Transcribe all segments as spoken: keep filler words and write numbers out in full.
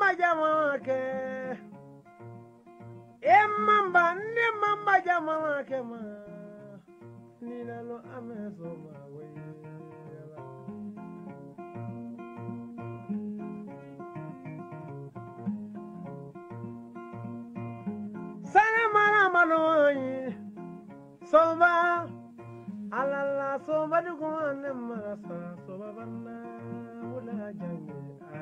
mamba jama ke e mamba ne mamba jama ke ma ni la lo ameso ma we sana mara manoyi soba alala soba du ko ne ma sa soba banna wala jangi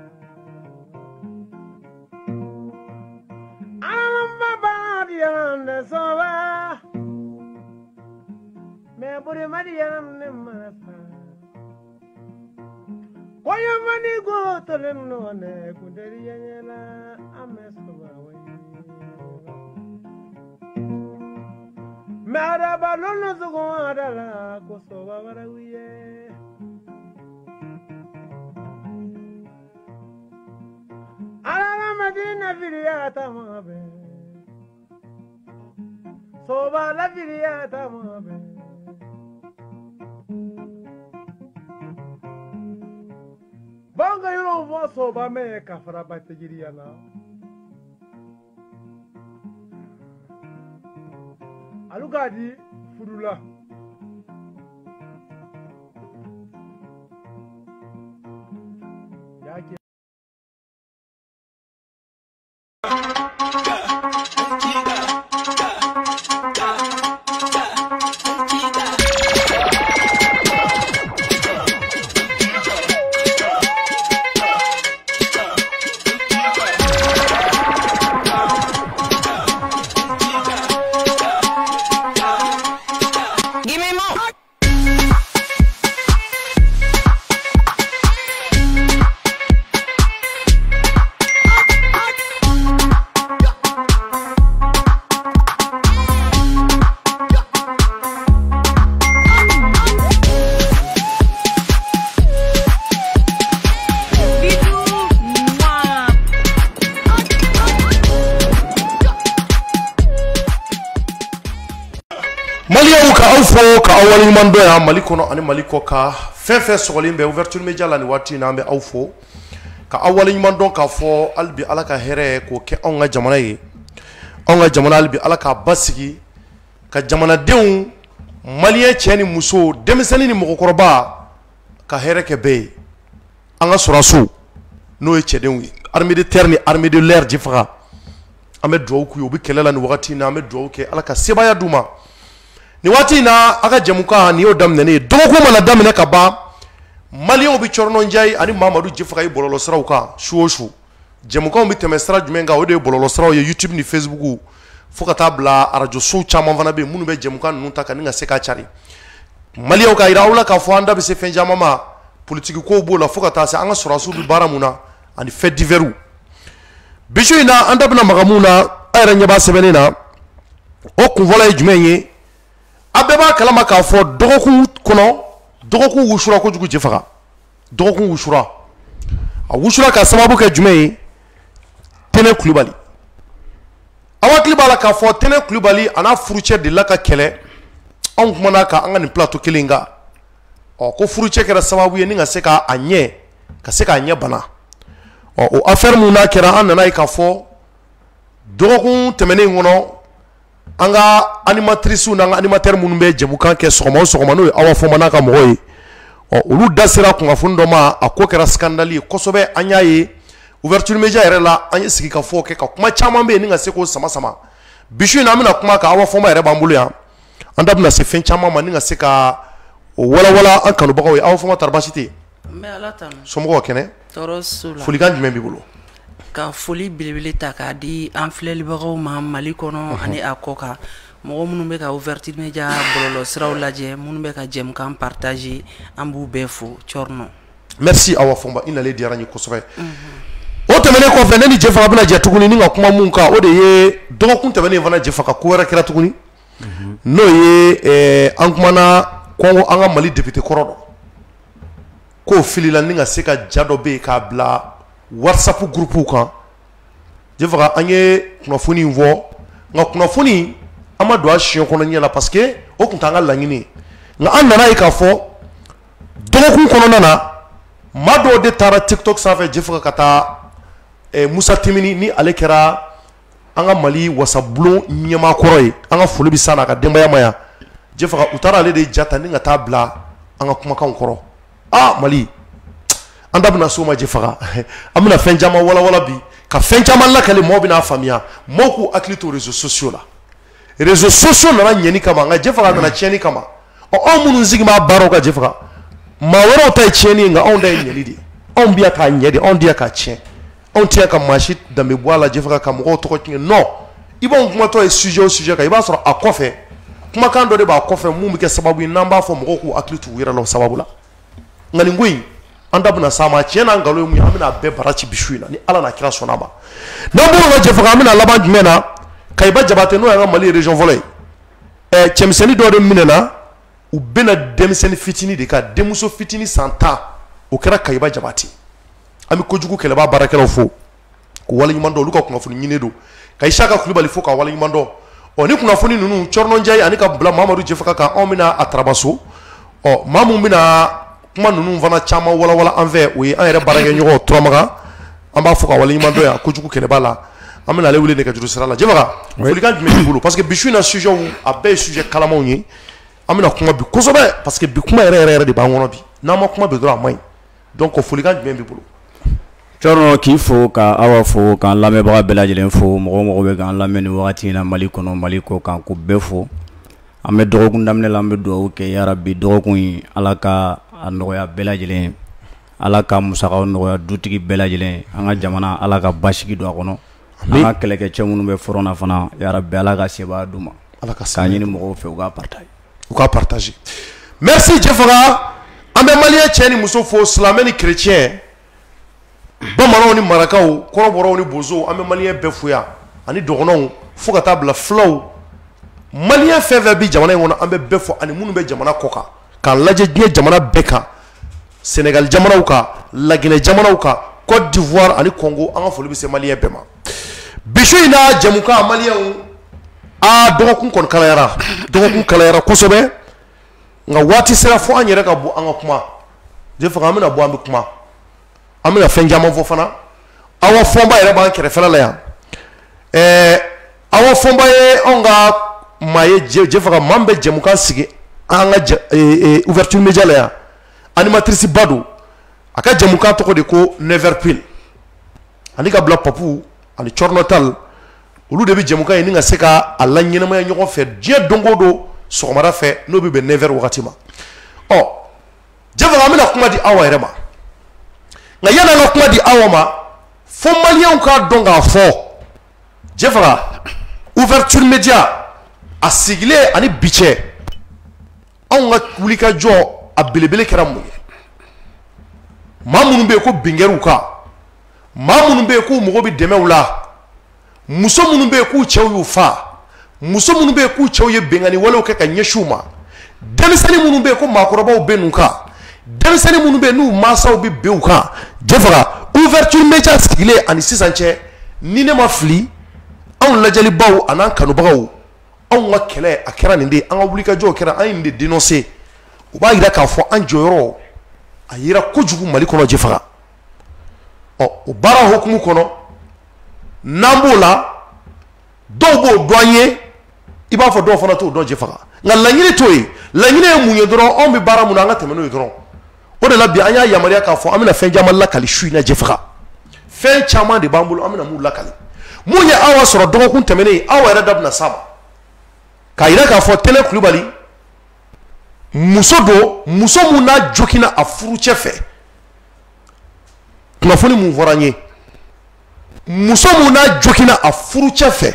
alamba badiyan de soba me buri madiyan ne ma sa koyo mani go to le no ne kundari yela ame soba we Mara balolo zugo adala kosoba barawiye Ala madina viriata mabe Soba la viriata mabe Banga yoro vo soba me kafara bategiriana Alugadi furula yake ka awali mando ya malikono ani maliko ka fefe sogolimbe ouverture media la ni wati na ambe awfo ka awali mando ka fo albi alaka here ko ke onga jamana yi onga jamana albi alaka basigi ka jamana deun maliye cheni muso demisani ni mokokoroba ka here ke be anga surasu no e chedeun armée de terre ni armée de l'air jifra ambe do ku yobi kelela ni wakati na ambe do ke alaka sebaya duma ni wati na aka jamuka ni odam ne dogo mana dam ne ka ba maliyo bi chorno njai ani Mamadou Jifaka bololo srawka shuoshu jamuka bi temestra jumenga ode bololo sraw ye YouTube ni Facebook foka tabla arajo so chama vana be munu be jamuka nunta ka ninga seka chari maliyo ka iraula ka fanda be se fenja mama politique ko bola foka ta sa anga sura su bi baramuna ani fait diveru bishu ina andabna magamuna ayra nyaba sebenena o kunvola jumenye abeba kalama ka fo dogoku kono dogoku wushura ko jugu jefaka dogoku wushura a wushura ka sababu ka jumei tene klubali awa klubala ka fo tene klubali ana furuche de la ka kele on kumana ka anga ni plateau kelinga o ko furuche kera sababu ye ninga seka anye ka seka anye bana o o affaire muna kera anana ka fo dogoku temene ngono anga animatrice ou nanga animateur munu be jemukan ke sogoma sogoma no awa fo manaka moy o ulu dasira ko ngafundo ma akokera scandale kosobe anyaye ouverture media ere la anya sigi ka fo ke ka kuma chama be ninga seko sama sama bishu na mina kuma ka awa fo ma ere bambulu ya andabna se fen chama ma ninga seka wala wala an kanu bakawe awa fo ma tarbashiti me alatan somgo kene torosula fuligan jumembi bulu ka foli belebele ta ka di an filɛlibagaw ma Mali kɔnɔ ani a kɔ kan mɔgɔ minnu bɛ ka ouverture media bɔlɔlɔ siraw lajɛ minnu bɛ ka jɛmukan partager an b'u bɛɛ fo Chorno. Merci Awa Fomba inale diyara ni kosɛbɛ o tɛmɛnen kɔfɛ ne ni Jefaka bɛna jɛ tuguni ni ka kuma mun kan o de ye dɔgɔkun tɛmɛnen fana Jefaka ko wɛrɛ kɛra tuguni n'o ye an kumana Kongo an ka Mali député kɔrɔ dɔ k'o filila ni ka se ka ja dɔ bɛ yen k'a bila WhatsApp groupe kan Jefaka an ye kunnafoni in fɔ nka kunnafoni an ma don a siɲɛ kɔnɔ ɲɛ la parce que o tun t'an ka laɲini nka an nana ye k'a fɔ dɔgɔkun kɔnɔna na maa dɔw de taara TikTok sanfɛ Jefaka ka taa eh, Musa Temini ni ale kɛra an ka Mali wasabulon ɲɛmaakɔrɔ ye an ka foli bɛ s'a n'a ka denbaya ma yan Jefaga u taara ale de jata ni ka taa bila an ka kumakanw kɔrɔ ah Mali an da bɛna s'o ma Jefaga an bɛna fɛn caman walawala bi ka fɛn caman lakale mɔgɔw bɛna faamuya mɔgɔw k'u hakili to réseaux sociaux la réseaux sociaux nana ɲɛni kama nka Jefaga nana tiɲɛni kama ɔ anw minnu sigi b'a baaraw ka Jefaga maa wɛrɛw ta ye tiɲɛni ye nka anw ta ye ɲɛli de ye anw bɛ yan k'a ɲɛ de anw tɛ yan k'a tiɲɛ anw tɛ yan ka maa si danbe bɔ a la Jefaga ka mɔgɔw tɔgɔ tiɲɛ non i b'anw kumatɔ ye sujet o sujet kan i b'a sɔrɔ a kɔfɛ kumakan dɔ de b'a kɔfɛ mun bɛ kɛ sababu ye n'an b'a fɔ mɔgɔw k'u hakili t'u yɛrɛ la o sababu la nka nin ko in an da bɛna s'a ma tiɲɛ n'a nkalon ye mun ye an bɛna a bɛɛ bara ci bi su in na ni Ala n'a kira sɔnna a ma n'an b'o la Jefaga an bɛna laban jumɛn na Kayiba Jabate n'o y'an ka Mali région fɔlɔ ye ɛɛ cɛmisɛnnin dɔ de minɛna u bɛna denmisɛnnin fitinin de kan denmuso fitinin san tan o kɛra Kayiba Jabate an bɛ kojugu kɛlɛbaa baarakɛlaw fo k'u waleɲuman dɔn olu ka kunnafoni ɲini don ka Isaka Kulibali fo ka waleɲuman dɔn ɔ ni kunnafoni ninnu Cɔrɔnɔ Njayi ani ka bila Mamadu Jefaga kan anw bɛna a tarabaso ɔ maa mun bɛna kuma ninnu fana caman walawala an fɛ o ye an yɛrɛ baarakɛɲɔgɔn Turamagan an b'a fɔ ka waleɲuman dɔn yan kojugu kɛlɛbaa la an bɛna ale wele nɛgɛjuru sira la Jefaga folikan jumɛn b'i bolo parce que bi su in na sujet a bɛɛ ye sujet kalamanw ye an bɛna kuma bi kosɛbɛ parce que bi kuma yɛrɛ yɛrɛ yɛrɛ de b'an kɔnɔ bi n'an ma kuma bi dɔrɔn a man ɲi donc folikan jumɛn b'i bolo Cɔrɔnɔ k'i fo ka awa fo k'an lamɛnbaga bɛɛ lajɛlen fo mɔgɔ mɔgɔ bɛ k'an lamɛn nin wagati in na Mali kɔnɔ Mali kɔ kan k'u bɛɛ fo an bɛ dɔgɔkun daminɛ la an bɛ dugawu kɛ yarabi dɔgɔkun in Ala ka a nɔgɔya bɛɛ lajɛlen Ala ka musakaw nɔgɔya dutigi bɛɛ lajɛlen an ka jamana Ala ka basigi don a kɔnɔ an ka kɛlɛkɛcɛ minnu bɛ front na fana yarabi Ala ka sebaya d'u ma Ala ka k'a ɲini mɔgɔw fɛ u k'a partage u k'a partager merci Jefaga an bɛ maliyɛn cɛ ni muso fo silamɛ ni chrétien bamananw ni marakaw kɔrɔbɔrɔw ni bozow an bɛ maliyɛn bɛɛ fo yan ani dɔgɔnɔw fo ka taa bila filaw maliyɛn fɛn fɛn bɛ jamana in kɔnɔ an bɛ bɛɛ fo ani minnu bɛ jamana kɔ kan k'a lajɛ diɲɛ jamana bɛɛ kan Sénégal jamanaw kan Laginɛ jamanaw kan Côte d'Ivoire ani Congo an ka foli bɛ se maliyɛn bɛɛ ma bi su in na jɛmukan maliyɛnw a dɔgɔkun kɔni kalayara dɔgɔkun kalayara kosɛbɛ nka waati sera fo an yɛrɛ ka bɔ an ka kuma Jefaga an bɛna bɔ an bɛ kuma an bɛna fɛn caman fɔ fana awa fɔnba yɛrɛ b'an kɛrɛfɛla la yan ɛɛ awa fɔnba ye anw ka maa ye Jefaga maa min bɛ jɛmukan sigi an ka ouverture média la yan animatrice ba don a ka jɛmukan tɔgɔ de ko neuf heures pile ani ka bila papu ani Cɔrɔnɔ Tal olu de bɛ jɛmukan ye ni ka se ka a la ɲɛnamaya ɲɔgɔn fɛ diɲɛ don o don sɔgɔmada fɛ n'o bɛ bɛn neuf heures wagati ma ɔ Jefaga an bɛna kuma di awa yɛrɛ ma nka yanni an ka kuma di awa ma fo maliyɛnw k'a dɔn k'a fɔ Jefaga ouverture média a sigilen ani bi cɛ anw ka wulikajɔ a belebele kɛra mun ye maa minnu bɛ yen ko binkɛriw kan maa minnu bɛ yen k'u mago bɛ dɛmɛw la muso minnu bɛ yen k'u cɛw y'u fa muso minnu bɛ yen k'u cɛw ye bɛnkanni walew kɛ ka ɲɛsin u ma denmisɛnnin minnu bɛ yen ko maakɔrɔbaw bɛ n'u kan denmisɛnnin minnu bɛ yen n'u mansaw bɛ bin u kan Jefaga ouverture média sigilen ani sisan cɛ ni ne ma fili anw lajɛlibaw an'an kanubagaw anw ka kɛlɛ a kɛra nin de ye an ka wulikajɔw kɛra an ye nin de dénoncer u b'a jira k'a fɔ an jɔyɔrɔ a yera kojugu Mali kɔnɔ Jefaga ɔ o baara hukumu kɔnɔ n'an b'o la dɔw b'o dɔn an ye i b'a fɔ dɔw fana t'o dɔn Jefaga nka laɲini t'o ye laɲini ye mun ye dɔrɔn anw bɛ baara mun na an ka tɛmɛ n'o ye dɔrɔn o de la bi an y'a yamaruya k'a fɔ an bɛna fɛn caman lakali su in na Jefaga fɛn caman de b'an bolo an bɛna mun lakali mun ye aw sɔrɔ dɔgɔkun tɛmɛnen aw yɛrɛ da bɛna s'a ma k'a yira k'a fɔ Tɛnɛ Kulibali muso don muso mun n'a jokina a furucɛ fɛ kunnafoni mun fɔra an ye muso mun n'a jokina a furucɛ fɛ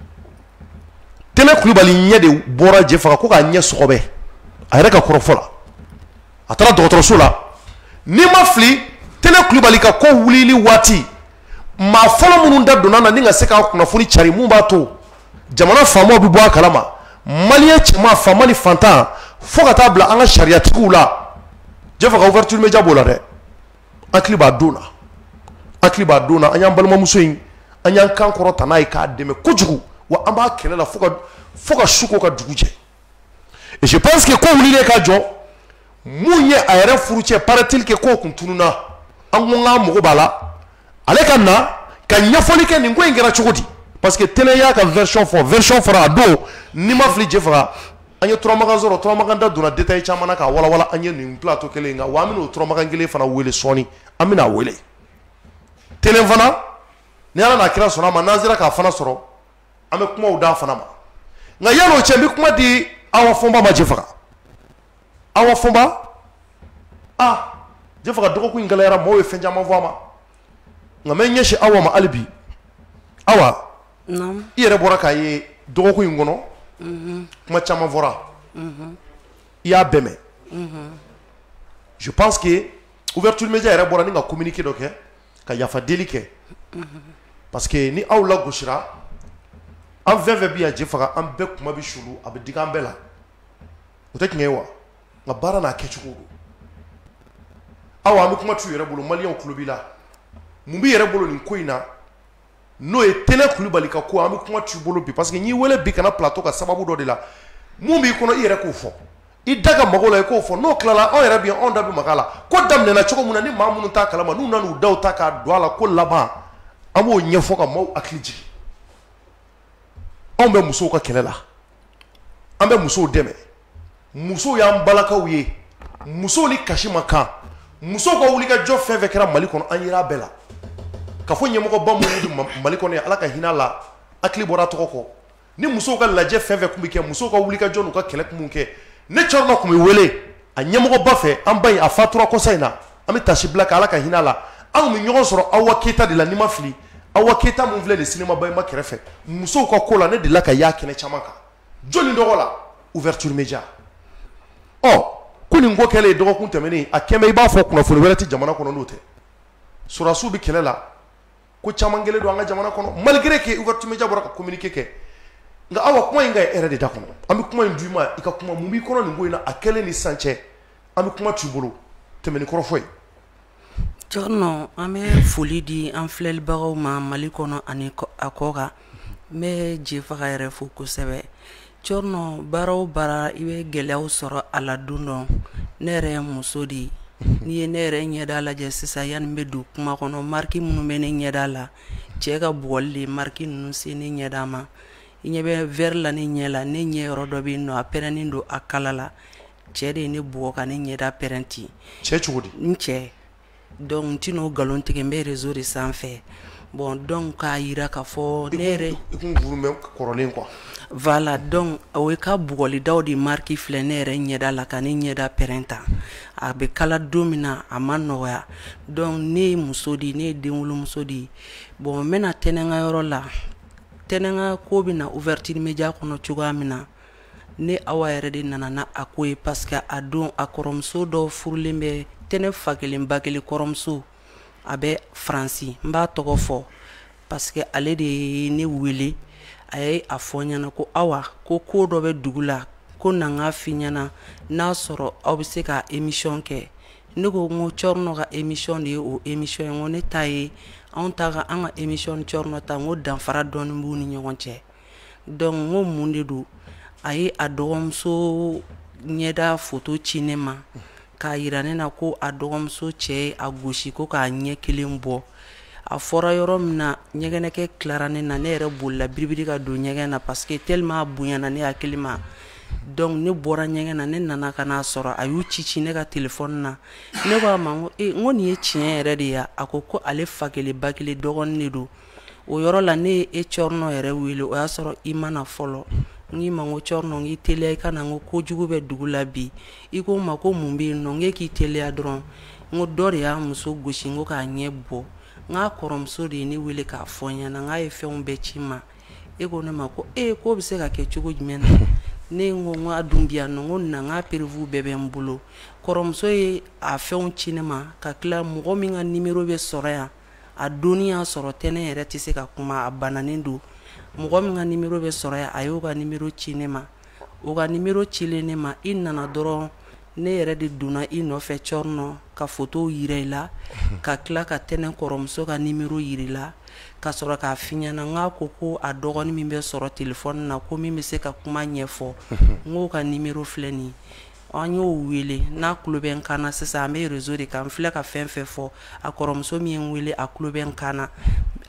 Tɛnɛ Kulibali ɲɛ de bɔra Jefaga ko k'a ɲɛ sɔgɔbɛ a yɛrɛ ka kɔrɔfɔ la a taara dɔgɔtɔrɔso la n'i ma fili Tɛnɛ Kulibali ka ko wulili waati maa fɔlɔ minnu da donna na ni ka se k'a kunnafoni cari mun b'a to jamana faamaw bɛ bɔ a kalama maliyɛn cɛman faama ni fantan fo ka taa bila an ka sariyatigiw la Jefaga ouverture média b'o la dɛ an hakili b'a don na an hakili b'a don na an y'an balimamuso in an y'an kan kɔrɔ ta n'a ye k'a dɛmɛ kojugu wa an b'a kɛlɛ la fo ka fo ka su ko ka dugu jɛ et je pense que ko wulilen ka jɔ mun ye a yɛrɛ furucɛ paraît-il que ko kun tununa an ko n k'an mago b'a la ale ka na ka ɲɛfɔli kɛ nin ko in kɛra cogo di parce que télé y'a ka version fɔ version fɔra a don ni ma fili jɛfaga an ye turamagan sɔrɔ turamagan da donna détail caman na k'a walawala an ye nin plateau kelen kan wa an bɛna o turamagan kelen fana wele sɔɔni an bɛna a wele télé fana ni ala n'a kira sɔnna a ma n'an sera k'a fana sɔrɔ an bɛ kumaw d'a fana ma nka yan'o cɛ n bɛ kuma di Awa Fɔnba ma jɛfaga Awa Fɔnba ah jɛfaga dɔgɔkun in gɛlɛyara mɔgɔw ye fɛn caman fɔ a ma nka n bɛ ɲɛsin Awa ma hali bi Awa i yɛrɛ bɔra k'a ye dɔgɔkun in kɔnɔ kuma caman fɔra i y'a bɛɛ mɛn je pense que ouverture média yɛrɛ bɔra ni ka communiqué dɔ kɛ ka yafa deli kɛ parce que ni aw lagosira an fɛn fɛn bɛ yan jɛfaga an bɛɛ kuma bɛ sulu a bɛ digi an bɛɛ la o tɛ tiɲɛ ye wa nka baara n'a kɛcogo don aw an bɛ kuma t'u yɛrɛ bolo maliyɛnw tulo b'i la mun b'i yɛrɛ bolo nin ko in na n'o ye Tɛnɛ Kulibali ka ko an bɛ kuma t'u bolo bi parce que n'i wele bi kana plateau ka sababu dɔ de la mun b'i kɔnɔ i yɛrɛ k'o fɔ i da ka mago la i k'o fɔ n'o tilala anw yɛrɛ bɛ yan anw da bɛ maga la ko daminɛna cogo min na ni maa minnu t'a kalama n'u nana u daw ta k'a don a la ko laban an b'o ɲɛfɔ ka maaw hakili jigin anw bɛ musow ka kɛlɛ la an bɛ musow dɛmɛ musow y'an balakaw ye musow ni kasi ma kan musow ka wulikajɔ fɛn fɛn kɛra Mali kɔnɔ an yera bɛɛ la ka fɔ ɲɛmɔgɔba minnu di Mali kɔnɔ ye Ala ka hinɛ la hakili bɔra tɔgɔ kɔ ni musow ka lajɛ fɛn fɛn kun bɛ kɛ musow ka wulikajɔ n'u ka kɛlɛ kun bɛ kɛ ne cɔrɔna kun bɛ wele a ɲɛmɔgɔba fɛ an ba in a fatura kɔsa in na an bɛ tasi bila ka Ala ka hinɛ la an bɛ ɲɔgɔn sɔrɔ Awa Keyita de la ni ma fili Awa Keyita mun filɛ nin cinéma ba in ma kɛrɛfɛ musow ka ko la ne delila ka y'a kɛnɛ caman kan jɔnni dɔgɔ la ouverture média ɔ ko nin ko kɛlen dɔgɔkun tɛmɛnen a kɛmɛ i b'a fɔ kunnafoni wɛrɛ tɛ jamana kɔnɔ n'o tɛ surasiw bɛ kɛlɛ la ko caman kɛlen don an ka jamana kɔnɔ malgré que ouverture média bɔra ka communiqué kɛ nka Awa kuma in ka hɛrɛ de da kɔnɔ an bɛ kuma in d'u ma i ka kuma mun b'i kɔnɔ nin ko in na a kɛlen ni sisan cɛ an bɛ kuma t'u bolo tɛmɛni kɔrɔ fɔ ye. Jɔrɔnɔ an bɛ foli di an filɛlibagaw ma Mali kɔnɔ ani a kɔ kan n bɛ jɛfaga yɛrɛ fo kosɛbɛ Jɔrɔnɔ baara o baara i bɛ gɛlɛyaw sɔrɔ a la don dɔ ne yɛrɛ ye muso de ye n'i ye ne yɛrɛ ɲɛda lajɛ sisan yanni n bɛ don kuma kɔnɔ marque minnu bɛ ne ɲɛda la cɛ ka bugɔli de marque ninnu se ne ɲɛda ma i ɲɛ bɛ verre la ne ɲɛ la ne ɲɛ yɔrɔ dɔ bɛ yen nɔ a pɛrɛnnen don a kala la cɛ de ye ne bugɔ ka ne ɲɛda pɛrɛnti cɛ cogo di n cɛ donc n tɛn'o nkalon tigɛ n bɛ réseau de sanfɛ bon donc k'a yira k'a fɔ ne yɛrɛ i kun gurumɛ kɔrɔlen quoi voilà donc o ye ka bugɔlidaw de marque filɛ ne yɛrɛ ɲɛda la ka ne ɲɛda pɛrɛnta a bɛ kala don min na a ma nɔgɔya donc ne ye muso de ye ne ye denwolomuso de ye bon n bɛna tɛnɛnka yɔrɔ la tɛnɛnka ko bɛ na ouverture média kɔnɔ cogoya min na ne Awa yɛrɛ de nana na a ko ye parce que a don a kɔrɔmuso dɔ furulen bɛ tɛnɛ fa kelen ba kelen kɔrɔmuso a bɛ Faransi n b'a tɔgɔ fɔ parce que ale de ye ne wele a ye a fɔ ɲɛna ko Awa ko ko dɔ bɛ dugu la ko na n k'a f'i ɲɛna n'a sɔrɔ aw bɛ se ka émission kɛ ne ko n ko Cɔrɔnɔ ka émission de ye o émission ye n ko ne ta ye anw ta ka an ka émission ni Cɔrɔnɔ ta n ko danfara dɔɔni b'u ni ɲɔgɔn cɛ donc n ko mun de don a ye a dɔgɔmuso ɲɛda photo ci ne ma k'a yira ne na ko a dɔgɔmuso cɛ ye a gosi ko k'a ɲɛ kelen bɔ a fɔra yɔrɔ min na ɲɛgɛnɛkɛ tilara ne na ne yɛrɛ bolila biribiri ka don ɲɛgɛn na parce que tellement a bonyana ne hakili ma donc ne bɔra ɲɛgɛn na ne nana ka n'a sɔrɔ a y'u ci ci ne ka téléphone na ne ko a ma n ko e n ko nin ye tiɲɛ yɛrɛ de ye a ko ko ale fa kelen ba kelen dɔgɔnin de don o yɔrɔ la ne ye e Cɔrɔnɔ yɛrɛ wele o y'a sɔrɔ i ma na fɔlɔ n k'i ma n ko Cɔrɔnɔ n k'i teliya i ka na n ko kojugu bɛ dugu la bi i ko n ma ko mun bɛ yen nɔ n k'e k'i teliya dɔrɔn n ko dɔ de y'a muso gosi n ko k'a ɲɛ bɔ n k'a kɔrɔmuso de ye ne wele k'a fɔ n ɲɛna n k'a ye fɛnw bɛɛ ci n ma e ko ne ma ko ee k'o bɛ se ka kɛ cogo jumɛn na ne ko n k'a dun bi yan nɔ n ko na n k'a prévu bɛɛ bɛ n bolo kɔrɔmuso ye a fɛnw ci ne ma ka tila mɔgɔ min ka numéro bɛ sɔrɔ yan a donni y'a sɔrɔ tɛnɛ yɛrɛ tɛ se ka kuma a bananen don mɔgɔ min ka numéro bɛ sɔrɔ yan a y'o ka numéro ci ne ma o ka numéro cilen ne ma i nana dɔrɔn ne yɛrɛ de donna i nɔfɛ Cɔrɔnɔ ka photo yira i la ka tila ka tɛnɛ kɔrɔmuso ka numéro yira i la ka sɔrɔ k'a f'i ɲɛna n k'a ko ko a dɔgɔnin min bɛ sɔrɔ téléphone na ko min bɛ se ka kuma ɲɛfɔ n k'o ka numéro filɛ nin ye an y'o wele n'a tulo bɛ n kan na sisan an bɛ réseau de kan n filɛ ka fɛn fɛn fɔ a kɔrɔmuso min ye n wele a tulo bɛ n kan na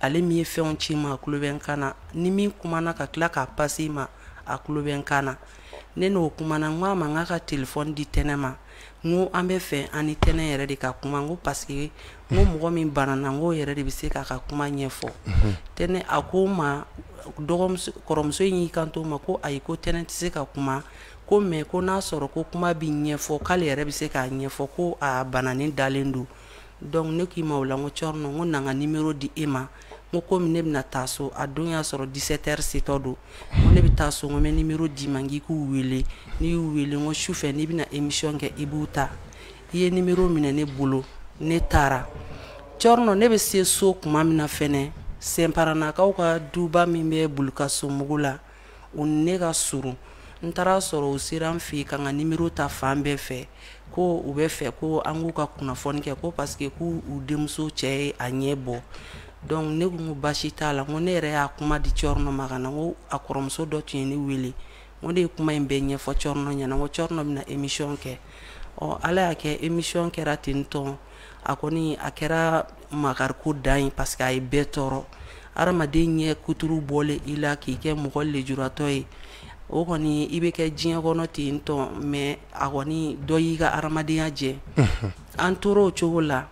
ale min ye fɛnw ci ma a tulo bɛ n kan na ni min kumana ka tila k'a pase ma a tulo bɛ n kan na ne n'o kumana n ko a ma n k'a ka telefɔni di tɛnɛ ma n ko an bɛ fɛ an ni tɛnɛ yɛrɛ de ka kuma n ko parce que n ko mɔgɔ min banana n ko yɛrɛ de bɛ se k'a ka kuma ɲɛfɔ tɛnɛ a ko n ma dɔgɔmuso kɔrɔmuso in y'i kanto ma ko ayi ko tɛnɛ tɛ se ka kuma ko mɛ ko n'a sɔrɔ ko kuma bɛ ɲɛfɔ k'ale yɛrɛ bɛ se k'a ɲɛfɔ ko a bananen dalen don donc ne k'i ma o la n ko cɔrɔnɔ n ko na n ka numéro di e ma n ko komi ne bɛna taa so a don y'a sɔrɔ dix-sept heures setɔ don n ko ne bɛ taa so n ko n bɛ numéro d'i ma n k'i k'u wele n'i y'u wele n ko sufɛ n'i bɛna émission kɛ i b'u ta i ye numéro minɛ ne bolo ne taara cɔrɔnɔ ne bɛ se so tuma min na fɛnɛ Sɛnparanakaw ka duba min bɛ Bulukasomugu la o ni ne ka surun n taara sɔrɔ u sera n fɛ yen ka n ka numéro ta fan bɛɛ fɛ ko u bɛ fɛ ko an k'u ka kunnafoni kɛ ko parce que k'u denmuso cɛ ye a ɲɛ bɔ donc ne ko n ko baasi t'a la n ko ne yɛrɛ y'a kuma di Cɔrɔnɔ ma ka na n ko a kɔrɔmuso dɔ tun ye ne wele n ko ne ye kuma in bɛɛ ɲɛfɔ Cɔrɔnɔ ɲɛna n ko Cɔrɔnɔ bɛna émission kɛ ɔ ala y'a kɛ émission kɛra ten tɔ a kɔni a kɛra makariko dan ye parce que a ye bɛɛ tɔɔrɔ adamaden ɲɛ kuturu bɔlen i la k'i kɛ mɔgɔ lejuratɔ ye o kɔni i bɛ kɛ diɲɛ kɔnɔ ten tɔ mais a kɔni dɔ y'i ka adamadenya jɛ an tora o cogo la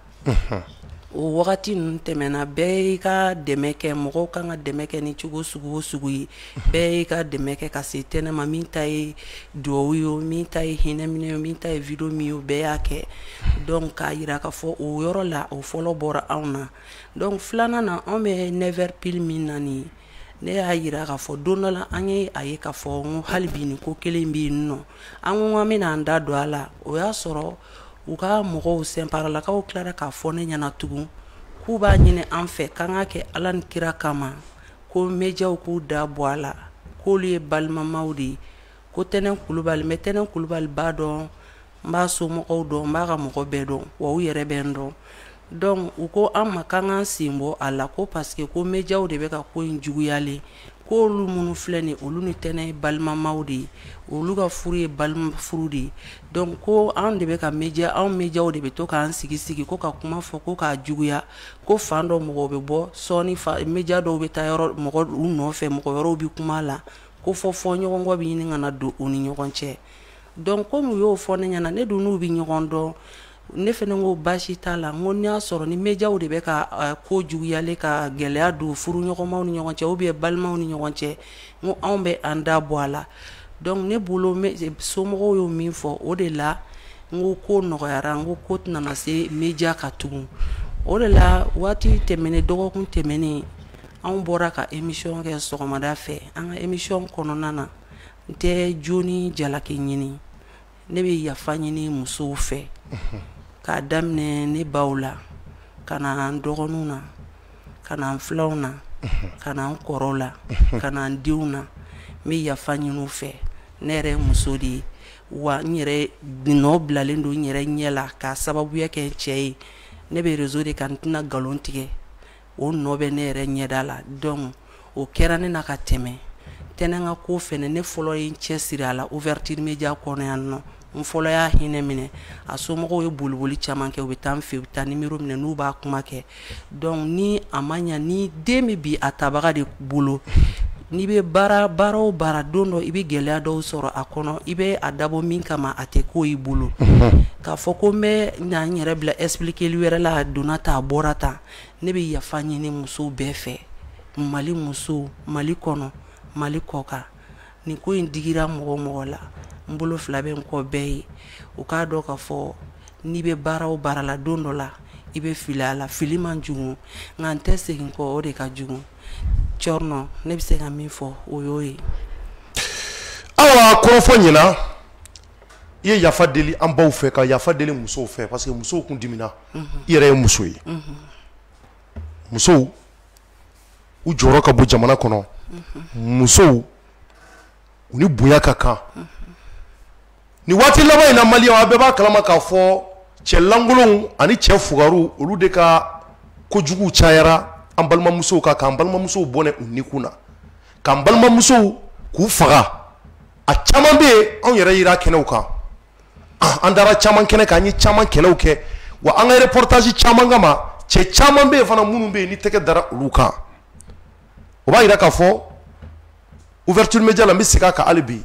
o wagati ninnu tɛmɛna bɛɛ y'i ka dɛmɛ kɛ mɔgɔw kan ka dɛmɛ kɛ ni cogo sugu o sugu ye bɛɛ y'i ka dɛmɛ kɛ ka se tɛnɛ ma min ta ye duwawu ye o min ta ye hinɛ minɛ ye o min ta ye video min ye o bɛɛ y'a kɛ donc k'a yira k'a fɔ o yɔrɔ la o fɔlɔ bɔra anw na donc filanan na anw bɛ neuf heures pile min na nin ne y'a yira k'a fɔ don dɔ la an ye a ye k'a fɔ n ko hali bi nin ko kelen bɛ yen nɔ an ko an bɛna an da don a la o y'a sɔrɔ u ka mɔgɔw Sɛnparalakaw tilara k'a fɔ ne ɲɛna tugun k'u b'a ɲini an fɛ k'an ka kɛ ala ni kira kama ko médiaw k'u da bɔ a la k'olu ye balimamaw de ye ko Tɛnɛ Kulubali mais Tɛnɛ Kulubali b'a dɔn n b'a somɔgɔw dɔn n b'a ka mɔgɔ bɛɛ dɔn wa u yɛrɛ bɛ n dɔn donc u ko an ma k'an k'an sen bɔ a la ko parce que ko médiaw de bɛ ka ko in juguyalen ko olu minnu filɛ nin olu ni Tɛnɛ ye balimamaw de ye olu ka furu ye balima furu de ye donc ko an de bɛ ka média anw médiaw de bɛ to k'an sigi sigi ko ka kuma fɔ ko k'a juguya ko fan dɔ mɔgɔw bɛ bɔ sɔɔni fa média dɔw bɛ taa yɔrɔ mɔgɔ u nɔfɛ mɔgɔ wɛrɛw bɛ kuma a la ko fɔ fɔɲɔgɔnkɔ bɛ ɲini ka na don u ni ɲɔgɔn cɛ donc komi u y'o fɔ ne ɲɛna ne dun n'u bɛ ɲɔgɔn dɔn ne fɛnɛ ko baasi t'a la n ko n'i y'a sɔrɔ ni médiaw de bɛ ka ko juguyalen ka gɛlɛya don furu ɲɔgɔnmaw ni ɲɔgɔn cɛ ou bien balimaw ni ɲɔgɔn cɛ n ko anw bɛ an da bɔ a la donc ne bolo somɔgɔw y'o min fɔ o de la n ko ko nɔgɔyara n ko ko tɛna se média ka tugun o de la waati tɛmɛnen dɔgɔkun tɛmɛnen anw bɔra ka émission kɛ sɔgɔmada fɛ an ka émission kɔnɔna na n tɛ jo ni jalaki ɲini ne bɛ yafa ɲini musow fɛ k'a daminɛ ne baw la ka na n dɔgɔninw na ka na n filaw na ka na n kɔrɔw la ka na n denw na n bɛ yafa ɲini u fɛ ne yɛrɛ ye muso de ye wa n yɛrɛ nɔ bilalen don n yɛrɛ ɲɛ la k'a sababuya kɛ n cɛ ye ne bɛ réseau de kan n tɛna nkalon tigɛ o nɔ bɛ ne yɛrɛ ɲɛda la donc o kɛra ne na ka tɛmɛ Tɛnɛ ka ko fɛnɛ ne fɔlɔ ye n cɛsiri a la ouverture média kɔnɔ yan nɔ n fɔlɔ y'a hinɛ minɛ a somɔgɔw ye boliboli caman kɛ u bɛ taa n fɛ u bɛ taa numéro minɛ n'u b'a kuma kɛ donc ni a ma ɲa ni den bɛ bi a tabaga de bolo n'i bɛ baara baara o baara don dɔ i bɛ gɛlɛya dɔw sɔrɔ a kɔnɔ i bɛ a dabɔ min kama a tɛ k'o i bolo k'a fɔ ko n bɛ na n yɛrɛ bila expliquer wɛrɛ la a donna tan a bɔra tan ne bɛ yafa ɲini musow bɛɛ fɛ Mali musow Mali kɔnɔ Mali kɔkan nin ko in digira mɔgɔ mɔgɔ la n bolo fila bɛ n kɔ bɛɛ ye u k'a dɔn k'a fɔ n'i bɛ baara o baara la don dɔ la i bɛ fili a la fili man jugu nka n tɛ segin kɔ o de ka jugu Cɔrɔnɔ ne bɛ se ka min fɔ o y'o ye awa kɔrɔfɔ ɲɛna i ye yafa deli an baw fɛ ka yafa deli musow fɛ parce que musow kun dimina i yɛrɛ ye muso ye musow u jɔyɔrɔ ka bon jamana kɔnɔ musow u ni bonya ka kan ni waati laban in na Maliyɛnw a bɛɛ b'a kalama k'a fɔ cɛ lankolonw ani cɛ fugaru olu de ka kojugu cayara an balimamusow kan k'an balimamusow bɔnɛ u nikun na k'an balimamusow k'u faga a caman bɛ yen anw yɛrɛ yira kɛnɛw kan an dara caman kɛnɛ kan an ye caman kɛlɛw kɛ wa an ka reportage caman kama cɛ caman bɛ yen fana minnu bɛ yen ni tɛgɛ dara olu kan o b'a jira k'a fɔ ouverture média la n bɛ segin a kan hali bi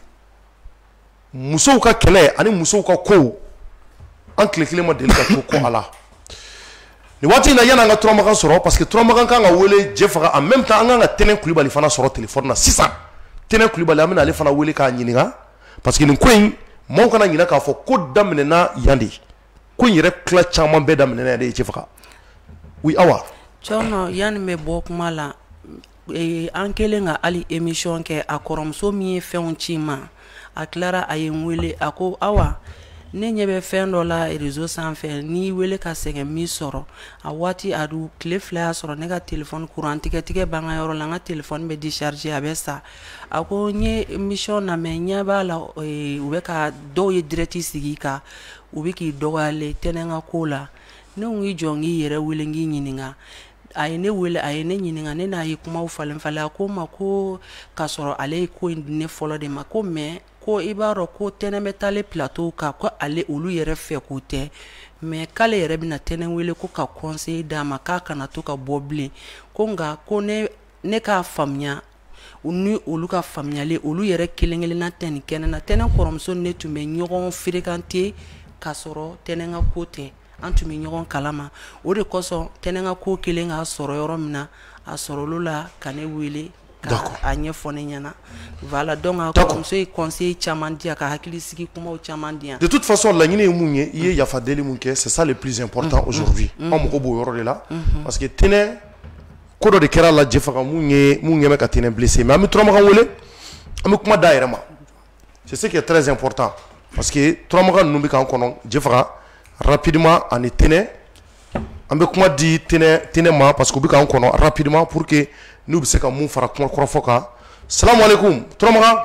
musow ka kɛlɛ ani musow ka kow an tile kelen ma deli ka to ko a la nin waati in na yan'an ka turamagan sɔrɔ parce que turamagan kan ka wele jɛ faga en même temps an kan ka tɛnɛ kulibali fana sɔrɔ téléphone na sisan tɛnɛ kulibali an bɛna ale fana wele k'a ɲininka parce que nin ko in maaw kana ɲinɛ k'a fɔ ko daminɛna yan de ko in yɛrɛ tila caman bɛɛ daminɛna yan de jɛ faga oui awa cɔnɔ yanni bɛ bɔ kuma la an kɛlen ka hali émission kɛ a kɔrɔmuso min ye fɛnw ci ma a tilara a ye n wele a ko awa ne ɲɛ bɛ fɛn dɔ la réseau sanfɛ n'i wele ka sɛgɛn min sɔrɔ a waati a du tile fila y'a sɔrɔ ne ka téléphone courant tigɛ tigɛ b'an ka yɔrɔ la n ka téléphone bɛ décharger a bɛ sa a ko n ye émission lamɛn ɲɛ b'a la u bɛ ka dɔw ye direct sigi kan u bɛ k'i dɔgɔyalen tɛnɛ ka ko la ne ko k'i jɔ n k'i yɛrɛ wele n k'i ɲininka a ye ne wele a ye ne ɲininka ne n'a ye kumaw falen falen a ko n ma ko k'a sɔrɔ ale ye ko in di ne fɔlɔ de ma ko mais ko i b'a dɔn ko tɛnɛ bɛ taale plateau kan ko ale olu yɛrɛ fɛ k'o tɛ mais k'ale yɛrɛ bɛna tɛnɛ wele ko ka conseil d'a ma k'a kana to ka bɔ bilen ko nka ko ne ne k'a faamuya ni olu ka faamuyali olu yɛrɛ kelen kelenna tɛ nin kɛnɛ na tɛnɛ kɔrɔmuso ne tun bɛ ɲɔgɔn fréquenter k'a sɔrɔ tɛnɛ ka ko tɛ an tun bɛ ɲɔgɔn kalama o de kosɔn tɛnɛ ka ko kelen k'a sɔrɔ yɔrɔ min na a sɔrɔ olu la ka ne wele a ɲɛfɔ ne ɲɛna voilà donc a kɔrɔmuso ye conseil caman di a ka hakili sigi kumaw caman di yan de toute façon laɲini ye mun ye i ye yafadeli mun kɛ c'est ça le plus important aujourd'hui an mago b'o yɔrɔ de la parce que tɛnɛ ko dɔ de kɛra la jɛ faga mun ye mun ɲɛ bɛ ka tɛnɛ blessé mais an bɛ turamagan wele an bɛ kuma d'a yɛrɛ ma c'est ce qui est très important parce que turamagan ninnu bɛ k'an kɔnɔ jɛ faga rapidement ani tɛnɛ an bɛ kuma di tɛnɛ tɛnɛ ma parce que u bɛ k'an kɔnɔ rapidement pour que n'u bɛ se ka mun fara kuma kɔrɔfɔ kan salamu aleykum turamagan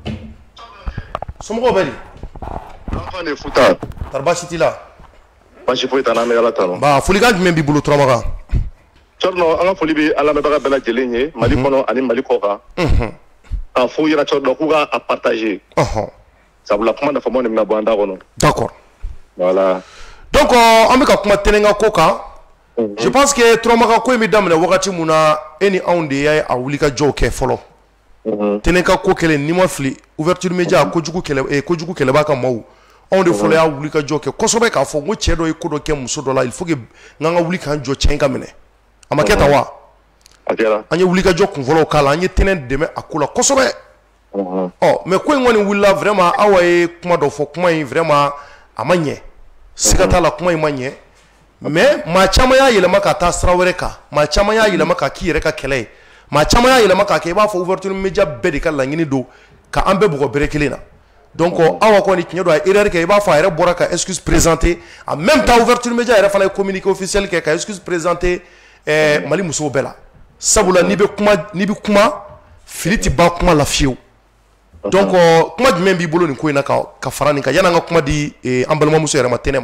somɔgɔw bɛ di. an de futa. tari baasi t'i la. baasi foyi t'an na an bɛ ala tanu. ba folikan jumɛn b'i bolo turamagan. cɔrɔnɔ an ka foli bɛ ala lamɛnbaga bɛɛ lajɛlen ye mali kɔnɔ ani mali kɔ kan. k'a fɔ yɛrɛ cɔrɔnɔ k'u ka a partager. sabula kuma nafamaw de bɛna bɔ an da kɔnɔ. d'accord. voilà. donc an bɛ ka kuma tɛnɛnka ko kan. je pense que turamagan ko in bɛ daminɛ wagati mun na e ni anw de y'a a wulikajɔw kɛ fɔlɔ. tɛnɛnka ko kɛlɛ n'i ma fili ouverture média kojugu kɛlɛ kojugu kɛlɛbaa ka maaw anw de fɔlɔ y'a wulikajɔ kɛ kosɛbɛ k'a fɔ n ko cɛ dɔ ye ko dɔ kɛ muso dɔ la il faut que n k'an ka wuli k'an jɔ cɛ in ka minɛ a ma kɛ tan wa. an ye wulikajɔ kunfɔlɔw k'a la an ye tɛnɛ dɛmɛ a ko la kosɛbɛ. ɔ mais ko in kɔni wulila vraiment awa ye kuma dɔ fɔ kuma in vraiment a ma ɲɛ siga t'a la kuma in ma ɲɛ mais maa caman y'a yɛlɛma ka taa sira wɛrɛ kan maa caman y'a yɛlɛma ka k'i yɛrɛ ka kɛlɛ ye maa caman y'a yɛlɛma k'a kɛ i b'a fɔ ouverture média bɛɛ de ka laɲini don ka an bɛɛ bugɔ bere kelen na donc awa kɔni tiɲɛ don a ye erreur kɛ i b'a fɔ a yɛrɛ bɔra ka excuse présenter en même temps ouverture média yɛrɛ fana ye communiqué officiel kɛ ka excuse présenter ɛɛ mali musow bɛɛ la sabula n'i bɛ kuma n'i bɛ kuma fili ti ban kuma la fiyewu donc kuma jumɛn b'i bolo nin ko in na ka ka fara nin kan yan'an ka kuma di an balimamuso yɛrɛ ma tɛnɛ ma.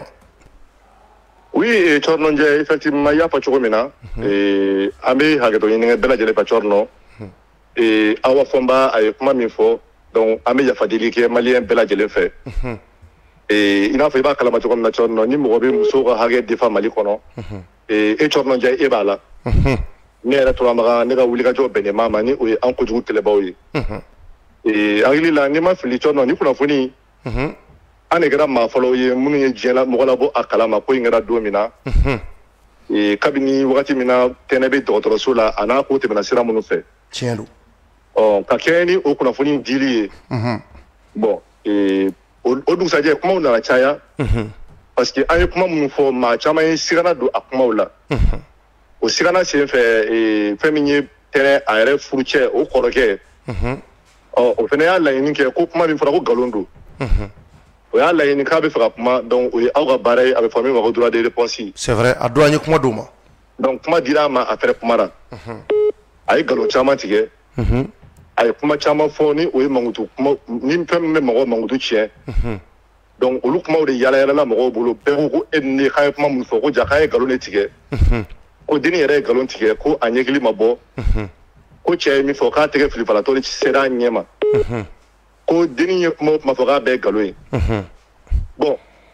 oui cɔrɔnɔ effectivement i y'a fɔ cogo min na an bɛ hakɛto ɲini bɛɛ lajɛlen fɛ cɔrɔnɔ awa fɔnba a ye kuma min fɔ donc an bɛ yafadeli kɛ maliyɛn bɛɛ lajɛlen fɛ i n'a fɔ i b'a kalama cogo min na cɔrɔnɔ ni mɔgɔ bɛ muso ka hakɛ difa mali kɔnɔ e cɔrɔnɔ e b'a la ne yɛrɛ turamagan ne ka wulikajɔ bɛnnen ma ma ni o ye an kojugu kɛlɛbaw ye hakili la n'i ma fili cɔrɔnɔ ni kunnafoni an de kɛra maa fɔlɔw ye minnu ye diɲɛ la mɔgɔ labɔ a kalama ko in kɛra don min na kabini wagati min na tɛnɛ bɛ dɔgɔtɔrɔso la a n'a ko tɛmɛna sira minnu fɛ tiɲɛ don ɔ ka kɛ ni o kunnafoni dili ye bɔn o dugusajɛ kumaw nana caya parce que an ye kuma minnu fɔ maa caman ye sigana don a kumaw la o sigana sen fɛ fɛn min ye tɛnɛ a yɛrɛ furucɛ o kɔrɔkɛ ɔ o fana y'a laɲini kɛ ko kuma min fɔra ko nkalon don o y'a laɲini k'a bɛ fɛ ka kuma donc o ye aw ka baara ye a bɛ fɔ min ma ko droit de réponse. c'est vrai a don an ye kuma d'o ma. donc kuma dira a ma a fɛnɛ kumara a ye nkalon caman tigɛ a ye kuma caman fɔ ni o ye mankutu kuma ni fɛn min bɛ mɔgɔ mankutu tiɲɛ donc olu kumaw de yala yalala mɔgɔw bolo bɛɛ ko ko e ni ne k'an ye kuma min fɔ ko ja k'an ye nkalon de tigɛ ko denni yɛrɛ ye nkalon tigɛ ko a ɲɛkili ma bɔ ko cɛ ye min fɔ k'a tɛgɛ filifalatɔ de sera a ɲɛ ma ko denni ye kuma o kuma fɔ k'a bɛɛ ye nkalon ye bon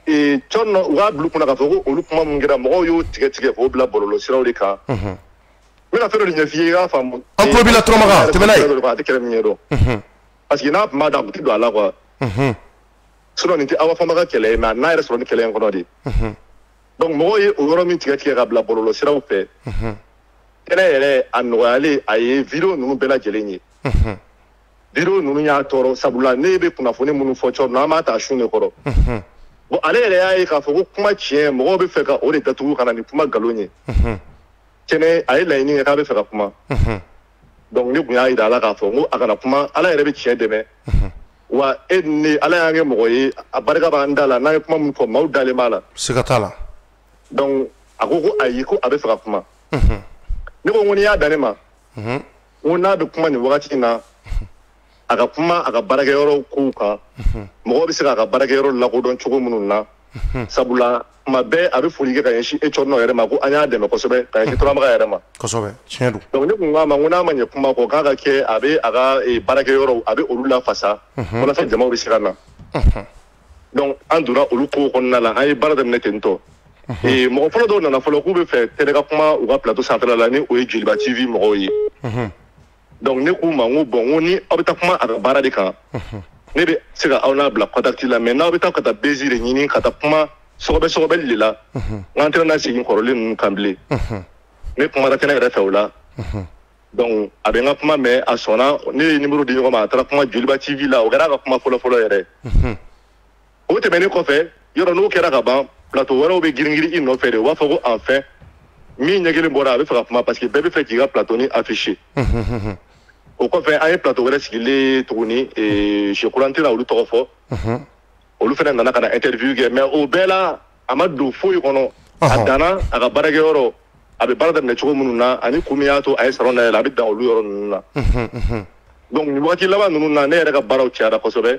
e chonno wa blu kuna ka fo olu kuma mun gira mo yo tige tige fo bla bololo siraw de ka mhm mina fero ni nyafi ga fam en pro bila trop maga te menay ba te kere nyero mhm parce que na ma da buti do ala quoi mhm solo ni ti awa fama ga kele ma na ere solo ni kele ngono di mhm donc mo ye o ro mi tige tige ga bla bololo siraw fe mhm ene ere anwale aye video nu bela jelenyi mhm video nu nya toro sabula nebe kuna fone munu fo chor na ma ta shune koro mhm bon ale ere aye ka fo kuma chien mo be fe ka o de tatu kana ni kuma galonye mhm kene aye la ni ka be fe ka kuma mhm donc ni kunya ida la ka fo ngo akana kuma ala ere be chien deme mhm wa edni ala yange mo ye abarga ba ndala na kuma mun fo maw dale mala sikatala donc akoko ayi ko abe fe ka kuma mhm ni ko ngoni ya dane ma mhm wona be kuma ni wakati na aga kuma aga barage yoro kuka mo be sika aga barage yoro la ko don chugo munun na sabula ma be abi fulike ka yeshi e chorno yere ma ko anya de me ko sobe ka yeshi tora ma yere ma ko sobe chendu donc ni kunga ma ngona ma nye kuma ko kaga ke abi aga e barage yoro abi olula fasa wala fa jama be sika na donc andura olu ko ko na la ay barade ne tento e mo folo do na folo ku be fe tele ka kuma u ga plateau central la ni o e Jiliba T V mo yi donc ne ko ma ngo bon ni obita kuma aga barade ka ne be sika awna bla contact la mais na obita ka ta bezire nyini ka ta kuma sobe sobe lila ngante na sigi korolin kamble ne kuma ta tena refa wala donc abenga kuma me asona ne numéro de ngoma tra kuma Jiliba T V la o gara ka kuma folo folo yere o te mene ko fe yoro no kera ka ba plateau wara be giringiri ino fere wa fago enfin mi nyegele bora be fa kuma parce que bebe fait giga plateau ni affiché au ko fe ay plateau wara sigile tuguni e je courante la olu to fo o lu fena nana kana interview ge mais o bela amadu fo yono adana aga barage yoro abe barada ne chugo mununa ani kumiyato ay sarona la bidda olu yoro nuna donc ni wati laba nuna ne rega baraw tiara ko sobe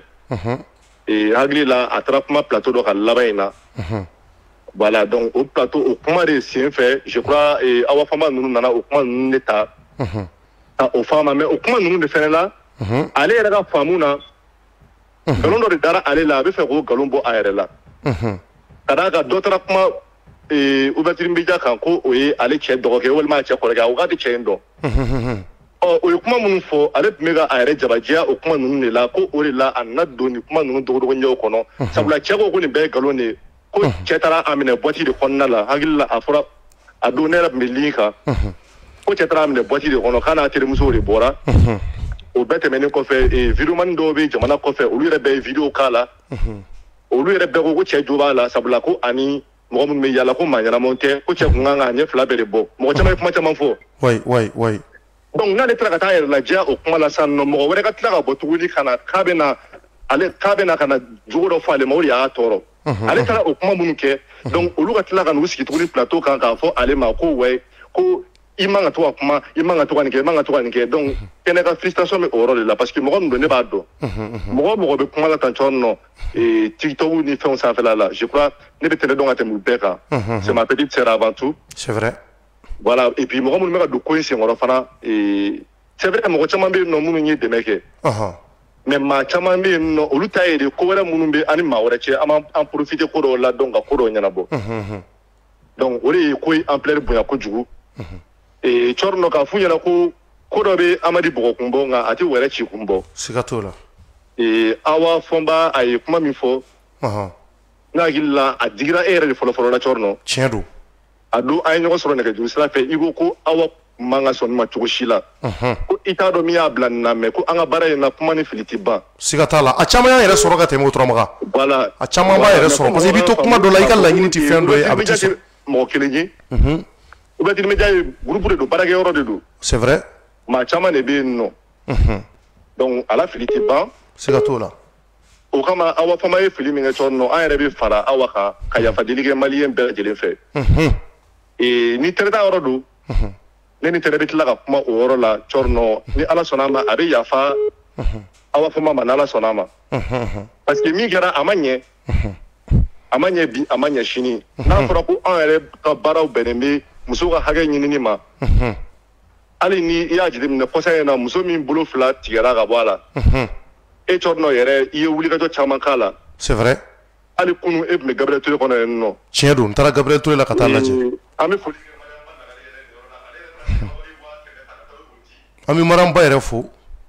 e hagli la attrapement plateau do ka labaina voilà donc au plateau au comment de sien fait je crois et awa fama nunu nana au comment neta ta au fama mais au comment nunu de faire là aller rega famuna galon do dara aller là be fe ko galon bo aere là kada ga d'autres comment et ouverture mbija kan ko o ye aller che do ke wal ma che ko ga o ga de che ndo o o kuma mun fo ale mega aere jabajia o kuma nunu la ko o la anado ni kuma nunu do do nyo kono sabula che ko ni be galon ni ko cetara amine boîte de konna la hagilla afra adonera melika ko cetara amine boîte de kono kana tere muso de bora o bete menen ko fe e video man do be jamana ko fe o lu rebe video kala o lu rebe ko che juba la sabula ko ani mo mun me yala ko manyana monte ko che nganga nye fla be de bo mo chama kuma chama fo ouais ouais ouais donc na le traka ta la ja o kuma la san no mo were ka traka botuguli kana kabena ale kabena kana juro fale mo ya toro ale tara o kuma mun ke donc olu ka tila ka nu sigi tuguni plateau kan ka fo ale ma ko we ko imanga to kuma imanga to kanike imanga to kanike donc kene ka frustration me oro la parce que mo ngom ne ba do mo mo be kuma la tanchono et TikTok ni fait on ça fait là là je crois ne be tele donc atem beka c'est ma petite sœur avant tout c'est vrai voilà et puis mo ngom me ka do ko isi ngoro fana et c'est vrai mo chama be no mu nyi de meke aha mais ma chama be no olu taye de ko wala munumbe ani ma wala che ama en profiter ko do la donc ko do nyana bo donc ori ko en plein boya ko jugu e chorno ka funya na ko ko do be amadi bo kumbo nga ati wala chi kumbo sikatola e awa fomba ay kuma mi fo aha na gilla adigira ere de folo folo la chorno chedu adu ay nyoko soro ne ke ju sala fe igo ko awa manga son ma chugo shila ko ita do mi abla na me ko anga bare na kuma ni filiti ba sikatala a chama ya yere soro ka temo tromaga voilà a chama ba yere soro parce que bito kuma do la ikalla ngini ti fendo e abiti so mo kelenyi mhm o be ti media groupe de do barage yoro de do c'est vrai ma chama ne be no mhm donc ala filiti ba sikatola o kama awa fama e filimi nge chonno a yere be fara awa ka ka ya fadilige malien be jele fe mhm e ni tereta yoro do mhm ne ni tere bitla ka kuma o woro la chorno ni ala sonama abe yafa awa fama manala sonama parce que mi gara amanye amanye bi amanye shini na fara ko an ere ka baraw beneme muso ka hage nyini ni ma ali ni ya jidim ne posa na muso min bolo flat tigara ka bala e chorno yere iye wuli ka to chama kala c'est vrai ali kunu e me Gabriel Touré kono en no tiɲɛ don n taara Gabriel Touré la ka taa lajɛ an bɛ foli an bɛ Mariam Ba yɛrɛ fo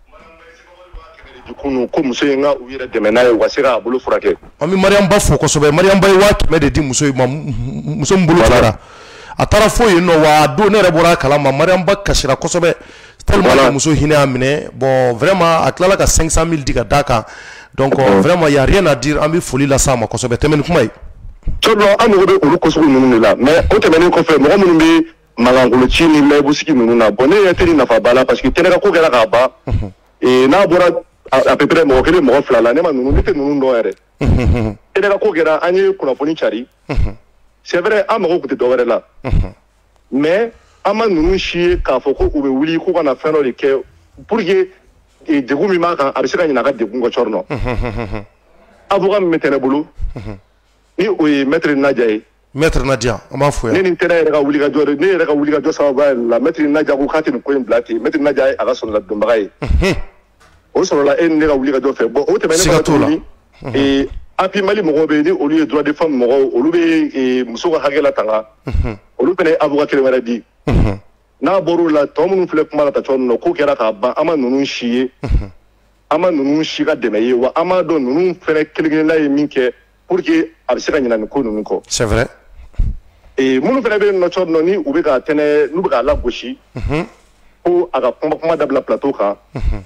kunu ko muso in ka u yɛrɛ dɛmɛ n'a ye u ka se k'a bolo furakɛ an bɛ Mariam Ba fo kosɛbɛ Mariam Ba ye waa kɛmɛ de di muso in ma muso min bolo tigɛra a taara fo yen nɔ wa a don ne yɛrɛ bɔra a kalama Mariam Ba kasira kosɛbɛ tellement que muso hinɛ y'a minɛ bon vraiment a tilala ka cinq cent mille di ka d'a kan donc vraiment y a rien à dire an bɛ foli las'a ma kosɛbɛ tɛmɛ ni kuma ye sɔrɔ an mago bɛ olu kosugu ninnu de la mais o tɛmɛnen kɔfɛ mɔgɔ minnu bɛ mankankoloci ni lɛbusigi ninnu na bon ne yɛrɛ tɛ ni nafa b'a la parce que tɛnɛka ko kɛra k'a ban n'a bɔra à peu près mɔgɔ kelen mɔgɔ fila la ne ma ninnu ne tɛ ninnu dɔn yɛrɛ tɛnɛka ko kɛra an ye kunnafoni cari c'est vrai an mago tun tɛ dɔwɛrɛ la mais an ma ninnu si ye k'a fɔ ko u bɛ wuli k'u kana fɛn dɔ de kɛ pour que degun min b'a kan a bɛ se ka ɲinɛ a ka degun kɔ cɔri nɔ avocat min bɛ tɛnɛ bolo ni o ye maître Nadia ye maître Nadia an b'a fo yan ne ni tɛnɛ yɛrɛ ka wulikajɔ ne yɛrɛ ka wulikajɔ sababuya la maître Nadia ko k'a tɛ nin ko in bila ten maître Nadia ye a ka sɔrɔladonbaga ye o sɔrɔla e ni ne ka wulikajɔ fɛ bon o tɛmɛnen kɔfɛ tuguni ee Api Mali mɔgɔw bɛ yen ni olu ye droit de femme mɔgɔw olu bɛ muso ka hakɛ latanga olu fana ye avocat kelen wɛrɛ di n'a bɔr'o la tɔ minnu filɛ kuma la ta cogo min na k'o kɛra k'a ban an ma ninnu si ye an ma ninnu si ka dɛmɛ ye wa an m'a dɔn ninnu fana kelen-kelenna ye min kɛ pour que a bɛ se ka ɲinɛ nin ko ninnu kɔ. c'est vrai. ee minnu fana bɛ yen nɔ cogo min na ni u bɛ ka tɛnɛ n'u bɛ k'a lagosi ko a ka kuma kuma dabila plateau kan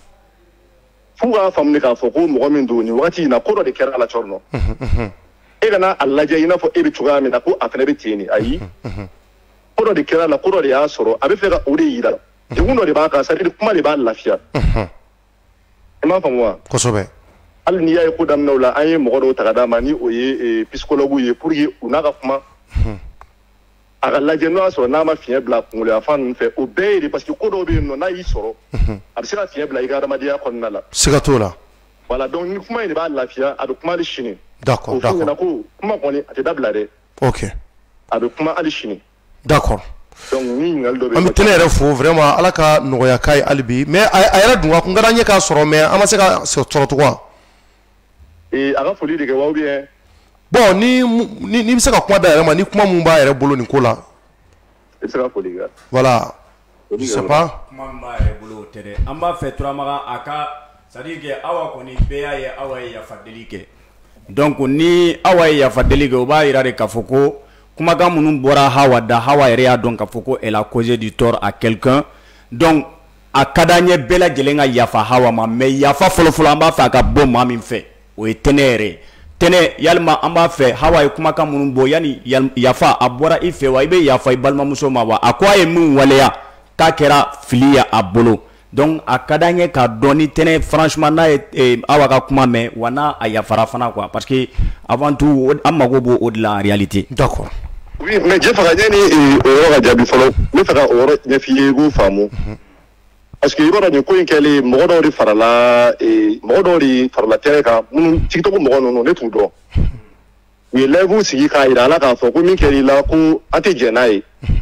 f'u k'a faamu de k'a fɔ ko mɔgɔ min don nin wagati in na ko dɔ de kɛra a la cogo min na e kana a lajɛ i n'a fɔ e bɛ cogoya min na ko a fana bɛ ten de ayi. ko dɔ de kɛra la ko dɔ de y'a sɔrɔ a bɛ fɛ ka o de yira degun dɔ de b'a kan c'est-à-dire kuma de b'a lafiya i m'a faamu wa kosɛbɛ hali n'i y'a ye ko daminɛw la an ye mɔgɔ dɔw ta ka d'a ma ni o ye psychologue ye pour que u n'a ka kuma a ka lajɛ n'o y'a sɔrɔ n'a ma fiɲɛ bila kunkolo yanfan ninnu fɛ o bɛɛ ye de parce que ko dɔw bɛ yen nɔ n'a y'i sɔrɔ a bɛ se ka fiɲɛ bila i ka adamadenya kɔnɔna la siga t'o la voilà donc ni kuma in de b'a lafiya a bɛ kuma hali sini d'accord d'accord o f'u ɲɛna ko kuma kɔni a tɛ dabila dɛ ok a bɛ kuma hali sini d'accord donc ni ɲininkali dɔ bɛ an bɛ tɛnɛ yɛrɛ fo vraiment ala ka nɔgɔya k'a ye hali bi mais a yɛrɛ dun a kun ka d'an ye k'a sɔrɔ mais an ma se ka sɔrɔ cogo ee a ka foli de kɛ wa ou bien bon ni ni ni bɛ se ka kuma da yɛrɛ ma ni kuma mun b'a yɛrɛ bolo nin ko la i bɛ se ka foli kɛ voilà je sais pas kuma min b'a yɛrɛ bolo o tɛ dɛ an b'a fɛ Turamaga a ka c'est à dire que awa kɔni bɛɛ y'a ye awa ye yafa deli kɛ donc ni awa ye yafa deli kɛ o b'a yira de k'a fɔ ko kumakan minnu bɔra Hawa da Hawa yɛrɛ y'a dɔn k'a fɔ ko elle a causé du tort à quelqu'un donc a ka d'an ye bɛɛ lajɛlen ka yafa Hawa ma mais yafa fɔlɔfɔlɔ an b'a fɛ a ka bɔ maa min fɛ o ye tɛnɛ yɛrɛ tɛnɛ yalima an b'a fɛ Hawa ye kumakan minnu bɔ yanni yafa a bɔra i fɛ wa i bɛ yafa i balimamuso ma wa a ko a ye min waleya k'a kɛra fili ye a bolo donc a ka d'an ye k'a dɔn ni tɛnɛ franchement n'a ye Awa ka kuma mɛn wa n'a a yafara fana quoi parce que avant tout an mago b'o o de la en réalité. d'accord. oui mais je faga yanni o yɔrɔ ka jaabi fɔlɔ ne fɛ ka o yɔrɔ ɲɛf'i ye i k'o faamu parce que i b'a dɔn nin ko in kɛlen mɔgɔ dɔw de farala mɔgɔ dɔw de farala tɛnɛ kan minnu tiktok mɔgɔ ninnu ne t'u dɔn u ye live sigi k'a yira ala k'a fɔ ko min kɛr'i la ko an tɛ jɛn n'a ye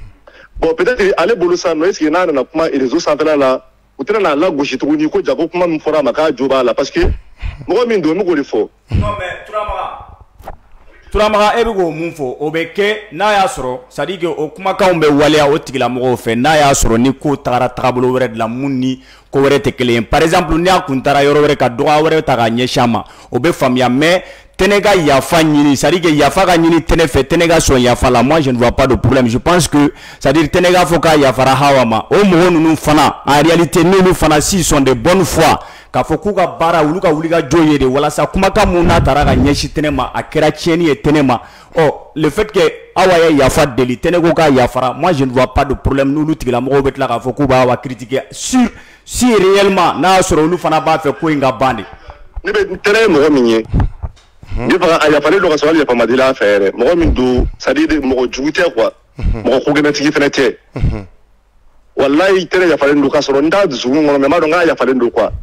bon peut-être ale bolo sisan nɔ est-ce que n'a nana kuma réseau sanfɛla la u tɛna n'a lagosi tuguni ko jago kuma min fɔra a ma k'a jo b'a la parce que mɔgɔ min don n bɛ k'o de fɔ. non mais Turamaga Turamaga e bɛ k'o mun fɔ o bɛ kɛ n'a y'a sɔrɔ c'est à dire que o kumakanw bɛ waleya o tigilamɔgɔw fɛ n'a y'a sɔrɔ ni ko tagara tagabolo wɛrɛ de la mun ni ko wɛrɛ tɛ kelen ye par exemple ni a kun taara yɔrɔ wɛrɛ ka dɔgɔya wɛrɛ ta k'a ɲɛsin a ma o bɛ faamuya mais tɛnɛ ka yafa ɲini c'est à dire que yafa ka ɲini tɛnɛ fɛ tɛnɛ ka sɔn yafa la moi je ne vois pas de problème je pense que c'est à dire tɛnɛ k'a fɔ k'a yafara Hawa ma o mɔgɔ ninnu fana en réalité n'olu fana s'ils sont de bonne foi k'a fɔ k'u ka baara olu ka wuli ka jɔ ye de walasa kumakan mun n'a taara ka ɲɛsin tɛnɛ ma a kɛra tiɲɛni ye tɛnɛ ma ɔ le fait que Awa ye yafa deli tɛnɛ ko k'a yafara moi je ne vois pas de problème n'olu tigilamɔgɔw bɛ tila k'a fɔ k'u b'a Awa critiquer sur si réellement n'a y'a sɔrɔ olu fana b'a fɛ ko in ka ban de. ne bɛ tɛnɛ ye mɔgɔ min ye ne faga a yafalen don ka sɔrɔ hali yafa ma deli a fɛ yɛrɛ mɔgɔ min don c'est à dire mɔgɔ jugu tɛ quoi mɔgɔ kogɛnɛtigi fana tɛ walayi tɛnɛ yafalen don ka sɔrɔ n t'a dusukun kɔnɔ mais n b'a dɔn k'a yafalen don quoi.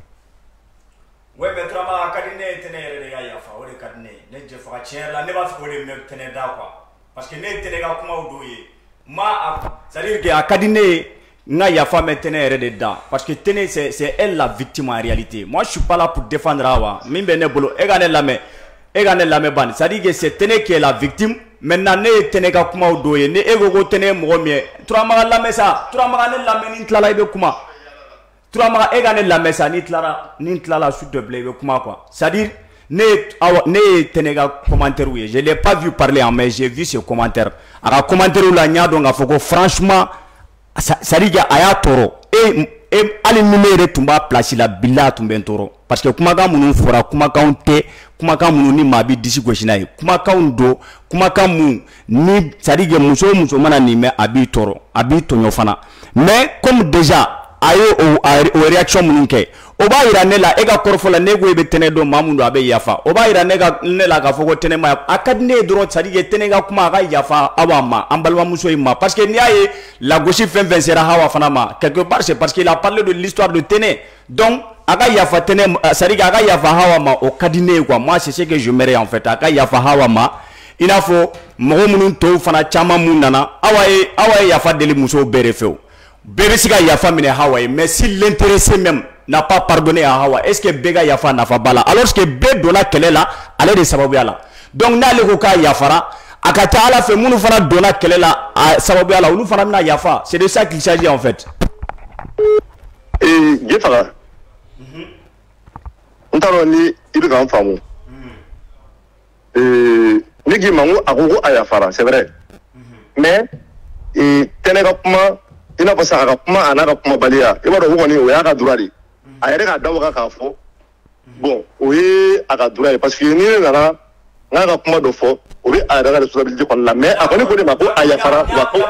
oui mais Turamaga a ka di ne ye tɛnɛ yɛrɛ de ka yafa o de ka di ne ye ne jɛ faga tiɲɛ yɛrɛ la ne b'a fɛ o de mɛn tɛnɛ da quoi parce que ne ye tɛnɛ ka kumaw dɔw ye ma a c'est à dire que a ka di ne ye n ka yafa mɛn tɛnɛ yɛrɛ de da parce que tɛnɛ c'est c'est elle la victime en réalité moi je suis pas là pour défendre Awa min bɛ ne bolo e ka ne lamɛn e ga ne lamɛ ban c'est à dire que c'est Tene qui est la victime maintenant ne ye Tene ka kuma do ye ne e ko ko Tene mɔgɔ min ye Turamaga lamɛ sa Turamaga ne lamɛ ni tilala i bɛ kuma Turamaga e ga ne lamɛ sa ni tilara ni tilala s'il te plaît i bɛ kuma quoi c'est à dire ne ne ye Tene ka commentaire ye je l'ai pas vu parler en mais j'ai vu ses commentaires a ka commentaire la ɲa dɔn k'a fɔ ko franchement c'est à dire que a y'a tɔɔrɔ e e hali ni ne yɛrɛ tun b'a place la bila tun bɛ n tɔɔrɔ parce que kumakan minnu fɔra kumakanw tɛ kumakan minnu ni maa bɛ disi gosi n'a ye kumakanw don kumakan mun ni c'est à dire que muso o muso mana nin mɛn a b'i tɔɔrɔ a b'i tɔɲɔ fana mais comme déjà a ye o o réaction minnu kɛ o b'a yira ne la e ka kɔrɔfɔ la ne ko e bɛ Tene dɔn maa min don a bɛ yafa o b'a yira ne ka ne la k'a fɔ ko Tene ma a ka di ne ye dɔrɔn c'est à dire que Tene ka kuma a ka yafa Awa ma an balimamuso in ma parce que n'i y'a ye lagosi fɛn fɛn sera Awa fana ma quelque part c'est parce qu'il a parlé de l'histoire de Tene donc a ka yafa Tene c'est à dire que a ka yafa Awa ma o ka di ne ye quoi moi c'est ce que je mérite en fait a ka yafa Awa ma i n'a fɔ mɔgɔ minnu tɔw fana caman mun nana Awa ye Awa ye yafa deli musow bɛɛ de fɛ o bɛɛ bɛ se ka yafa minɛ Awa ye mais si l'intéressé même n'a pas pardonné à Awa est-ce que Bega yafa nafa bala alors que Be donna kɛlɛ la ale de sababuya la donc n'ale ko k'a yafara a ka ca Ala fɛ minnu fana donna kɛlɛ la a sababuya la olu fana bɛna yafa c'est de ça qu'il s'agit en fait. ee Jefaga n t'a dɔn ni i bɛ ka n faamu ee ne k'i ma n ko a ko ko a yafara c'est vrai mais ee Tene ka kuma i n'a fɔ sisan a ka kuma a n'a ka kumabaliya i b'a dɔn o kɔni o y'a ka droit de ye a yɛrɛ k'a da waga k'a fɔ bon o ye a ka droit ye parce que ni ne nana n k'a ka kuma dɔ fɔ o bɛ a yɛrɛ ka responsabilité kɔnɔna la mais a kɔni ko de ma ko a yafara wa ko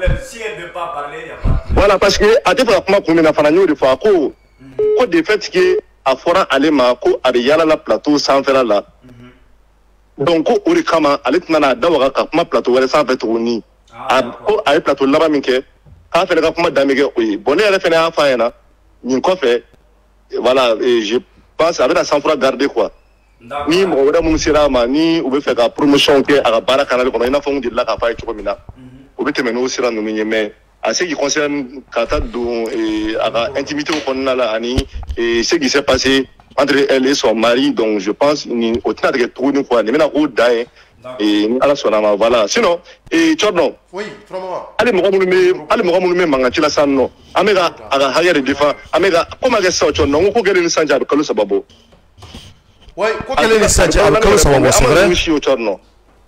voilà parce que a tɛ fɛ ka kuma kun min na fana n y'o de fɔ a ko ko de fait que a fɔra ale ma ko a bɛ yala la plateau sanfɛla la donc ko o de kama ale tɛna n'a da waga ka kuma plateau wɛrɛ sanfɛ tuguni a ko a ye plateau laban min kɛ k'a fɛnɛ ka kuma danbe kɛ o ye bon ne yɛrɛ fɛnɛ y'a fɔ a ɲɛna nin kɔfɛ voilà je pense a bɛna sang-froid garder quoi ni mɔgɔ wɛrɛ minnu sera a ma ni u bɛ fɛ ka promotion kɛ a ka baara canal kɔnɔ i n'a fɔ n delila k'a fɔ a ye cogo min na u bɛ tɛmɛ n'o sira ninnu ye mais à ce qui concerne ka taa don a ka intimité kɔnɔna la ani ce qui s'est passé entre elle et son mari donc je pense ni o tɛna tigɛ tuguni quoi nin bɛna k'o dan ye ni Ala sɔnna ma voilà sinon Tchorno hali mɔgɔ minnu bɛ hali mɔgɔ minnu bɛ mankan ci la sisan nɔ an bɛ ka a ka hakɛ de défend an bɛ ka ko ma kɛ sisan Tchorno n ko ko kɛlen ni sisan cɛ a bɛ kalo saba bɔ oui ko kɛlen ni sisan cɛ a bɛ kalo saba bɔ c'est vrai an ma si o Tchorno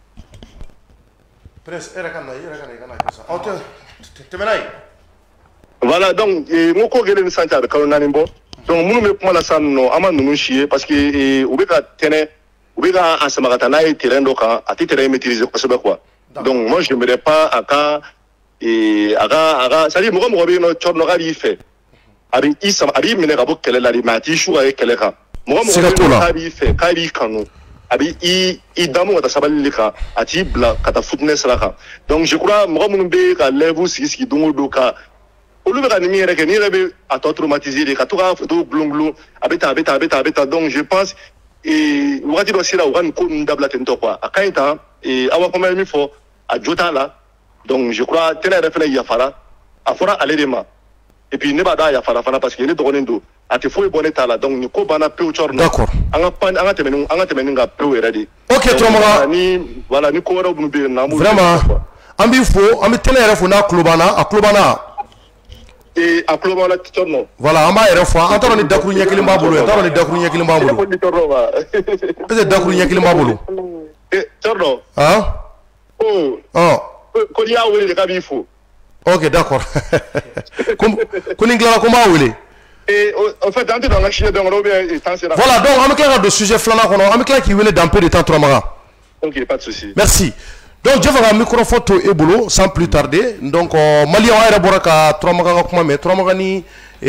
Prince e yɛrɛ ka na i yɛrɛ ka na i ka na kɛ sa aw tɛ tɛmɛ n'a ye voilà donc n ko ko kɛlen ni sisan cɛ a bɛ kalo naani bɔ donc minnu bɛ kuma la sisan nɔ an ma ninnu si ye parce que u bɛ ka Tɛnɛ u bɛ ka a sama ka taa n'a ye terrain dɔ kan a tɛ terrain maîtriser kosɛbɛ quoi donc moi je n'aimerais pas a ka a ka a ka c'est à dire mɔgɔ mɔgɔ bɛ yen nɔ Tchorno k'a b'i fɛ a bɛ i sama a b'i minɛ ka bɔ kɛlɛ la de mais a t'i su ka kɛ kɛlɛ kan mɔgɔ mɔgɔ bɛ yen nɔ k'a b'i fɛ k'a b'i kanu a bɛ i i damu ka taa sabali de kan a t'i bila ka taa futinɛ sira kan donc je crois mɔgɔ minnu bɛ ka lève sigi sigi don o don ka olu bɛ ka nin min yɛrɛ kɛ ni yɛrɛ bɛ a tɔ traumatiser de ka to ka photo gulon gulon a bɛ tan a bɛ tan a bɛ tan a bɛ tan donc je pense wagati dɔ sera u ka nin ko ninnu dabila ten tɔ quoi a ka ɲi tan Awa Kɔma ye min fɔ a jo t'a la donc je crois Tɛnɛ yɛrɛ fɛnɛ yafara a fɔra ale de ma et puis ne b'a dɔn a yafara fana parce que ne dɔgɔnin don a tɛ foyi bɔ ne t'a la donc nin ko banna pewu Tchorno d'accord an ka pan an ka tɛmɛ ni an ka tɛmɛ ni ka pewu yɛrɛ de ok Turamaga ni voilà ni ko wɛrɛw minnu bɛ yen nɔ an b'u vraiment an b'i fo an bɛ Tɛnɛ yɛrɛ fo n'a tulo b'an na a tulo b'an na ee a tulo b'an na Tchorno voilà an b'a yɛrɛ fo an t'a dɔn ni dakuru ɲɛ kelen b'a bolo an t'a dɔn ni dakuru ɲɛ kelen b'a bolo est-ce que dakuru ɲɛ kelen b'a bolo ee Tchorno han ko ko n'i y'a wele de k'a b'i fo ok d'accord ko ni n tilala ko n b'a wele et en fait an tɛ don an ka siɲɛ dɔn kɔnɔ ou bien temps sera voilà donc an bɛ tila ka don sujet filanan kɔnɔ an bɛ tila k'i wele dans peu de temps Turamaga ok pas de souci merci donc Jefaga microphone to e bolo sans plus tarder donc malien a yɛrɛ bɔra ka Turamaga ka kuma mɛn Turamaga ni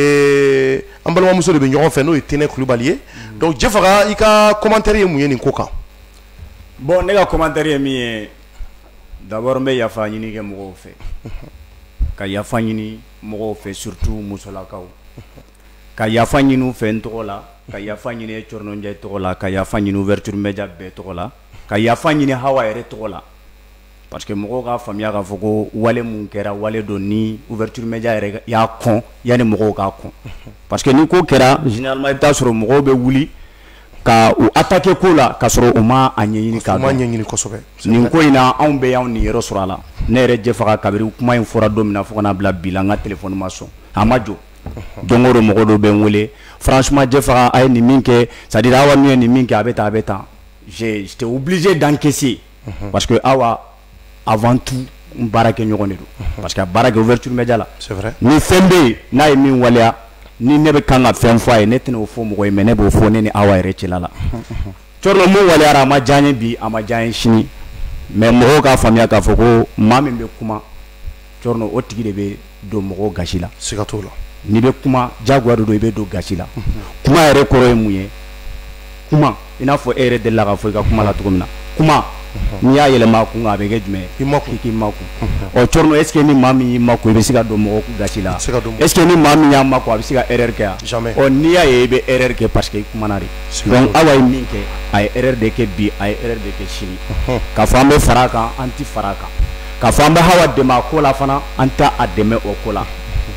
an balimamuso de bɛ ɲɔgɔn fɛ n'o ye Tɛnɛ Kulibali ye donc Jefaga i ka commentaire ye mun ye nin ko kan bon ne ka commentaire ye min ye d'abord n bɛ yafa ɲini kɛ mɔgɔw fɛ ka yafa ɲini mɔgɔw fɛ surtout musolakaw ka yafa ɲini u fɛ n tɔgɔ la ka yafa ɲini Tchorno Ndiaye tɔgɔ la ka yafa ɲini Ouverture Media bɛɛ tɔgɔ la ka yafa ɲini Awa yɛrɛ tɔgɔ la parce que mɔgɔw k'a faamuya k'a fɔ ko wale mun kɛra wale dɔ ni Ouverture Media yɛrɛ y'a kɔn yanni mɔgɔw k'a kɔn parce que ni ko kɛra généralement i bɛ taa sɔrɔ mɔgɔw bɛ wuli ka u attaquer ko la ka sɔrɔ u ma a ɲɛɲini ka ma ɲɛɲini kosɛbɛ nin ko in na anw bɛ y'anw ni yɔrɔ sɔrɔ a la ne yɛrɛ Jɛfaga kabiri kuma in fɔra don min na fo ka na bila bi la n ka téléphone ma sɔn a ma jɔ don o don mɔgɔ dɔw bɛ n wele franchement Jɛfaga a ye nin min kɛ c'est à dire Awa min ye nin min kɛ a bɛ tan a bɛ tan j'étais obligé d'encaisser parce que Awa avant tout n baara kɛ ɲɔgɔn de don parce que a baara kɛ ouverture média la c'est vrai ni fɛn bɛ yen n'a ye min waleya ni ne bɛ kan ka fɛn fɔ a ye ne tɛna o fɔ mɔgɔ ye mais ne b'o fɔ ne ni Awa yɛrɛ cɛla la cɔrɔ mun waleyara a ma diya n ye bi a ma diya n ye sini mais mɔgɔw k'a faamuya k'a fɔ ko maa min bɛ kuma cɔrɔ o tigi de bɛ don mɔgɔw gasi la siga t'o la n'i bɛ kuma jagoya de don i bɛ don gasi la kuma yɛrɛ kɔrɔ ye mun ye kuma i n'a fɔ e yɛrɛ delila k'a fɔ i ka kuma la cogo min na kuma n'i y'a yɛlɛma a kun kan a bɛ kɛ jumɛn ye i ma kun i k'i ma kun ɔ cɔrɔ est ce que ni maa min y'i ma kun i bɛ se ka don mɔgɔ gasi la se ka don est ce que ni maa min y'a ma kun a bɛ se ka erreur kɛ jamais ɔ n'i y'a ye i bɛ erreur kɛ parce que i kumana de donc Awa ye min kɛ a ye erreur de kɛ bi a ye erreur de kɛ sini k'a fɔ an bɛ fara a kan an ti fara a kan k'a fɔ an bɛ Awa dɛmɛ a ko la fana an tɛ a dɛmɛ o ko la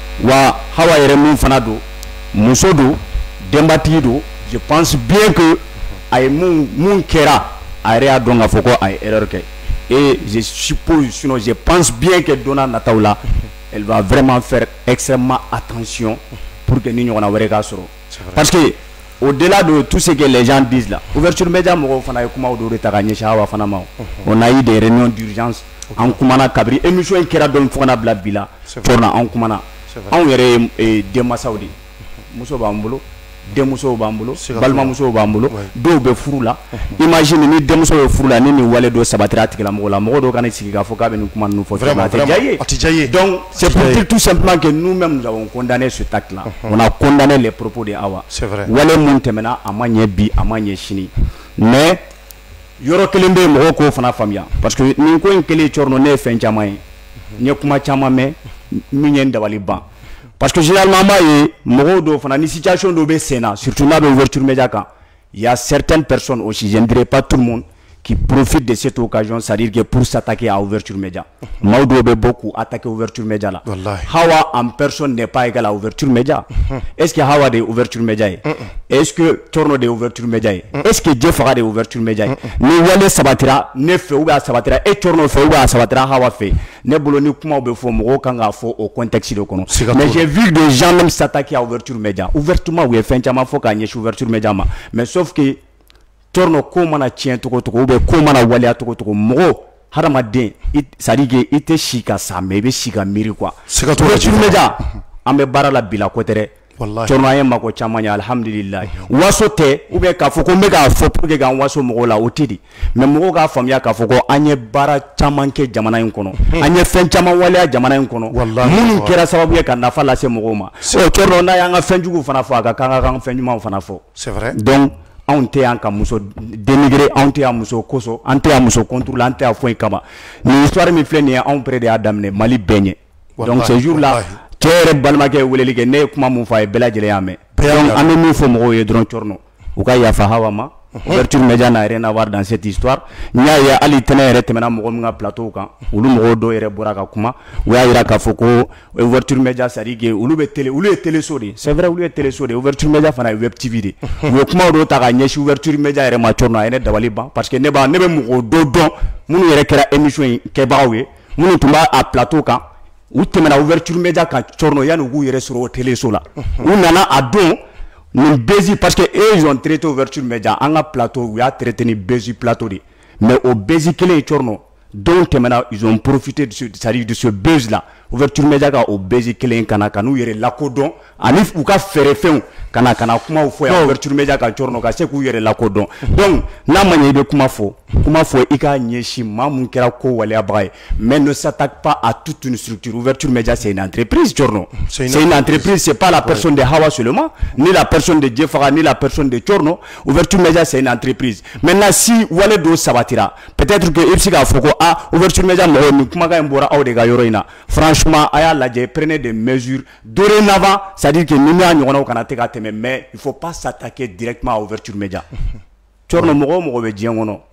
wa Awa yɛrɛ min fana don muso don denbatigi don je pense bien que a ye mun mun kɛra a yɛrɛ y'a dɔn k'a fɔ ko a ye erreur kɛ et je suppose sinon je pense bien que donna nataw la elle va vraiment faire extrêmement attention pour que ni ɲɔgɔnna wɛrɛ k'a sɔrɔ parce que au-delà de tout ce que les gens disent là ouverture média mɔgɔw fana ye kumaw dɔw de ta ka ɲɛsin Awa fana ma on a eu des réunions d'urgence an kumana kabiri émission in kɛra dɔn fo ka na bila bi la cɔrɔna an kumana anw yɛrɛ ye denmansaw de muso b'an bolo denmusow b'an bolo balimamusow b'an bolo dɔw bɛ furu la imagine ni denmuso bɛ furu la ni nin wale dɔ sabatira a tigilamɔgɔ la mɔgɔ dɔw kana sigi k'a fɔ k'a bɛ nin kuma ninnu fɔ vraiment a tɛ diya i ye donc c'est pour dire tout simplement que nous-mêmes nous avons condamné ce acte là on a condamné les propos de Awa wale mun tɛmɛna a ma ɲɛ bi a ma ɲɛ sini mais yɔrɔ kelen bɛ yen mɔgɔw k'o fana faamuya parce que nin ko in kɛlen cɔrɔ ne ye fɛn caman ye n ye kuma caman mɛn min ye n dabali ban parce que généralement an b'a ye mɔgɔw dɔw fana ni situation dɔw bɛ sen na surtout n'a bɛ ouverture média kan il y a certaines personnes aussi je ne dirais pas tout le monde qui profitent de cette occasion c'est-à-dire que pour s'attaquer à ouverture média maaw dɔw bɛ bɔ k'u attaquer ouverture média la Hawa en personne n'est pas égal à ouverture média est-ce que Hawa de ouverture média ye est-ce que Cɔrɔnɔ de ouverture média ye est-ce que Jɛfaga de ouverture média ye ni wale sabatira ne fɛ ou bien a sabatira e Cɔrɔnɔ fɛ ou bien a sabatira Hawa fɛ ne bolo ni kumaw bɛ fɔ mɔgɔw kan k'a fɔ o contexte de kɔnɔ mais j'ai vu des gens même s'attaquer à ouverture média ouvertement u ye fɛn caman fɔ k'a ɲɛsin ouverture média ma mais sauf que Cɔrɔnɔ ko mana tiɲɛ togo togo ou bien ko mana waleya togo togo mɔgɔ hadamaden c'est à dire que i tɛ si ka sa mais i bɛ si ka miiri quoi ouverture média an bɛ baara la bi la ko tɛ dɛ Cɔrɔnɔ an ye mako caman ye alhamdulilayi waso tɛ ou bien k'a fɔ ko n bɛ k'a fɔ pour que k'an waso mɔgɔw la o tɛ di mais mɔgɔw k'a faamuya k'a fɔ ko an ye baara caman kɛ jamana in kɔnɔ an ye fɛn caman waleya jamana in kɔnɔ minnu kɛra sababu ye ka nafa lase mɔgɔw ma Cɔrɔnɔ n'a y'an ka fɛn juguw fana fɔ a ka kan ka kan fɛn ɲumanw fana fɔ c'est vrai donc anw tɛ yan ka muso dénigrer anw tɛ yan muso kosɔn an tɛ yan muso contre la an tɛ yan foyi kama nin histoire min filɛ nin ye anw pere de y'a daminɛ Mali bɛɛ ɲɛ donc ce jour là cɛ yɛrɛ balimakɛ ye weleli kɛ ne ye kuma mun fɔ a ye bɛɛ lajɛlen y'a mɛn donc an bɛ min fɔ mɔgɔw ye dɔrɔn Cɔrɔnɔ u ka yafa Hawa ma ouverture média n'a rien à voir dans cette histoire n y'a ye hali tɛnɛ yɛrɛ tɛmɛna mɔgɔ min ka plateau kan olu mɔgɔw dɔw yɛrɛ bɔra ka kuma u y'a yira k'a fɔ ko ouverture média c'est à dire que olu bɛ télé olu ye téléso de c'est vrai olu ye téléso de ouverture média fana ye web T V de u ye kumaw dɔw ta ka ɲɛsin ouverture média yɛrɛ ma Cɔrɔnɔ a ye ne dabali ban parce que ne b'a ne bɛ mɔgɔ dɔw dɔn minnu yɛrɛ kɛra émission in kɛbagaw ye minnu tun b'a a plateau kan u tɛmɛna ouverture média kan Cɔrɔnɔ yanni u k'u yɛrɛ sɔrɔ o téléso la u nana a don ni bezi parce que eux ils ont traité ouverture média an ka plateau u y'a traité ni bezi plateau de mais o bezi kelen ye Cɔrɔnɔ dɔw tɛmɛna ils ont profité de ce c'est-à-dire de ce buzz là ouverture média ka o bezi kelen kana ka n'u yɛrɛ lakodɔn ani u ka fɛɛrɛ fɛnw kana kana kumaw fɔ yan ouverture média ka Cɔrɔnɔ ka se k'u yɛrɛ lakodɔn donc n'a ma ɲɛ i bɛ kuma fɔ kuma fɔ i k'a ɲɛsin maa mun kɛra ko waleyabaga ye mais ne s'attaque pas à toute une structure ouverture média c'est une entreprise Cɔrɔnɔ c'est une entreprise c'est pas la personne de Hawa seulement ni la personne de Jɛfaga ni la personne de Cɔrɔnɔ ouverture média c'est une entreprise maintenant si wale dɔw sabatira peut-être que i bɛ se k'a fɔ ko ah ouverture média mɔgɔw nin kumakan in bɔra aw de ka yɔrɔ in na franchement a y'a lajɛ prenez des mesures dorénavant c'est-à-dire que ni y'a ɲɔgɔnnaw kana tɛ ka tɛmɛ mais il faut pas s'attaquer directement à ouverture média Cɔrɔnɔ mɔgɔ o mɔgɔ bɛ diɲɛ kɔnɔ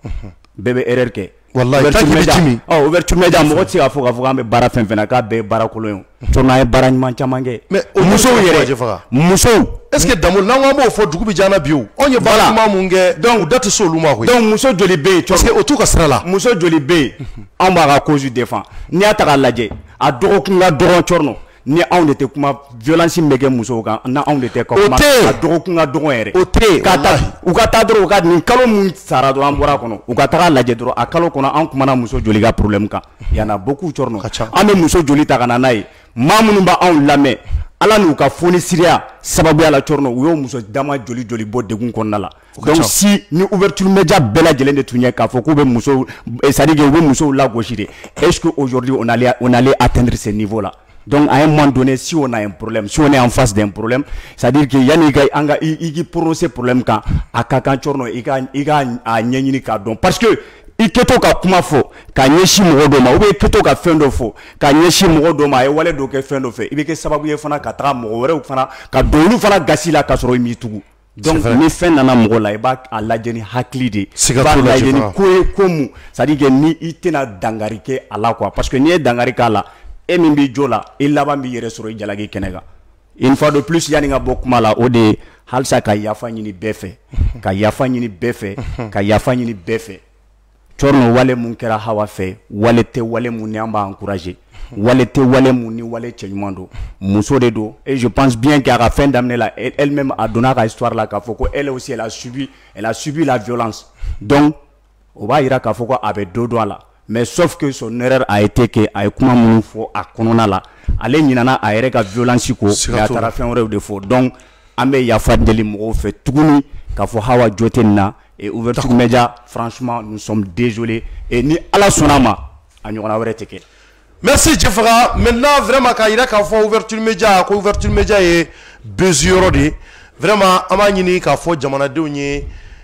bébé erreur ke wallahi taki bi jimi oh ouverture média mo ti afo ka fo ka be bara fen fen ka be bara kolon to na e bara nyman chamange mais muso yere muso est-ce que damul na ngamo fo dugu bi jana biu on ye bara ma munge donc date so luma ko donc muso joli be parce que otu ka sira la muso joli be on ba ka cause défend ni ataka laje a dogo kunga dogo chorno ni anw de tɛ kuma violence bɛ kɛ musow kan na anw de tɛ ka kuma a dɔgɔkun ka dɔgɔn yɛrɛ o tɛ ka taa u ka taa dɔrɔn u ka nin kalo min sara dɔrɔn an bɔra kɔnɔ u ka taga lajɛ dɔrɔn a kalo kɔnɔ an kumana muso joli ka problème kan yana beaucoup cɔrɔnɔ an bɛ muso joli ta ka na n'a ye maa minnu bɛ anw lamɛn ala n'u ka fonisiriya sababuya la cɔrɔnɔ u y'o muso dama joli joli bɔ degun kɔnɔna la donc si ni ouverture média bɛɛ lajɛlen de tun ye k'a fɔ k'u bɛ musow c'est à dire que u bɛ musow lagosi de est-ce que aujourd'hui on allait on allait atteindre ce niveau là. Donc à un moment donné, si on a un problème, si on est en face d'un problème, c'est-à-dire que yani ga anga igi prononcer problème kan akaka chorno iga iga a nyanyini ka don parce que iketo ka kuma fo ka nyeshi mo do ma ou be keto ka fendo fo ka nyeshi mo do ma e wale do ke fendo fe ibe ke sababu ye fana ka tra mo wore fana ka dolu fana gasila ka soro mi tugu donc ni fen nana mo la e ba ala jeni hakli de ba la jeni ko komu c'est-à-dire que ni itena dangarike ala quoi parce que ni e dangarika la et min bi jola il laban bi yere soro jalagi kenega une fois de plus yani nga bokuma la o de halsa ka yafa nyini befe ka yafa nyini befe ka yafa nyini befe chorno wale mun kera hawa fe wale te wale mun amba encourager wale te wale mun ni wale chenyumando muso de do et je pense bien qu'à la fin d'amener là elle-même a donné la histoire là ka foko elle aussi elle a subi elle a subi la violence donc on va ira ka foko avec dodo là. Mais sauf que son erreur a été que a kuma munu fo a konona la ale nyinana a yɛrɛ ka violence ko a taara fɛn wɛrɛw de fɔ donc an bɛ yafa deli mɔgɔw fɛ tuguni k'a fɔ hawa jote nin na et ouverture média franchement nous sommes désolés et ni ala sɔnna ma a ɲɔgɔnna wɛrɛ tɛ kɛ. Merci Djefaga. Maintenant vraiment k'a yira k'a fɔ ouverture média ko ouverture média ye bezu yɔrɔ de vraiment an b'a ɲini k'a fɔ jamanadenw ye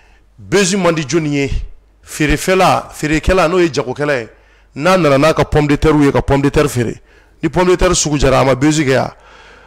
bezu man di jɔnni ye. Feerefɛla feerekɛla n'o ye jagokɛla ye n'a nana n'a ka pomme de terre ye ka pomme de terre feere ni pomme de terre sugu jara a ma bezu kɛ yan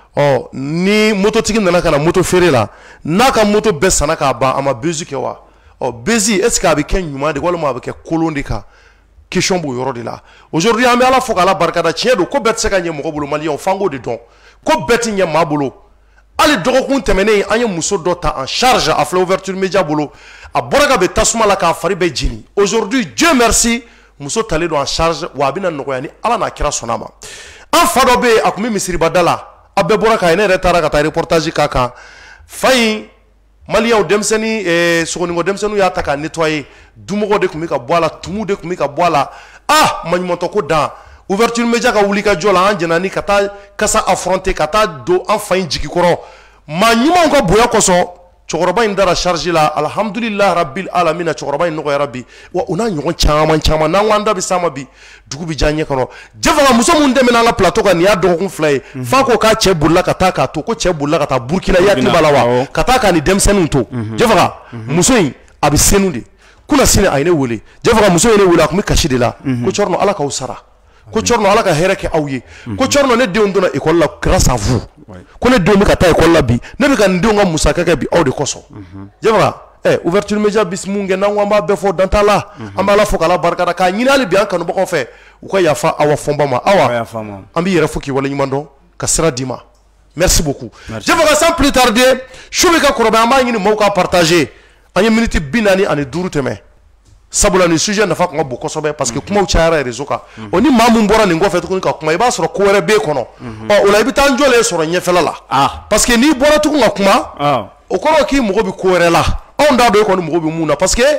ɔ ni mototigi nana ka na moto feere la n'a ka moto bɛɛ sanna k'a ban a ma bezu kɛ wa ɔ bezi est ce que a bɛ kɛ ɲuman de walima a bɛ kɛ kolon de kan question b'o yɔrɔ de la aujourd'hui an bɛ ala fo k'ala barikada tiɲɛ don ko bɛɛ tɛ se ka ɲɛ mɔgɔ bolo maliyɛnw f'an k'o de dɔn ko bɛɛ tɛ ɲɛ maa bolo hali dɔgɔkun tɛmɛnen an ye muso dɔ ta en charge a filɛ ouverture média bolo a bɔra ka bɛn tasuma la k'a fari bɛɛ jeni aujourd'hui Dieu merci muso talen don en charge wa a bɛna nɔgɔya ni ala n'a kira sɔnna ma an fa dɔ bɛ yen a tun bɛ misiribada la a bɛɛ bɔra k'a ye ne yɛrɛ taara ka taa reportage k'a kan fa in maliyɛnw denmisɛnnin ɛɛ sogonikɔ denmisɛnninw y'a ta k'a nettoyer dumɔgɔw de tun bɛ ka bɔ a la tumu de tun bɛ ka bɔ a la ah maɲumantɔ ko dan ouverture média ka wuli ka jɔ la an jɛna ni ka taa kasa affronter ka taa don an fa in jigi kɔrɔ maa ɲumanw ka bonya kosɔn cɛkɔrɔba in dara charge la alhamdulillah rabbil alamin cɛkɔrɔba in nɔgɔyara bi wa u n'a ɲɔgɔn caman caman n'an ko an da bɛ s'a ma bi dugu bɛ diya ɲɛ kɔnɔ Djefaga muso min tɛmɛna an ka plateau kan nin y'a dɔgɔkun fila ye f'a ko k'a cɛ bolila ka taa k'a to ko cɛ bolila ka taa Burkina i hakili b'a la wa ka taa k'a ni denmisɛnninw to Djefaga muso in a bɛ senu de kunna sini a ye ne wele Djefaga muso ye ne wele a tun bɛ kasi de la ko cɔrɔnɔ ala k'aw sara ko cɔrɔnɔ ala ka hɛrɛ kɛ aw ye ko cɔrɔnɔ ne denw donna école la grâce à vous ko ne denw bɛ ka taa école la bi ne bɛ ka n denw ka musaka kɛ bi aw de kosɔn Djefaga eh ouverture média bis mun kɛ n'an ko an b'a bɛɛ fɔ dan t'a la an b'a la fɔ k'ala barikada k'a ɲini hali bi an kanubagaw fɛ u ka yafa Awa Fɔnba ma Awa an b'i yɛrɛ fo k'i waleɲuman dɔn ka sira d'i ma merci beaucoup Djefaga sans plus tarder su bɛ ka kɔrɔbaya an b'a ɲini maaw k'a partager an ye minute bi naani ani duuru tɛmɛ sabula ni sujet nafa kun ka bon kosɛbɛ parce que kumaw cayara réseau kan o ni maa mun bɔra nin kɔfɛ tuguni ka kuma i b'a sɔrɔ ko wɛrɛ b'e kɔnɔ ɔ o la i bɛ taa n jɔlen sɔrɔ ɲɛfɛla la parce que n'i bɔra tugun ka kuma o kɔrɔ k'i mago bɛ ko wɛrɛ la anw t'a dɔn e kɔni mago bɛ mun na parce que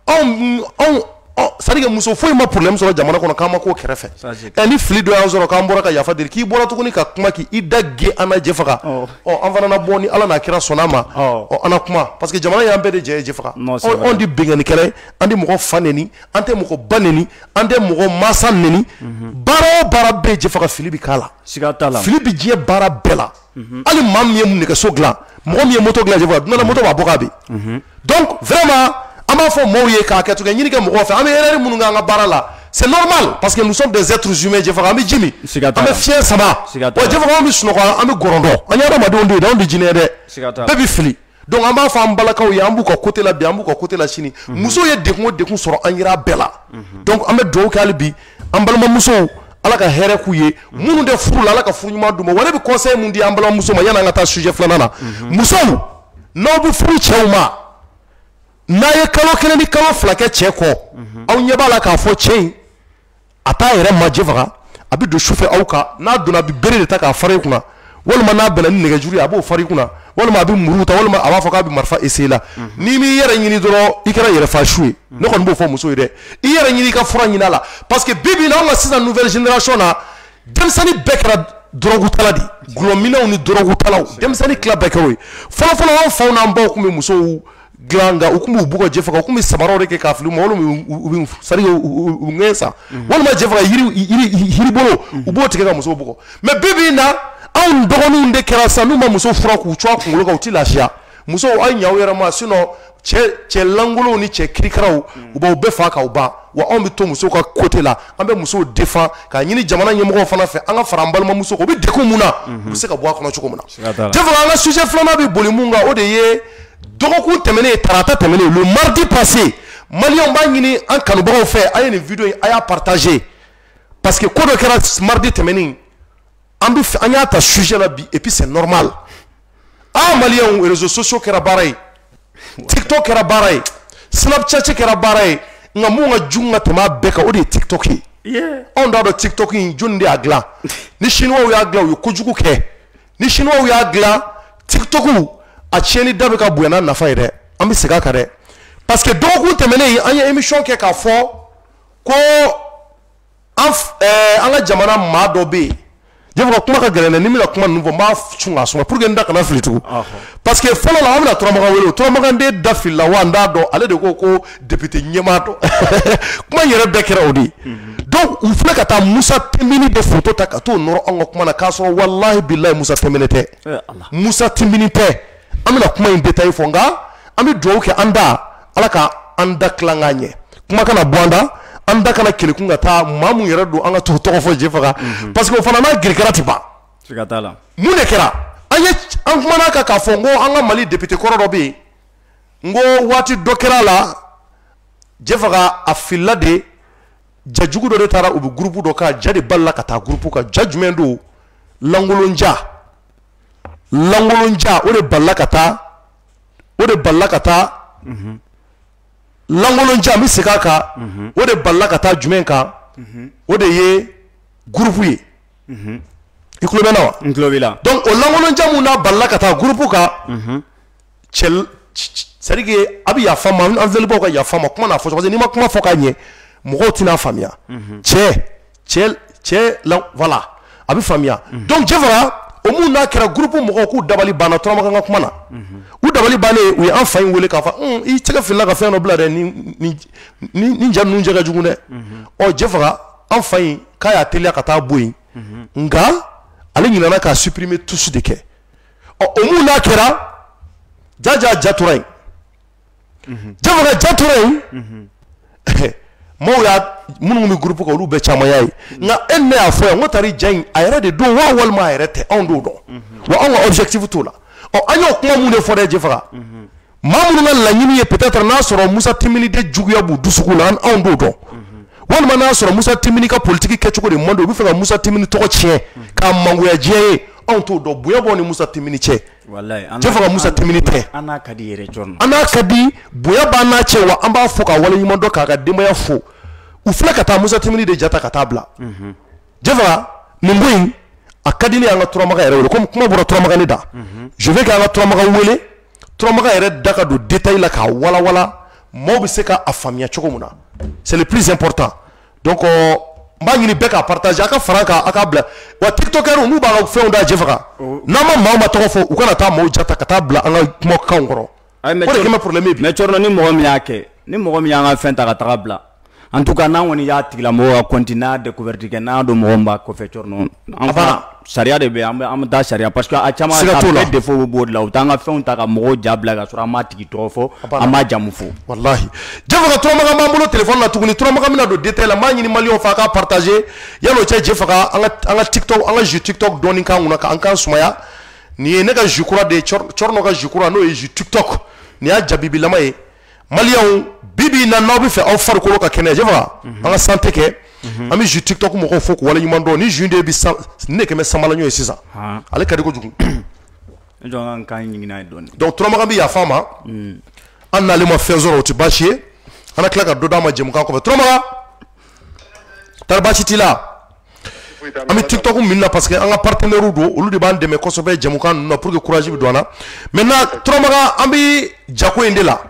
anw anw c'est à dire que muso foyi ma problème sɔrɔ jamana kɔnɔ k'an ma k'o kɛrɛfɛ ɛ ni fili dɔ y'an sɔrɔ k'an bɔra ka yafa deli k'i bɔra tuguni ka kuma k'i da ge an na Djefaga ɔ an fana na bɔ ni ala n'a kira sɔnna ma ɔ an na kuma parce que jamana y'an bɛɛ de jɛ ye Djefaga anw di bingannikɛla an di mɔgɔ fa neni an tɛ mɔgɔ ba neni an tɛ mɔgɔ masa neni baara o baara bɛɛ Djefaga fili bɛ k'a la fili bɛ diɲɛ baara bɛɛ la hali maa min ye nɛgɛso dilan mɔgɔ min ye moto dilan Djefaga dunan moto b'a bɔ k'a bin donc vraiment an b'a fɔ maaw ye k'a kɛ to kɛ ɲini kɛ mɔgɔw fɛ an bɛ erreur minnu kɛ an ka baara la c'est normal parce que nous sommes des êtres humains Djefaga an bɛ ji min an bɛ fiɲɛ sama wa Djefaga an bɛ sunɔgɔ an bɛ gɔrɔndɔ an ye adamadenw de ye anw de jinɛ ye dɛ bɛɛ bɛ fili donc an b'a fɔ an balakaw ye an b'u ka côté la bi an b'u ka côté la sini muso ye dekun o dekun sɔrɔ an yira bɛɛ la donc an bɛ dugawu kɛ hali bi an balimamusow ala ka hɛrɛ k'u ye minnu de furu la ala ka furu ɲuman d'u ma wa ne bɛ conseil mun di an balimamuso ma yanni an ka taa sujet filanan na musow n'aw bɛ furu cɛw ma n'a ye kalo kelen ni kalo fila kɛ cɛ kɔ aw ɲɛ b'a la k'a fɔ cɛ in a t'a yɛrɛ majɛ faga a bɛ don sufɛ aw kan n'a donna a bɛ bere de ta k'a fara i kunna walima n'a bɛnna ni nɛgɛjuru ye a b'o fara i kunna walima a bɛ muru ta walima a b'a fɔ k'a bɛ marifa essayer la n'i m'i yɛrɛ ɲini dɔrɔn i kɛra yɛrɛfasu ye ne kɔni b'o fɔ muso ye dɛ i yɛrɛ ɲini i ka fura ɲini a la parce que bi bi in na anw ka sisan nouvelle génération na denmisɛnnin bɛɛ kɛra dɔrɔgutala de ye gulɔminɛw ni dɔrɔgutalaw denmisɛnnin tila bɛɛ kɛra o ye fɔlɔ fɔlɔ anw faw n'an baw tun bɛ musow dilan nka u tun b'u bugɔ jɛ faga u tun bɛ samaraw de kɛ k'a fili ma walima u bɛ sari u ŋɛɲɛ san walima jɛ faga yiri yiri yiribolo u b'o tigɛ ka musow bugɔ mais bi bi in na anw dɔgɔninw de kɛra sisan n'u ma muso fura k'u cɔ a kunkolo kan u tɛ lafiya musow aw ɲa aw yɛrɛ ma sinon cɛ cɛ langolow ni cɛ kirikaraw u b'aw bɛɛ faga k'aw ban wa anw bɛ to musow ka côté la an bɛ musow défend k'a ɲini jamana ɲɛmɔgɔw fana fɛ an ka fara an balimamuso kan u bɛ degun mun na u bɛ se ka bɔ a kɔnɔ cogo min na jɛ faga an ka sujet filanan bɛ boli mun kan o de ye dɔgɔkun tɛmɛnen tarata tɛmɛnen le mardi passé maliyɛnw b'a ɲini an kanubagaw fɛ a ye nin video in a y'a partager parce que ko dɔ kɛra mardi tɛmɛnen an bɛ an y'a ta sujet la bi et puis c'est normal ah maliyɛnw réseaux sociaux kɛra baara ye tiktok kɛra baara ye snapchat kɛra baara ye nka mun ka jugu ka tɛmɛ a bɛɛ kan o de ye tiktok ye anw t'a dɔn tiktok in jɔnni de y'a dilan ni chinois y'a dilan u ye kojugu kɛ ni chinois y'a dilan tiktok a tiɲɛni da bɛ ka bonya n'a nafa ye dɛ an bɛ segin a kan dɛ parce que dɔgɔkun tɛmɛnen an ye émission kɛ k'a fɔ ko an ɛɛ an ka jamana maa dɔ bɛ yen jɛfɛ ka kuma ka gɛlɛn dɛ ni n bɛna kuma ninnu fɔ n b'a sun k'a suma pour que n da kana fili tugun parce que fɔlɔ la an bɛna turamagan wele o turamaganden da filila wa n t'a dɔn ale de ko ko député ɲɛmaa dɔ kuma in yɛrɛ bɛɛ kɛra o de ye donc u filɛ ka taa musa tɛmɛni de photo ta ka t'o nɔrɔ an ka kuma na k'a sɔrɔ walahi bilahi musa tɛmɛni tɛ musa tɛmɛni tɛ an bɛna kuma in détail fɔ nka an bɛ dugawu kɛ an da ala ka an da tilan k'a ɲɛ kuma kana bɔ an da an da kana kelekun ka taa maa mun yɛrɛ don an ka tɔgɔ fɔ jɛ faga parce que o fana n'a girikara tɛ ban mun de kɛra an ye an kumana kan k'a fɔ n ko an ka mali député kɔrɔ dɔ bɛ yen n ko waati dɔ kɛra a la jɛ faga a filila de jajugu dɔ de taara u bɛ groupe dɔ kan ja de balila ka taa groupe kan ja jumɛn don langolonja langolonja o de balila ka taa o de balila ka taa langolonja n bɛ segin a kan o de balila ka taa jumɛn kan o de ye groupe ye i tulo bɛ na wa n tulo b'i la donc o langolonja mun n'a balila ka taa groupe kan cɛ c'est à dire que a bɛ yafa n ma an filɛbagaw ka yafa n ma kuma n'a fɔ parce que n'i ma kuma fɔ k'a ɲɛ mɔgɔw tɛna faamuya cɛ cɛ cɛ la voilà a bɛ faamuya donc jɛ faga o mun n'a kɛra groupe mɔgɔw k'u dabali banna turamagan ka kuma na u dabali bannen u ye an fa in wele k'a fɔ un i tɛgɛ filila ka fɛn dɔ bila dɛ ni ni ni ni ja ninnu jɛ ka jugu dɛ ɔ jɛ faga an fa in k'a y'a teliya ka taa bɔ yen nka ale ɲinana k'a supprimer tous de kɛ ɔ o mun n'a kɛra jaja ja tora yen jɛ faga ja tora yen maaw y'a minnu bɛ groupe kan olu bɛɛ caman y'a ye nka e ne y'a fɔ yan n ko tari ja in a yɛrɛ de don wa walima a yɛrɛ tɛ anw t'o dɔn wa anw ka objectif t'o la ɔ an y'o kuma mun de fɔ dɛ jɛ faga maa minnu ka laɲini ye peut-être n'a sɔrɔ musa timini de juguya b'u dusukun na anw t'o dɔn walima n'a sɔrɔ musa timini ka politique kɛcogo de man di u bɛ fɛ ka musa timini tɔgɔ tiɲɛ k'a mangoya diɲɛ ye anw t'o dɔn bonya b'aw ni musa timini cɛ jɛ faga musa timini tɛ an n'a ka di yɛrɛ jɔn an n'a ka di bonya b'an n'a cɛ wa an b'a fɔ ka wale ɲuman dɔn k'a ka denbaya fo u filɛ ka taa musa timini de jata ka taa bila jɛ faga nin ko in a ka di ne y'an ka turamagan yɛrɛ wele komi kuma bɔra turamagan ne da je vais k'an ka turamagan wele turamagan yɛrɛ da ka don détail la k'a walawala maaw bɛ se ka a faamuya cogo min na c'est le plus important donc n b'a ɲini bɛɛ k'a partager a ka fara kan a k'a bila wa tiktokers n'u b'a ka fɛnw da jɛ faga n'an ma maaw ma tɔgɔ fɔ u kana taa maaw jata ka taa bila an ka kumakanw kɔrɔ o de kɛmɛ problème ye bi mais cɔrɔ ni mɔgɔ min y'a kɛ ni mɔgɔ min y'an ka fɛn ta ka taga bila en tout cas n'an kɔni y'a tigilamɔgɔ ka continuer a découverte kɛ n'an y'a dɔn mɔgɔ min b'a kɔfɛ cɔrɔ an fana sariya de bɛ an bɛ an bɛ taa sariya parce que a caman a bɛɛ défaut bɛ b'o de la u t'an ka fɛnw ta ka mɔgɔw ja bila ka sɔrɔ an m'a tigi tɔgɔ fɔ an m'a jamu fɔ walahi jɛ faga turamagan b'an bolo téléphone la tuguni turamagan bɛna don détail la n b'a ɲini maliyɛnw fɛ a k'a partager yan'o cɛ jɛ faga an ka an ka tiktok an ka jeu tiktok dɔɔni k'an kunna k'an k'an sumaya ni ye ne ka jukura de Chorno ka jukura no ye ju TikTok ni ya jabibi lama ye Maliens bibi na n'aw bɛ fɛ aw farikolo ka kɛnɛ je vois an ka santé kɛ an bɛ ju TikTok mɔgɔw fo k'u waleɲuman dɔn ni ju de bi ne kɛmɛ samala ɲɔ ye sisan ale ka di kojugu donc Turamagan bɛ yafa ma an n'ale ma fɛn sɔrɔ o tɛ baasi ye an na tila ka dɔ d'a ma jɛmukan kɔfɛ Turamagan tari baasi t'i la an bɛ TikTok min na parce que an ka partenaires don olu de b'an dɛmɛ kosɛbɛ jɛmukan ninnu na pour que courage bɛ don an na maintenant Turamagan an bɛ jako in de la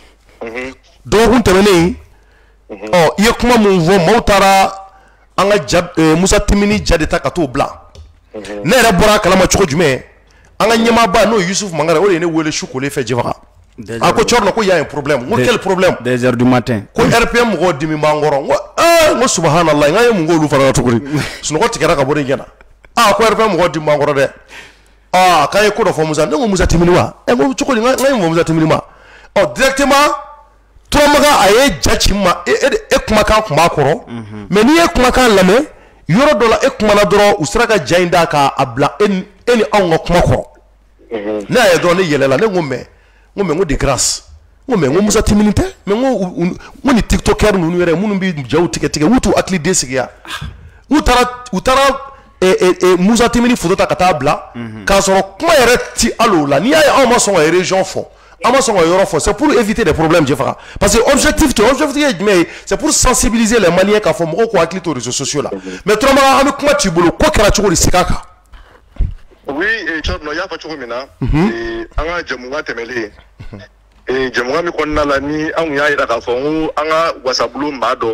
dɔgɔkun tɛmɛnen ɔ i ye kuma mun fɔ maaw taara an ka ja Musa Timini ja de ta ka t'o bila ne yɛrɛ bɔra a kalama cogo jumɛn an ka ɲɛmaaba n'o ye Yusuf Mangara o de ye ne wele su kolen fɛ Diéfaga a ko Chorno ko y a un problème n ko quel problème deux heures du matin ko R P M mɔgɔw dimi b'an kɔrɔ n ko ee n ko subhanallah n k'an ye mun k'olu fana na tuguni sunɔgɔ tigɛra ka bɔ ne ɲɛna aa ko R P M mɔgɔw dimi b'an kɔrɔ dɛ aa k'an ye ko dɔ fɔ Musa ne ko Musa Timini wa ɛ n ko cogo di n k'an ye mun fɔ Musa Timini ma ɔ directement Turamagan a ye ja ci ma e kumakan tun b'a kɔrɔ mais n'i ye kumakan lamɛn yɔrɔ dɔ la e kumana dɔrɔn u sera ka ja in da k'a bila e ni anw ka kuma kɔrɔ ne y'a ye dɔrɔn ne yɛlɛla ne ko mais n ko mais n ko de grâce n ko mais n ko Musa Timini tɛ mais n ko n ko ni tiktokers ninnu yɛrɛ minnu bɛ jaw tigɛ tigɛ u t'u hakili den sigi yan u taara u taara Musa Timini photo ta ka taa bila k'a sɔrɔ kuma yɛrɛ ti hali o la n'i y'a ye anw ma sɔn ka région fɔ an ma sɔn ka yɔrɔ fɔ c'est pour éviter des problèmes Diéfaga parce que objectif tɛ objectif ye jumɛn ye c'est pour sensibiliser les Maliens k'a fɔ mɔgɔw k'u hakili to réseaux sociaux la mais Turamagan an bɛ kuma t'i bolo ko kɛra cogo di segin a kan. Oui, Chorno y'a fɔ cogo min na an ka jɛmukan tɛmɛlen jɛmukan min kɔnɔna la ni anw y'a yira k'a fɔ n ko an ka wasabulon maa dɔ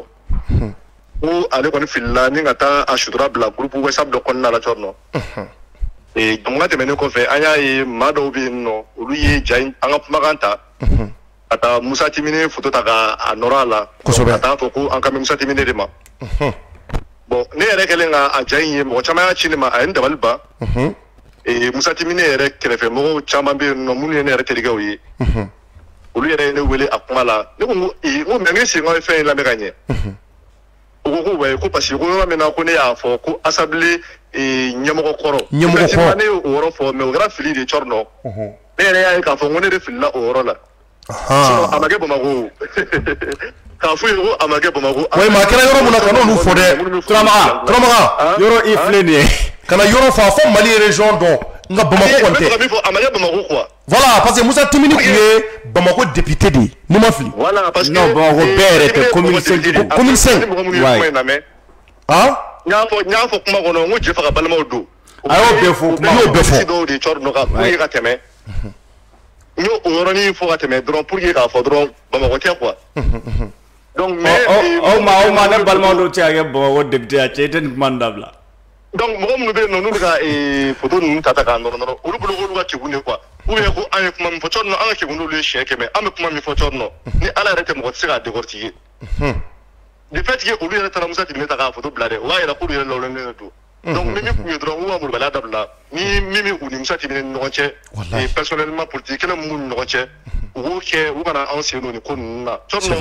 ko ale kɔni filila ni ka taa a sutura bila groupe WhatsApp dɔ kɔnɔna la Chorno. Jɛmukan tɛmɛnen kɔfɛ an y'a ye maa dɔw bɛ yen nɔ olu ye ja an ka kumakan ta ka taa Musa Timini photo ta k'a nɔrɔ a la ka taa fɔ ko an ka mɛn Musa Timini de ma bon ne yɛrɛ kɛlen ka a ja in ye mɔgɔ caman y'a ci ne ma a ye n dabali ban Musa Timini yɛrɛ kɛrɛfɛ mɔgɔw caman bɛ yen nɔ minnu ye ne yɛrɛ terikɛw ye olu yɛrɛ ye ne wele a kuma la ne ko n ko mais n ko sen ka fɛn in lamɛn ka ɲɛ o ko ko ouais ko parce que ko yɔrɔ min na ko ne y'a fɔ ko assemblée ɲɛmɔgɔ kɔrɔ ɲɛmɔgɔ kɔrɔ ne ye o yɔrɔ fɔ mais o kɛra fili de Chorno ne yɛrɛ y'a ye k'a fɔ ko ne de filila o yɔrɔ la sinon a ma kɛ Bamako k'a fɔ ye ko a ma kɛ Bamako oui mais a kɛra yɔrɔ min na ka n'olu fɔ dɛ Turamagan Turamagan yɔrɔ i filɛ nin ye ka na yɔrɔ fɔ a fɔ Mali région dɔn nka Bamako kɔni tɛ a ma kɛ Bamako quoi voilà parce que Musa Timini tun ye Bamako député de ye ni ma fili voilà parce que non Bamako bɛɛ yɛrɛ tɛ commune cinq commune cinq ah n y'a fɔ n y'a fɔ kuma kɔnɔ n ko Diéfaga balimaw don a y'o bɛɛ fɔ kuma y'o bɛɛ fɔ dɔw de Chorno ka pour que ka tɛmɛ n y'o o yɔrɔnin fɔ ka tɛmɛ dɔrɔn pour que k'a fɔ dɔrɔn Bamako tɛ quoi donc mais aw ma aw ma ne balimaw dɔw tɛ ka kɛ Bamako député a cɛ i tɛ nin kuma nin dabila donc mɔgɔ minnu bɛ yen nɔ n'olu ka photo ninnu ta ta k'a nɔrɔ nɔrɔ olu bolo k'olu ka kegun de quoi ou bien ko an ye kuma min fɔ Chorno an ka kegun n'olu ye siɲɛ kɛmɛ an bɛ kuma min fɔ Chorno ni Ala yɛrɛ tɛ mɔgɔ tɛ se k'a décortiquer de fait que olu yɛrɛ taara Musa Timini ta k'a photo bila dɛ o b'a yira k'olu yɛrɛ lawulelen de don donc min min kun ye dɔrɔn u ka malobaliya dabila ni min min u ni Musa Timini ni ɲɔgɔn cɛ personnellement politique kɛlɛ min b'u ni ɲɔgɔn cɛ u k'o kɛ u kana anw sen don nin ko ninnu na Chorno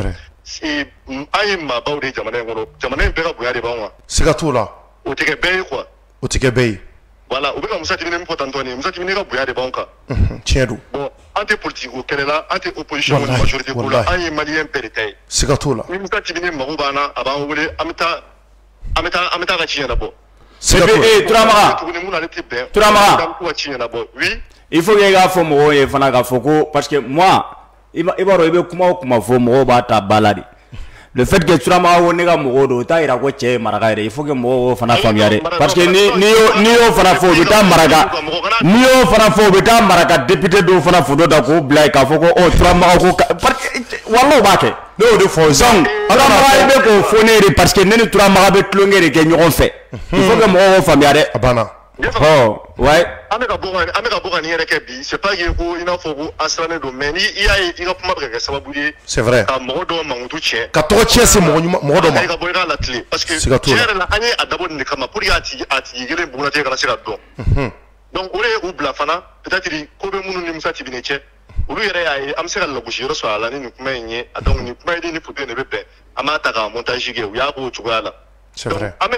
an ye maabaw de ye jamana in kɔnɔ jamana in bɛɛ ka bonya de b'anw kan siga t'o la o tɛ kɛ bɛɛ ye quoi o tɛ kɛ bɛɛ ye voilà u bɛ ka Musa Timini min fɔ tantɔ nin Musa Timini ka bonya de b'anw kan tiɲɛ don bon an tɛ politique ko kɛlɛ la an tɛ opposition ko majorité ko la an ye maliyɛn bɛɛ de ta ye siga t'o la ni Musa Timini mago b'an na a b'an wele an bɛ taa an bɛ taa an bɛ taa ka ci ɲɛnabɔ siga t'o la Turamagan tuguni mun ale tɛ bɛn Turamagan ka ci ɲɛnabɔ oui il faut que i k'a fɔ mɔgɔw ye fana k'a fɔ ko parce que moi i b'a dɔn i bɛ kuma o kuma fɔ mɔgɔw b'a ta ba la de le fait que Turamagan ko ne ka mɔgɔw don o t'a yira ko cɛ ye maraka yɛrɛ il faut que mɔgɔw y'o fana faamuya dɛ parce que ni ni y'o ni y'o fana fɔ o bɛ taa maraka ni y'o fana fɔ o bɛ taa maraka député dɔw fana photo da k'o bila yen k'a fɔ ko ɔ Turamagan ko parce que walahi o b'a kɛ ne y'o de fɔ sisan Turamagan i bɛ k'o fɔ ne ye de parce que ne ni Turamagan bɛ tulonkɛ de kɛ ɲɔgɔn fɛ il faut que mɔgɔw y'o faamuya dɛ a banna ɔ ouais an bɛ ka bɔ ka an bɛ ka bɔ ka nin yɛrɛ kɛ bi c'est pas que ko i n'a fɔ ko an sirannen don mais ni i y'a ye i ka kuma bɛ ka kɛ sababu ye c'est vrai ka mɔgɔ dɔw mankutu tiɲɛ ka tɔgɔ tiɲɛ se mɔgɔ ɲuman mɔgɔ dɔ ma i ka bɔ i k'a latile parce que tiɲɛ yɛrɛ la an ye a dabɔ nin de kama pour que a tigi a tigi kelen bugunnatigɛ kana se ka dɔn donc o de ye u bila fana peut-être ko bɛ minnu ni Musa Timini cɛ olu yɛrɛ y'a ye an bɛ se ka lagosi yɔrɔ sɔrɔ a la ni nin kuma in ye donc nin kuma in ni photo in de bɛ bɛn an b'a ta ka montage kɛ u y'a k'o cogoya la c'est vrai an bɛ ka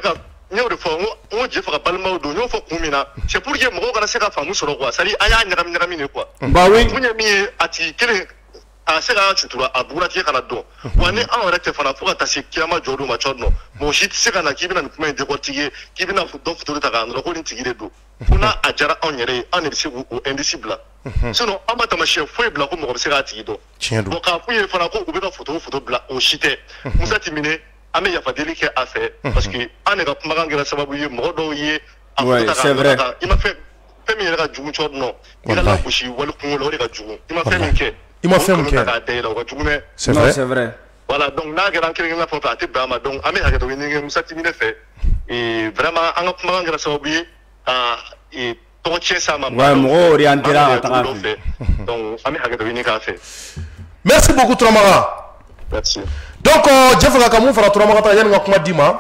n'o de fɔ n ko je faga balimaw don n y'o fɔ kun min na c'est pour que mɔgɔw kana se ka faamu sɔrɔ quoi c'est à dire an y'a ɲagami ɲagami de quoi bah oui mun ye min ye a tigi kelen a se ka sutura a buguratigɛ kana dɔn wa ni an yɛrɛ tɛ fana fo ka taa se kiyama jɔ don ma cɔ nɔ mɔgɔ si tɛ se ka na k'i bɛna nin kuma in décortiquer k'i bɛna dɔ photo ta k'a nɔrɔ ko nin tigi de don fo n'a a diyara anw yɛrɛ ye an de bɛ se k'o indice bila sinon an ma taamasiyɛn foyi bila ko mɔgɔ bɛ se k'a tigi dɔn tiɲɛ don bon k'a f'u ye fana ko u bɛ ka photo photo bila o si tɛ Musa Timine an bɛ yafa deli kɛ a fɛ parce que an de ka kumakan kɛra sababu ye mɔgɔ dɔw ye a photo ta k'a nɔrɔ kan i ma fɛn fɛn min yɛrɛ ka jugu cɔ nɔ i ka lagosi wali kungo la o de ka jugu i ma fɛn min kɛ i ma fɛn min kɛ c'est vrai c'est vrai voilà donc n'a kɛra an kelen kelen fɛn fɛn a tɛ bɛn a ma donc an bɛ hakɛto ɲini kɛ Musa Timine fɛ et vraiment an ka kumakan kɛra sababu ye ka tɔgɔ tiɲɛ s'a ma ouais mɔgɔw orienté la ka taga fɛ donc an bɛ hakɛto ɲini k'a fɛ merci beaucoup Turamaga merci donc Jɛfɛga ka mun fara Turamaga ta yanni n ka kuma d'i ma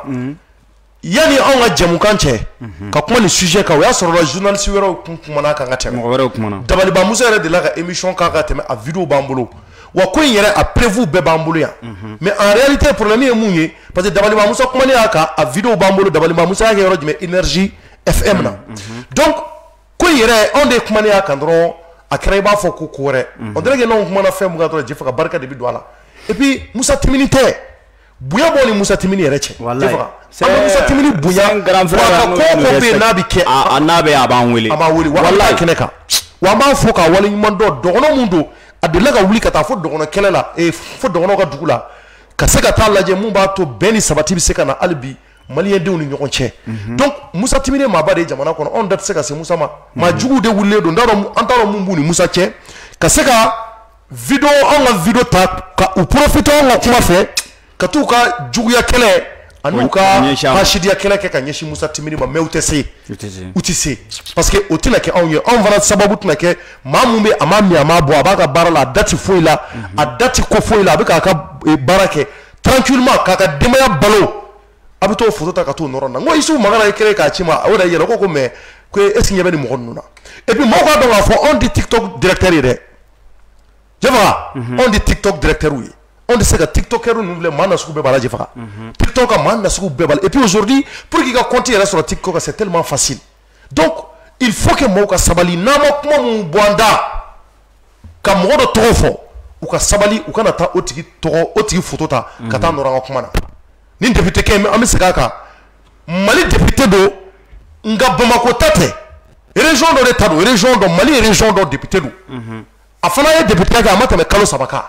yanni anw ka jɛmukan cɛ ka kuma nin sujet kan o y'a sɔrɔ la journaliste wɛrɛw kun kumana kan ka tɛmɛ mɔgɔ wɛrɛw kumana Dabaliba Musa yɛrɛ delila ka émission kan ka tɛmɛ a vidéo b'an bolo wa ko in yɛrɛ a prévu bɛɛ b'an bolo yan mais en réalité problème ye mun ye parce que Dabaliba Musa kumani y'a kan a vidéo b'an bolo Dabaliba Musa y'a kɛ yɔrɔ jumɛn énergie F M na donc ko in yɛrɛ anw de kumani y'a kan dɔrɔn a kɛra i b'a fɔ ko ko wɛrɛ on dirait que n'anw kumana fɛn mun kan dɔrɔn Jɛfɛga barika de bɛ don a la et puis Musa Timine tɛ bonya bɔ ni Musa Timine yɛrɛ cɛ Jɛfɛga an bɛ Musa Timine bonya wa a ka ko o ko bɛ yen n'a bɛ kɛ a n'a bɛ a b'an wele a b'an wele wa an b'a kɛnɛ kan wa an b'a fɔ k'a waleɲuman dɔn dɔgɔnɔ mun don a delila ka wuli ka taa fo dɔgɔnɔ kɛlɛ la fo dɔgɔnɔw ka dugu la ka se ka taa lajɛ mun b'a to bɛn ni sabati bɛ se ka na hali bi maliyɛndenw ni ɲɔgɔn cɛ donc Musa Timine maaba de ye jamana kɔnɔ anw da tɛ se ka se Musa ma maa juguw de wulilen don an t'a dɔn mun b'u ni Musa cɛ ka se ka vidéo anw ka vidéo ta ka u profiter anw ka kuma fɛ ka t'u ka juguya kɛlɛ ani u ka hasidiya kɛlɛ kɛ ka ɲɛsin Musa Timine ma mais u tɛ se u tɛ se parce que o tɛna kɛ anw ye anw fana sababu tɛna kɛ maa mun bɛ a ma min a ma bɔ a b'a ka baara la a da tɛ foyi la a da tɛ ko foyi la a bɛ k'a ka baara kɛ tranquillement k'a ka denbaya balo a bɛ t'o photo ta ka t'o nɔrɔ na n ko Isufu Magana ye kɛlɛ k'a ci ma o yɛrɛ yɛlɛ ko ko mais ko est-ce que ɲɛ bɛ nin mɔgɔ ninnu na et puis mɔgɔw k'a dɔn k'a fɔ anw tɛ TikTok directeur ye dɛ Jɛfɛga anw tɛ TikTok directeur ye on sait que TikToker nous voulons mana sugu bɛɛ b'a la Jɛfɛga TikTok ka mana sugu bɛɛ b'a la et puis aujourd'hui pour qu'il ka compte yɛrɛ sɔrɔ TikTok c'est tellement facile donc il faut que mɔgɔw ka sabali n'an ma kuma mun bɔ an da ka mɔgɔ dɔ tɔgɔ fɔ u ka sabali u kana taa o tigi tɔgɔ o tigi photo ta ka taa nɔrɔ an ka kuma na ni député kɛ an bɛ segin a kan Mali député don nka Bamako ta tɛ région dɔ de ta don région dɔ Mali région dɔ député don a fana ye député kɛ a ma tɛmɛ kalo saba kan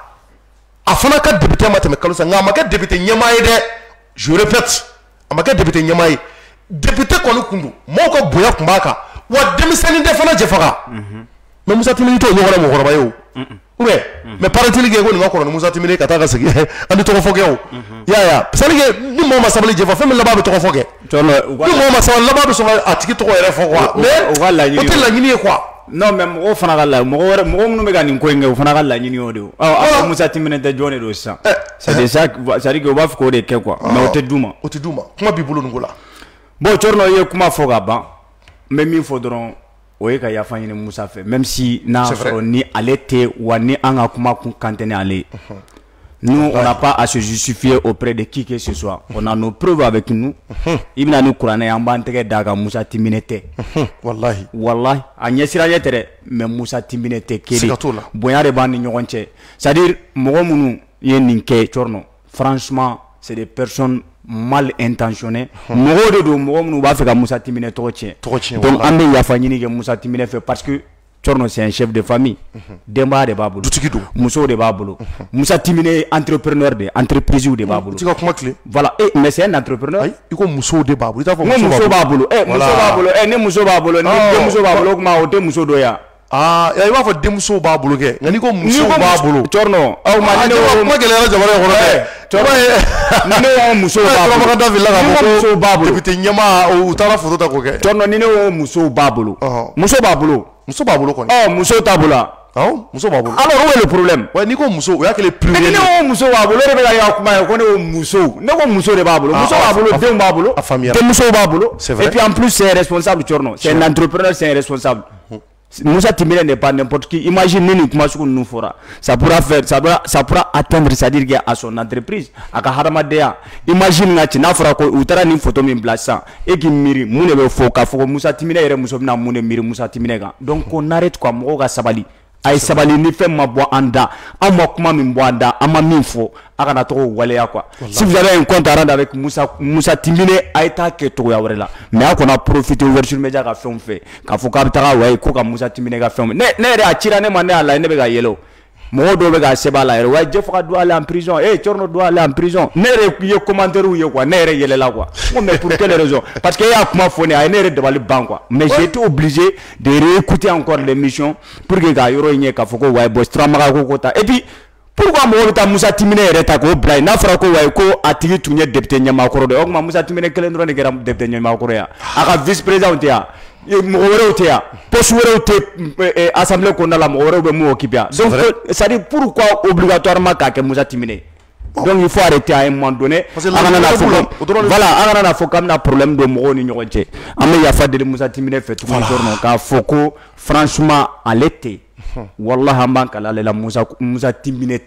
a fana ka député ma tɛmɛ kalo saba nka a ma kɛ député ɲɛmaa ye dɛ je répète a ma kɛ député ɲɛmaa ye député kɔni kun don mɔgɔw ka bonya kun b'a kan wa denmisɛnnin tɛ fana Jɛfɛga mais Musa Timine t'o ɲɔgɔnna mɔgɔkɔrɔba ye o ou bien mais paraît-il que ko nin ka kɔrɔ ni Musa Timine ka taa ka segin an tɛ tɔgɔ fɔ kɛ o y'a ye c'est à dire que ni mɔgɔ ma sabali Jɛfɛga fɛn min laban bɛ tɔgɔ fɔ kɛ ni mɔgɔ ma sabali laban bɛ sɔn a tigi tɔgɔ yɛrɛ fɔ quoi mais o tɛ laɲini ye quoi. non mais mɔgɔw fana ka la mɔgɔ wɛrɛ mɔgɔ minnu bɛ ka nin ko in kɛ o fana ka laɲini o de o ɔ Musa Timine tɛ jɔn de don sisan c'est à dire c'est à dire que o b'a fɔ k'o de kɛ quoi mais o tɛ d'u ma o tɛ d'u ma kuma b'i bolo nin ko la bon Cɔrɔnɔ i ye kuma fɔ ka ban n bɛ min fɔ dɔrɔn o ye ka yafa ɲini Musa fɛ même si n'a sɔrɔ ni ale tɛ wa ni an ka kuma kun kan tɛ ni ale ye nous on n'a pas à se justifier auprès de qui que ce soit on a nos preuves avec nous i bɛna ni kuranɛ ye an b'an tɛgɛ d'a kan Musa Timine tɛ wallahi wallahi a ɲɛsiranya tɛ dɛ mais Musa Timine tɛ kelen bonya de b'an ni ɲɔgɔn cɛ c'est à dire mɔgɔ minnu ye nin kɛ Cɔrɔnɔ franchement c'est des personnes mal intentionnées mɔgɔw de don mɔgɔ minnu b'a fɛ ka Musa Timine tɔgɔ tiɲɛ donc an bɛ yafa ɲini kɛ Musa Timine fɛ parce que Cɔrɔnɔ c'est un chef de famille denbaya de b'a bolo dutigi don musow de b'a bolo Musa Timine ye entrepreneur de entreprise de b'a bolo i ka kuma tile voilà eh mais c'est un entrepreneur ayi i ko musow de b'a bolo i t'a fɔ muso b'a bolo eh muso b'a bolo eh ni muso b'a bolo ni denmuso b'a bolo o kuma o tɛ muso dɔ ya ah i b'a fɔ denmuso b'a bolo kɛ nka n'i ko muso b'a bolo Cɔrɔnɔ aw ma ni ne ko kuma gɛlɛyara jamana in kɔnɔ dɛ Cɔrɔnɔ ni ne ko muso b'a bolo Turamaga filila ka fɔ ko muso b'a bolo député ɲɛmaa u taara photo ta k'o kɛ Cɔrɔnɔ ni ne ko muso b'a bolo muso b'a bolo muso b'a bolo kɔni ɔ muso t'a bolo awɔ muso b'a bolo alors où est le problème ouais n'i ko muso o y'a kɛlen pluriel ni ne ko muso b'a bolo e de bɛ ka y'a kuma ye ko ne ko muso ne ko muso de b'a bolo muso b'a bolo denw b'a bolo denmuso b'a bolo et puis en plus c'est responsable Cɔrɔnɔ c'est un entrepreneur c'est un responsable Moussa Timbine n'est pas n'importe qui. Imagine Nini Kumasou nous fera. Ça pourra faire, ça pourra, ça pourra atteindre, c'est-à-dire à son entreprise, à Kaharamadea. Imagine Natina Frako, ou Tara ni photo min blassa, et qui miri, Moune Foka, Foko Moussa Timine et Moussomna Moune Miri Moussa Timinega. Donc on arrête quoi, Moga Sabali. Aïe Sabali ni fait ma bois anda, à moi kuma min bois anda, à ma minfo, à Kanato Walea quoi. Si vous avez un compte à rendre avec Moussa, Moussa Timine, Aïta Keto Yavrela. Mais à qu'on a profité ouverture média qu'a fait on fait. Qu'a faut qu'Abtara ouais, Koka Moussa Timine qu'a fait on. Ne, ne, à Tirane Mané à la Nebega Yellow. Modo Bega Sebala, ouais, Jeffra doit aller en prison, eh, Torno doit aller en prison. Nere, il y a commentaire ou il y a quoi, Nere, il y a là quoi. Mais pour quelle raison? Parce qu'il y a comment fondé à Nere devant le banc quoi. Mais j'ai été obligé de réécouter encore l'émission pour que Gaïro y ait qu'à Foko, ouais, Bostra Marakota. Et puis, pourquoi moi, Moussa Timine est rétako, Brain, Nafrako, Waiko, a tiré tout net député Yamakoro, de Ogma Moussa Timine, Kelendron, et Garam député Yamakorea. A vice-président, Mouore Otea, Posouore Ote, Assemblée qu'on a la Mouore Bemou Okipia. Donc, ça dit pourquoi obligatoirement qu'à Moussa Timine. Donc, il faut arrêter à un moment donné. Voilà, on a un problème de Mouro Nignoche. Amé Yafa de Moussa Timine fait tout le jour, car Foko, franchement, à l'été, Wallah Hamank, la Moussa Timine.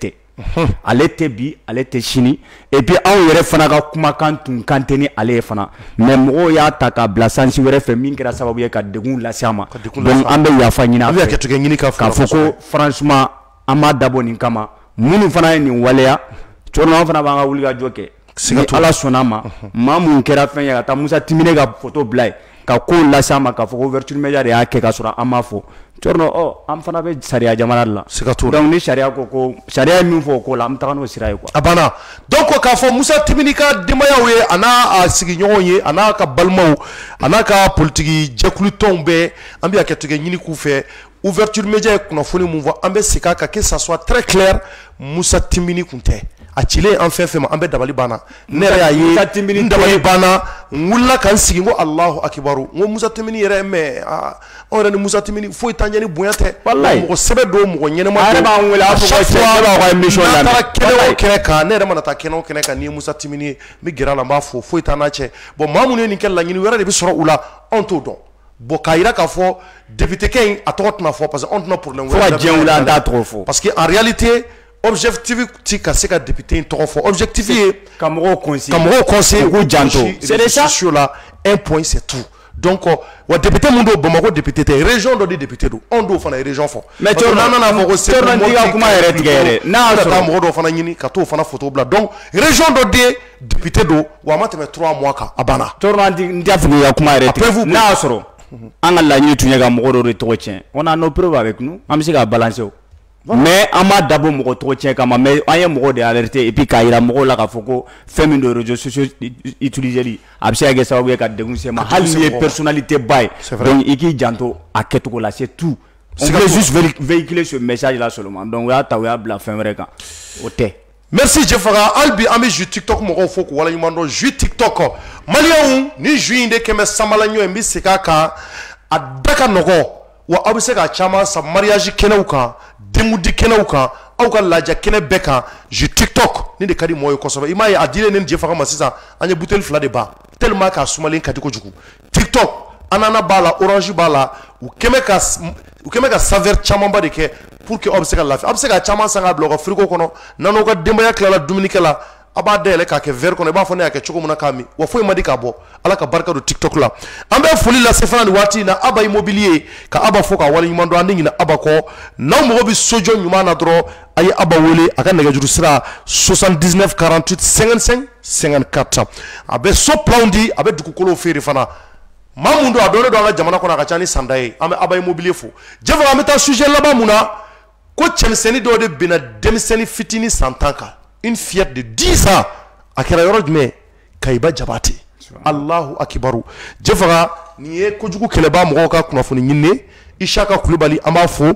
Ale te bi ale te chini et puis on yɛrɛ fana ka kumakan tun kanteni ale fana mais mɔgɔw y'a ta ka bila sansi wɛrɛ fɛ min kɛra sababu ye ka degun lase a ma donc an bɛ yafa ɲini a fɛ k'a fɔ ko franchement an m'a dabɔ nin kama minnu fana ye nin waleya cɔrɔnɔ an fana b'an ka wuli ka jɔ kɛ ni ala sɔnna a ma maa mun kɛra fɛn ye ka taa Moussa Timine ka photo bila ye ka ko lase a ma k'a fɔ ko ouverture média de y'a kɛ ka sɔrɔ an m'a fɔ Torno oh am fana be sariya jamana la donc ni sariya ko ko sariya min fo ko la am tagano sira ye quoi abana donc ka fo Moussa Timine ka demaya we ana a sigi ɲɔgɔn ye ana ka balimaw ana ka politiki jɛkulu tɔnw bɛɛ an bɛ ka tigɛ ɲini k'u fɛ ouverture média ye kunnafoni mun fɔ an bɛ segin a kan que ça soit très clair Moussa Timine kun tɛ a cilen an fɛn fɛn ma an bɛ dabali banna ne yɛrɛ y'a ye n dabali banna n wulila ka n sigi n ko Allahu akibaru n ko Moussa Timine yɛrɛ mais anw yɛrɛ ni Moussa Timine foyi t'an ɲɛ ni bonya tɛ mɔgɔ sɛbɛ don mɔgɔ ɲɛnɛma don à chaque fois n'an taara kɛnɛ o kɛnɛ kan ne yɛrɛ mana taa kɛnɛ o kɛnɛ kan ni ye Moussa Timine ye n bɛ gɛrɛ a la n b'a fo foyi t'an n'a cɛ bon maa minnu ye nin kɛ laɲini wɛrɛ de bɛ sɔrɔ u la anw t'o dɔn bon k'a yira k'a fɔ député kɛ in a tɔgɔ tɛna fɔ parce que anw tɛna problème wɛrɛ fo ka diɲɛ wuli an t'a tɔgɔ fɔ parce que en réalité objectif ti ka se ka député in tɔgɔ fɔ objectif ye ka mɔgɔw conseiller ka mɔgɔw conseiller k'u janto c'est de ça là un point c'est tout donc wa député mun do Bamako député tɛ région dɔ de député do anw do fana région fɔ mais tu n'en as pas ko c'est pour dire kuma yɛrɛ tigɛ yɛrɛ n'a sɔrɔ taa mɔgɔ dɔ fana ɲini ka t'o fana photo bila donc région dɔ de député do wa ma tɛmɛ trois mois kan a banna torna n t'a fɛ ka kuma yɛrɛ tigɛ n'a sɔrɔ an ka laɲini tun ye ka mɔgɔ dɔ de tɔgɔ tiɲɛ on a nos preuves avec nous an bɛ se ka balancer o mais an m'a dabɔ mɔgɔ tɔgɔ tiɲɛ kama mais an ye mɔgɔ de alerter et puis k'a yira mɔgɔw la k'a fɔ ko fɛn min don réseaux sociaux utiliseli a bɛ se ka kɛ sababu ye ka degun se ma hali ni ye personnalité ba ye donc i k'i janto a kɛcogo la c'est tout on veut juste véhiculer ce message là seulement donc o y'a ta o y'a bila fɛn wɛrɛ kan o tɛ. Merci Jeffaga albi an bɛ jus TikTok mɔgɔw fo k'u waleɲuman dɔn jus TikTok maliyɛnw ni jus in de kɛmɛ samala ɲɔgɔn n bɛ segin a kan a da ka nɔgɔ wa aw bɛ se ka caman san mariage kɛnɛw kan demudi kɛnɛw kan aw ka laja kɛnɛ bɛɛ kan jus TikTok ni de ka di mɔgɔw ye kosɛbɛ i m'a ye a dilen ne ni Jeffaga ma sisan an ye bouteille fila de ban tellement k'a sumalen ka di kojugu TikTok anana b'a la orange b'a la u kɛmɛ ka u kɛmɛ ka saveur camanba de kɛ pour que aw bɛ se ka lafiya aw bɛ se ka caman san ka bila aw ka frigo kɔnɔ n'aw ka denbaya tilala dumunikɛ la a b'a dayɛlɛ k'a kɛ verre kɔnɔ i b'a fɔ ne y'a kɛ cogo min na k'a min wa foyi ma di k'a bɔ ala ka barika don TikTok la an bɛ foli lase fana nin waati in na Aba Immobilier ka Aba fo ka waleɲuman dɔn an bɛ ɲinɛ Aba kɔ n'aw mago bɛ sojɔ ɲuman na dɔrɔn a ye Aba wele a ka nɛgɛjuru sira soixante-dix-neuf quarante-huit cinquante-cinq cinquante-quatre a bɛ so plan di a bɛ dugukolo feere fana maa mun don a dɔnnen don an ka jamana kɔnɔ a ka ca ni sanda ye an bɛ Aba Immobilier fo Jeffaga an bɛ taa sujet laban mun na ko cɛmisɛnnin dɔw de binna denmisɛnnin fitinin san tan kan une fillette de dix ans a kɛra yɔrɔ jumɛn Kayiba Jabate Allahu akibaru Jeffaga nin ye kojugu kɛlɛba mɔgɔw ka kunnafoni ɲini Isaka Kulibali an b'a fo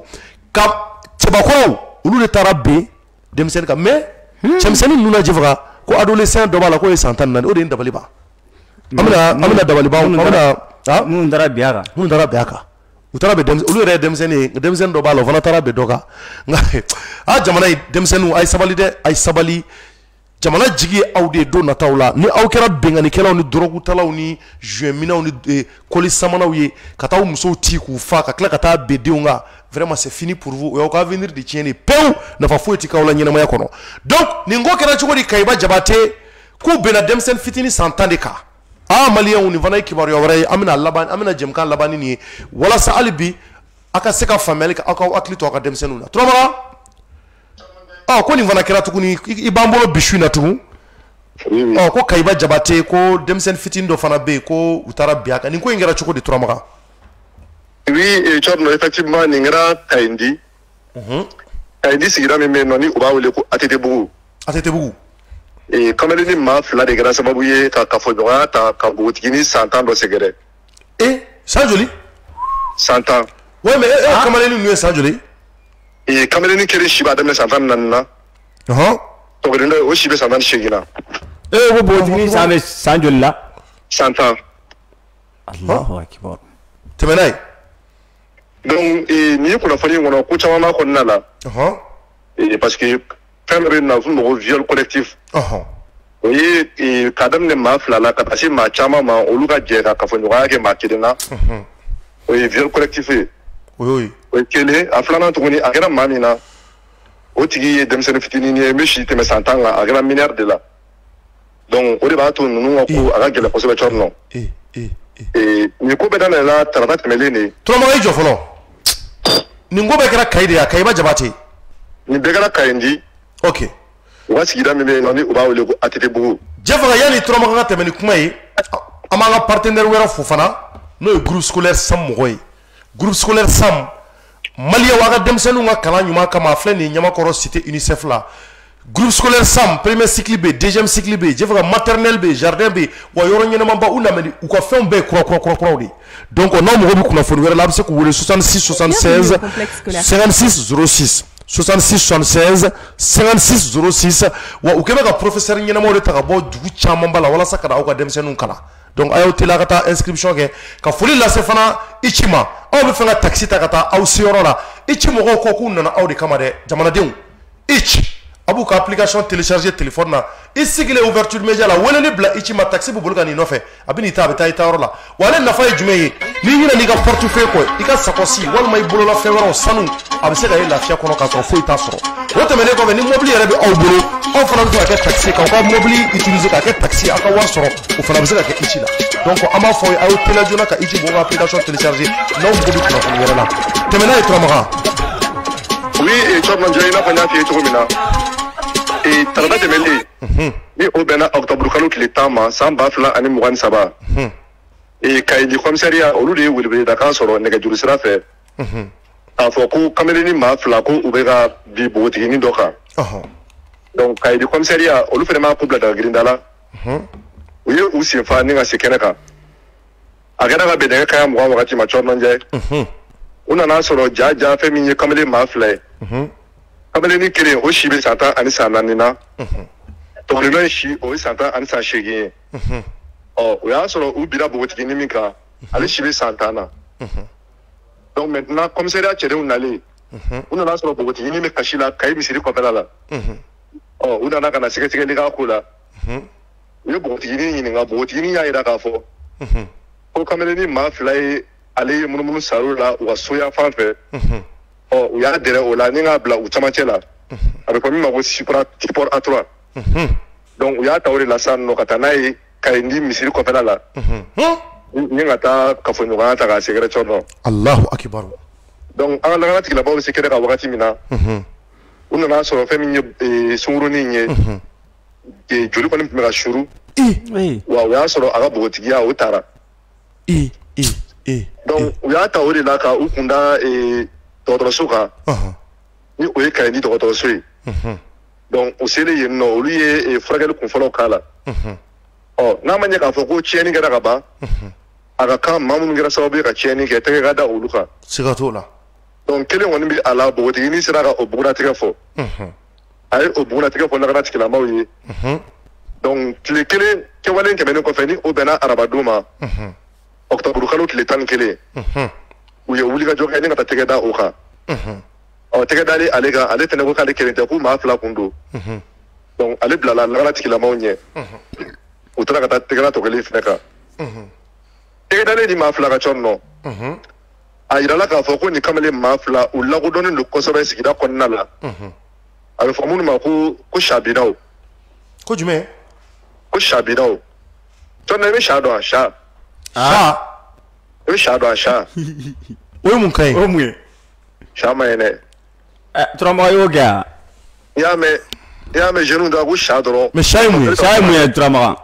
ka cɛbakɔrɔw olu de taara bin denmisɛnnin kan mais cɛmisɛnnin ninnu na Jeffaga ko adolescent dɔ b'a la k'o ye san tan ni naani o de ye dabali ban an bɛna an bɛna dabali ban an bɛna minnu taara bin a kan minnu taara bin a kan u taara bɛn denmisɛnnin olu yɛrɛ ye denmisɛnnin ye denmisɛnnin dɔ b'a la o fana taara bɛn dɔ kan nka a jamana ye denmisɛnninw a ye sabali dɛ a ye sabali jamana jigi ye aw de ye don nataw la ni aw kɛra benganikɛlaw ni dorogutalaw ni juɛminaw ni koli samanaw ye ka taa musow ti k'u fa ka tila ka taa bedenw kan vraiment c'est fini pour vous o y'aw ka avenir de tiɲɛ de pewu nafa foyi ti k'aw la ɲɛnamaya kɔnɔ donc nin ko kɛra cogo di Kayiba Jabate k'u bɛnna denmisɛnnin fitini san tan de kan ah maliyɛnw nin fana ye kibaruya wɛrɛ ye an bɛna laban an bɛna jɛmukan laban ni nin ye walasa hali bi a ka se ka faamuyali kɛ aw ka hakili to aw ka denmisɛnninw na turamaga ah ko nin fana kɛra tuguni i b'an bolo bisu in na tugun ɔ ko Kayiba Jabate ko denmisɛnnin fitini dɔ fana bɛ yen ko u taara bin a kan nin ko in kɛra cogo di turamaga oui Thierno effectivement nin kɛra Kayindi Kayindi sigira min bɛ yen nɔ ni u b'a wele ko A T T bugu A T T bugu kamalenin maa fila de kɛra sababu ye ka kafoɲɔgɔnya ta ka npogotiginin san tan dɔ sɛgɛrɛ eh san joli san tan ouais mais eh kamalenin ninnu ye san joli ee kamalenin kelen si b'a daminɛ san tan ni naani na ɔhɔn tɔgɔden dɔ o si bɛ san tan ni seegin na eh ko npogotiginin san bɛ san joli la san tan Allahu akbar tɛmɛ n'a ye donc ee nin ye kunnafoni in kɔnɔ ko caman b'a kɔnɔna la ɔhɔn ee parce que fɛn dɔ bɛ yen nɔ a bɛ fɔ o ma ko viol collectif ɔhɔn o ye ee k'a daminɛ maa fila la ka taa se maa caman ma olu ka jɛ ka kafoɲɔgɔnya kɛ maa kelen na o ye viol collectif ye o y'o ye o ye kelen a filanan tuguni a kɛra maa min na o tigi ye denmisɛnnin fitinin ye min si tɛmɛ san tan kan a kɛra mineur de la donc o de b'a to ninnu ka ko a ka gɛlɛn kosɛbɛ cɔri nɔ ee nin ko bɛɛ daminɛna tarata tɛmɛlen de turamaga i jɔ fɔlɔ nin ko bɛɛ kɛra Kayi de ye Kayiba Jabate nin bɛɛ kɛra Kayindi ok u ka sigida min bɛ yen nɔ ni u b'a wele ko A T T bugu jɛfaga yanni turamaga ka tɛmɛ ni kuma ye an b'an ka partenaire wɛrɛ fo fana n'o ye groupe scolaire Sam mɔgɔ ye groupe scolaire Sam maliyɛnw a ka denmisɛnninw ka kalan ɲuman kama a filɛ nin ye Ɲamakɔrɔ cité UNICEF la groupe scolaire Sam premier cycle bɛ yen deuxième cycle bɛ yen jɛfaga maternelle bɛ yen jardin bɛ yen wa yɔrɔ ɲɛnamaba u lamɛnni u ka fɛnw bɛɛ ye kura kura kura kuraw de donc n'aw mago bɛ kunnafoni wɛrɛ la a bɛ se k'u wele soixante-six soixante-seize cinquante-six zéro six soixante-six soixante-seize cinquante-six zéro six wa u kɛ bɛ ka professeur ɲɛnamaw de ta ka bɔ dugu camanba la walasa ka na aw ka denmisɛnninw kalan donc a y'aw teliya ka taa inscription kɛ ka foli lase fana Ichi ma aw bɛ fɛ ka taxi ta ka taa aw seyɔrɔ la Ichi mɔgɔw ko k'u nana aw de kama dɛ jamanadenw Ichi a b'u ka application télécharger téléphone na i sigilen ouverture média la weleli bila Ichi ma taxi b'u bolo ka n'i nɔfɛ a bɛ n'i ta a bɛ taa i taa yɔrɔ la wa ale nafa ye jumɛn ye n'i ɲinɛ n'i ka portefeuille kɔ i ka sacoche walima i bolola fɛn wɛrɛw sanu a bɛ se ka ye lafiya kɔnɔ k'a sɔrɔ foyi t'a sɔrɔ o tɛmɛnen kɔfɛ ni mobili yɛrɛ bɛ aw bolo aw fana bɛ se ka kɛ taxi k'aw ka mobili utiliser k'a kɛ taxi aw ka wari sɔrɔ o fana bɛ se ka kɛ Ichi la donc an b'a fɔ a y'aw teliya joona ka Ichi mɔgɔw ka application télécharger n'aw mago bɛ kunnafoni wɛrɛ la tɛmɛ n'a ye turamaga oui cɔri nɔ jɛ i n'a fɔ n y'a f'i ye cogo min na ee tarata tɛmɛlen ni o bɛnna octobre kalo tile tan ma san ba fila ani mugan ni saba ee Kayindi commissariat olu de ye weleweledakan sɔrɔ nɛgɛjuru sira fɛ k'a fɔ ko kamalenin maa fila ko u bɛ ka bin npogotiginin dɔ kan donc Kayindi commissariat olu fana m'a ko bila daga girinda la u ye u senfa ni ka se kɛnɛ kan a kɛra ka bɛn nɛgɛ kaɲɛ mugan wagati ma cɔri nɔ jɛ u nana sɔrɔ ja ja fɛn min ye kamalen maa fila ye kamalenin kelen o si bɛ san tan ani san naani na tɔgɔden dɔ in si o ye san tan ani san seegin ye ɔ o y'a sɔrɔ u bira npogotiginin min kan ale si bɛ san tan na donc maintenant commissariat cɛdenw nalen u nana sɔrɔ npogotiginin bɛ kasi la Kayi misiri kɔfɛla la ɔ u nana ka na sɛgɛsɛgɛli k'a ko la u ye npogotiginin ɲininka npogotiginin y'a jira k'a fɔ ko kamalenin maa fila ye ale ye munumunu saro la u ka so yan fan fɛ ɔ u y'a dɛrɛ o la ni k'a bila u camancɛ la a bɛ fɔ min ma ko support A trois donc u y'a ta o de la sisan nɔ ka taa n'a ye Kayindi misiri kɔfɛla la ni ka taa kafoɲɔgɔnya ta k'a sɛgɛrɛ cɔri nɔ Allahu akibaru donc an ka lakana tigilabaw bɛ se kɛnɛ kan wagati min na u nana sɔrɔ fɛn min ye sunkurunin ye joli kɔni tun bɛ ka suru wa u y'a sɔrɔ a ka npogotigiya o taara donc u y'a ta o de la ka u kun da dɔgɔtɔrɔso kan ni o ye Kayindi dɔgɔtɔrɔso ye donc u selen yen nɔ olu ye furakɛli kunfɔlɔw k'a la ɔ n'a ma ɲɛ k'a fɔ ko tiɲɛni kɛra ka ban a ka kan maa minnu kɛra sababu ye ka tiɲɛni kɛ tɛgɛ ka da olu kan siga t'o la donc kelen kɔni bɛ a la npogotiginin sera ka o bugunatigɛ fɔ a ye o bugunatigɛ fɔ lakana tigilamaw ye donc tile kelen kɛwale tɛmɛnen kɔfɛ ni o bɛnna arabadon ma octobre kalo tile tan ni kelen u ye wulikajɔ kɛ ni ka taa tɛgɛ da o kan ɔ tɛgɛ dalen ale kan ale fɛnɛ ko k'ale kelen tɛ k'u maa fila kun don donc ale bila la lagana tigilamaw ɲɛ u taara ka taa tɛgɛla tɔgɔlen fɛnɛ kan tɛgɛdalen di maa fila ka cɔri nɔ a yirala k'a fɔ ko nin kamalen maa fila u lakodɔnnen don kosɛbɛ sigida kɔnɔna la a bɛ fɔ minnu ma ko ko sabinaw ko jumɛn ko sabinaw cɔri i bɛ sa dɔn a sa sa i bɛ sa dɔn a sa o ye mun ka ye o mun ye sa ma ye dɛ turamaga y'o kɛ a n'i y'a mɛn n'i y'a mɛn jeunes da ko sa dɔrɔn mais sa ye mun ye sa ye mun ye turamaga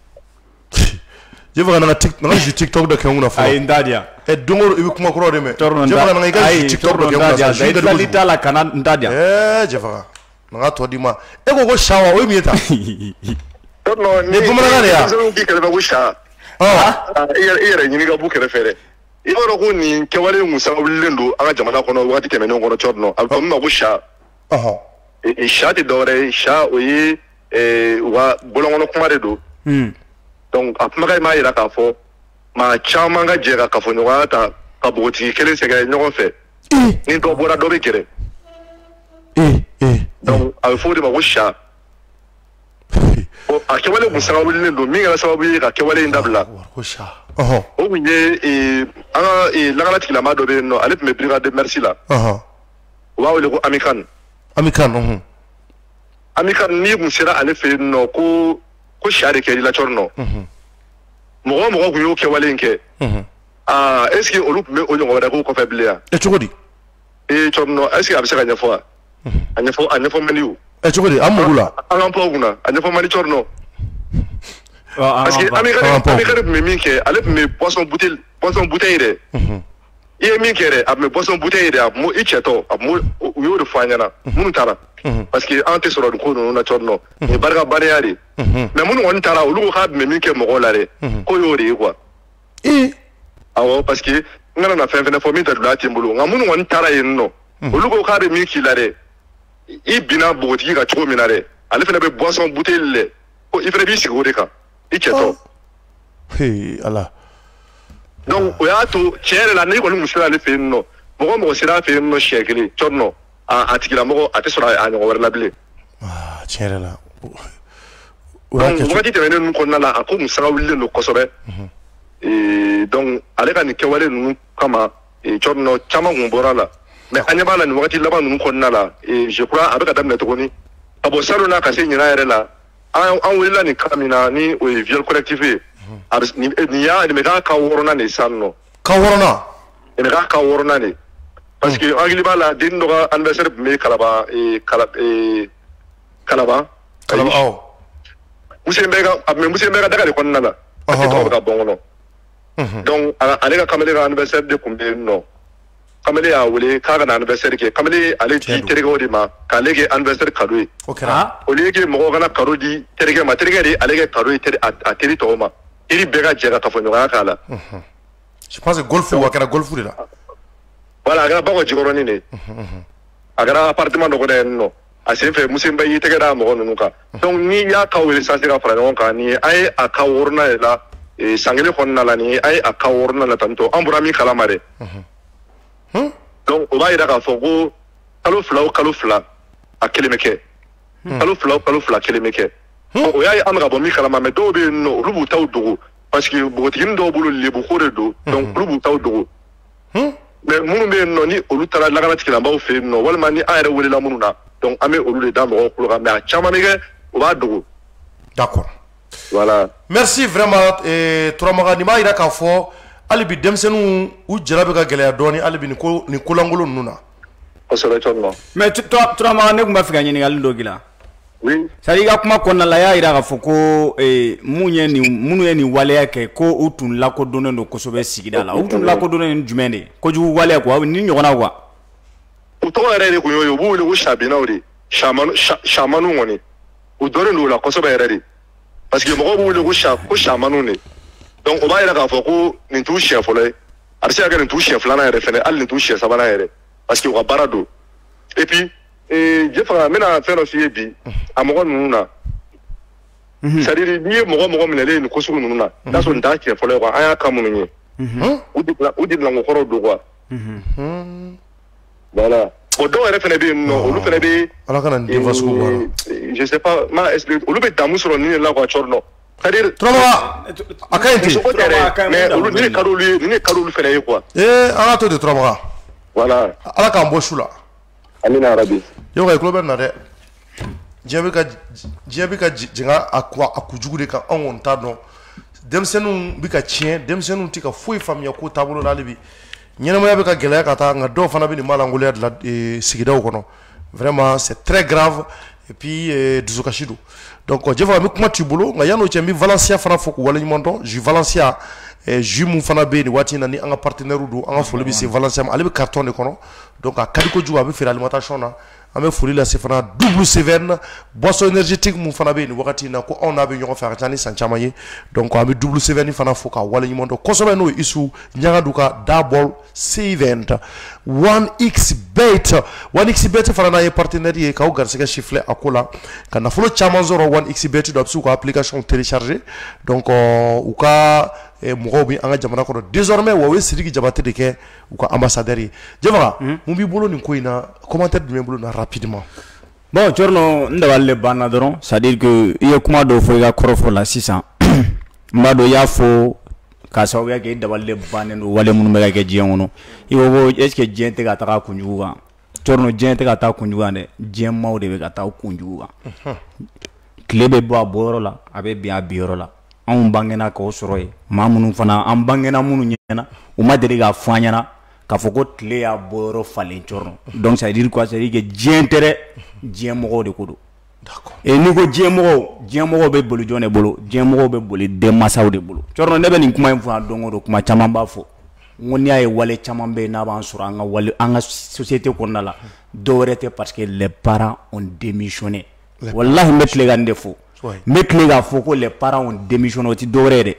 je veux que na tik na ju tiktok de kɛ mun na fɔ ayi n t'a diya e dongo i bɛ kuma kɔrɔ de mɛn tɔrɔ je veux que na i ka ju tiktok de kɛ mun na sa sa i t'a la kana n t'a diya ɛɛ je veux que na ka tɔ di ma e ko ko sa wa o ye mun ye ta ni bamanankan de ya denmisɛnninw k'i kɛrɛfɛ ko sa i yɛrɛ ɲini ka b'u kɛrɛfɛ dɛ i b'a dɔn ko nin kɛwale kun sababulen don an ka jamana kɔnɔ wagati tɛmɛnenw kɔnɔ cɔri nɔ a bɛ fɔ min ma ko sa sa tɛ dɔwɛrɛ ye sa o ye u ka bɔlɔnkɔnɔ kuma de don donc a kumakan in b'a jira k'a fɔ maa caman ka jɛ ka kafoɲɔgɔnya ta ka npogotigi kelen sɛgɛrɛ ɲɔgɔn fɛ ni dɔ bɔra dɔ bɛ gɛrɛ donc a bɛ fɔ o de ma ko sa a kɛwale kun sababulen don min kɛra sababu ye ka kɛwale in dabila o kun ye an ka lakana tigilama dɔ bɛ yen nɔ ale tun bɛ brigade merci la u b'a wele ko amikan amikan amikan n'i kun sera ale fɛ yen nɔ ko ko sa de kɛr'i la cɔri nɔ mɔgɔ o mɔgɔ kun y'o kɛwale in kɛ aa est ce que olu tun bɛ o ɲɔgɔn wɛrɛ k'o kɔfɛ bilen yan e cogo di ee cɔri nɔ est ce que a bɛ se ka ɲɛfɔ wa a ɲɛfɔ a ɲɛfɔ man di o e cogo di an mugu la an k'an panw kunna a ɲɛfɔ man di cɔri nɔ parce que amikan amikan tun bɛ min kɛ ale tun bɛ boisson bouteille boisson bouteille dɛ i ye min kɛ dɛ a tun bɛ boisson bouteille de a tun b'o i cɛ tɔ a tun b'o u y'o de fɔ an ɲɛna minnu taara parce que an tɛ sɔrɔ nin ko ninnu na cɔri nɔ nin ye barikabaliya de mais minnu kɔni taara olu ko k'a tun bɛ min kɛ mɔgɔw la dɛ k'o y'o de ye quoi awɔ parce que n kana na fɛn fɛnɛ fɔ min tɛ dula tɛ n bolo nka minnu kɔni taara yen nɔ olu ko k'a bɛ min k'i la dɛ i binna npogotigi kan cogo min na dɛ ale fɛnɛ bɛ boisson bouteille lɛ ko i fɛnɛ b'i sigi o de kan i cɛ tɔ ala donc o y'a to tiɲɛ yɛrɛ la n'i kɔni kun sera ale fɛ yen nɔ mɔgɔ mɔgɔ sera a fɛ yen nɔ siɲɛ kelen cɔri nɔ a tigilamɔgɔ a tɛ sɔrɔ a ɲɔgɔn wɛrɛ la bilen tiɲɛ yɛrɛ la donc wagati tɛmɛnen ninnu kɔnɔna la a ko kun sagawilen don kosɛbɛ donc ale ka nin kɛwale ninnu kama cɔri nɔ caman kun bɔra la mais an ɲɛ b'a la nin wagati laban ninnu kɔnɔna la je crois a bɛ ka daminɛ tuguni ka bɔ salon na ka se ɲinan yɛrɛ la an welela nin cas min na ni o ye viol collectif ye nin y'a nin bɛ k'a ka wɔɔrɔnan de sisan nɔ ka wɔɔrɔnan nin bɛ k'a ka wɔɔrɔnan de parce que an hakili b'a la den dɔ ka anniversaire tun bɛ Kalaban Kalaban Kalaban awɔ Musenbɛ ka a tun bɛ Musenbɛ ka daga de kɔnɔna la a tɛ tɔgɔ bɛ ka bɔ n kɔnɔ donc ale ka kamalen ka anniversaire de tun bɛ yen nɔ kamalen y'a wele k'a ka na anniversaire kɛ kamalen ale di terikɛw de ma k'ale kɛ anniversaire cadeau ye o kɛra au lieu que mɔgɔw kana cadeau di terikɛ ma terikɛ de ale kɛ cadeau ye a teri tɔw ma teri bɛɛ ka jɛ ka kafoɲɔgɔnya k'a la je pense que golf wa kɛra golf de la voilà a kɛra Bakɔ Jikɔrɔni de a kɛra appartement dɔ kɔnɔ yen nɔ a sen fɛ Musenbɛ y'i tɛgɛ da mɔgɔ ninnu kan donc ni y'a cas recensé ka fara ɲɔgɔn kan ni an ye a cas wɔɔrɔnan de la san kelen kɔnɔna la ni an ye a cas wɔɔrɔnan la tantɔ an bɔra min kalama dɛ donc o b'a jira k'a fɔ ko kalo fila o kalo fila a kelen bɛ kɛ kalo fila o kalo fila kelen bɛ kɛ o y'a ye an bɛ ka bɔ min kalama mais dɔw bɛ yen nɔ olu b'u taw dogo parce que npogotiginin dɔw bolo lebuko de don donc olu b'u taw dogo mais minnu bɛ yen nɔ ni olu taara lakana tigilamɔgɔw fɛ yen nɔ walima ni an yɛrɛ welela minnu na donc an bɛ olu de da mɔgɔw tulo kan mais a caman bɛ kɛ o b'a dogo d'accord voilà merci vraiment Turamaga nin b'a jira k'a fɔ hali bi denmisɛnninw u jara bɛ ka gɛlɛya dɔɔni hali bi nin ko nin kolankolon ninnu na kosɛbɛ cɔri nɔ mais Turamaga ne tun b'a fɛ ka ɲininkali dɔ k'i la oui c'est à dire i ka kuma kɔnɔna la i y'a jira k'a fɔ ko mun ye nin minnu ye nin waleya kɛ ko u tun lakodɔnnen don kosɛbɛ sigida la u tun lakodɔnnen ni jumɛn de kojugu waleya quoi ni ɲɔgɔnna quoi u tɔgɔ yɛrɛ de tun y'o ye u b'u wele ko sabinaw de samanu kɔni u dɔnnen don o la kosɛbɛ yɛrɛ de parce que mɔgɔw b'u wele ko sa ko samanu de donc o b'a jira k'a fɔ ko nin t'u siɲɛ fɔlɔ ye a bɛ se ka kɛ nin t'u siɲɛ filanan yɛrɛ fɛnɛ hali nin t'u siɲɛ sabanan yɛrɛ parce que u ka baara don et puis je fanga n bɛna fɛn dɔ f'i ye bi a mɔgɔ ninnu na c'est à dire n'i ye mɔgɔ mɔgɔ minɛlen nin ko sugu ninnu na i t'a sɔrɔ nin t'a siɲɛ fɔlɔ ye quoi an y'a ka minnu ye u dilanko kɔrɔw don quoi voilà bon dɔw yɛrɛ fɛnɛ bɛ yen nɔ olu fɛnɛ bɛ ala kana nin denfa sugu bɔ je sais pas ma expliquer olu be damu sɔrɔ ni la quoi chorno c'est-à-dire Traoré a ka ɲi ten mais olu ni ka olu ni ka olu fɛnɛ ye quoi eh an ka to de Traoré voilà ala k'an bɔ su la amina rabi yo ka tulo bɛ na dɛ diɲɛ bɛ ka diɲɛ bɛ ka jɛŋa a ku a kujugu de kan anw kɔni t'a dɔn denmisɛnninw bɛ ka tiɲɛ denmisɛnninw tɛ ka foyi faamuya ko taabolo la hali bi ɲɛnamaya bɛ ka gɛlɛya ka taa nka dɔw fana bɛ nin malangoloya de la sigidaw kɔnɔ vraiment c'est très grave et puis dusukasi don donc jɛfa n bɛ kuma t'i bolo nka yan'o cɛ n bɛ Valencia fana fɔ k'u waleɲuman dɔn Ju Valencia Ju mun fana bɛ yen nin waati in na ni an ka partenaire don an ka foli bɛ se Valencia ma ale bɛ carton de kɔnɔ donc a ka di kojugu a bɛ feere alimentation na an bɛ foli lase fana double Seven boisson énergétique mun fana bɛ yen nin wagati in na ko anw n'a bɛ ɲɔgɔn fɛ a ka ca ni san caman ye donc an bɛ double Seven fana fɔ k'a waleɲuman dɔn kosɛbɛ n'o ye Isu Ɲagadu ka double Seven one x bet one x bet fana n'a ye partenaire ye k'aw garisɛgɛ sifilɛ a ko la ka nafolo caman sɔrɔ one x bet dɔ a bɛ se k'u ka application télécharger donc u ka mɔgɔw bɛ an ka jamana kɔnɔ désormais wa o ye Sidiki Jabate de kɛ u ka ambassadeur ye Jɛfaga mun b'i bolo nin ko in na commentaire jumɛn b'i bolo na rapidement bon Thierno n dabali le banna dɔrɔn c'est à dire que i ye kuma dɔw fɔ i ka kɔrɔfɔ la sisan n b'a dɔn i y'a fɔ k'a sababuya kɛ i dabali le bannen don wale minnu bɛ ka kɛ diɲɛ kɔnɔ i ko ko est ce que diɲɛ tɛ ka taga kunjugu kan Thierno diɲɛ tɛ ka taa kunjugu kan dɛ diɲɛ maaw de bɛ ka taa kunjugu kan tile bɛ bɔ a bɔyɔrɔ la a bɛ bin a biyɔrɔ la anw bangena k'o sɔrɔ ye maa minnu fana an bangena minnu ɲɛna u ma deli k'a fɔ an ɲɛna k'a fɔ ko tile y'a bɔyɔrɔ falen Thierno donc ça veut dire quoi ça veut dire que diɲɛ tɛ dɛ diɲɛ mɔgɔw de ko don et n'i ko diɲɛ mɔgɔw diɲɛ mɔgɔw bɛ boli jɔn de bolo diɲɛ mɔgɔw bɛ boli denmansaw de bolo Thierno ne bɛ nin kuma in fɔ yan don o don kuma caman b'a fɔ n ko n'i y'a ye wale caman bɛ yen n'a b'an sɔrɔ an ka wale an ka société kɔnɔna la dɔw wɛrɛ tɛ parce que les parents ont démissionné wallahi n bɛ tile ka nin de fɔ n bɛ tile k'a fɔ ko les parents ont démissionné o tɛ dɔwɛrɛ ye dɛ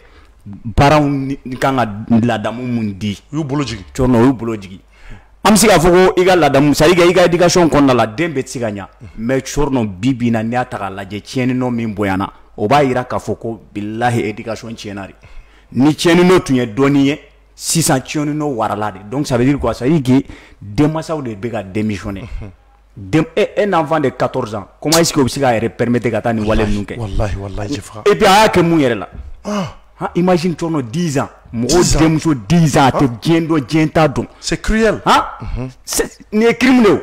parents kan ka ladamu mun di u y'u bolo jigin Thierno u y'u bolo jigin an bɛ se k'a fɔ ko i ka ladamu c'est à dire que i ka éducation kɔnɔna la den bɛɛ tɛ se ka ɲɛ mais Thierno bi bi in na n'i y'a ta k'a lajɛ tiɲɛni nɔ min bonyana o b'a jira k'a fɔ ko bilahi éducation tiɲɛna de ni tiɲɛni nɔ tun ye dɔɔnin ye sisan tiɲɛni nɔ warala de donc ça veut dire quoi ça veut dire que denmansaw de bɛ ka démissionner Dem, un enfant de quatorze ans, comment est-ce que vous pouvez permettre que tu aies une wallahi, wallahi, et puis, il y a là. Ah, imagine, tu as dix ans. dix ans, c'est cruel. C'est criminel.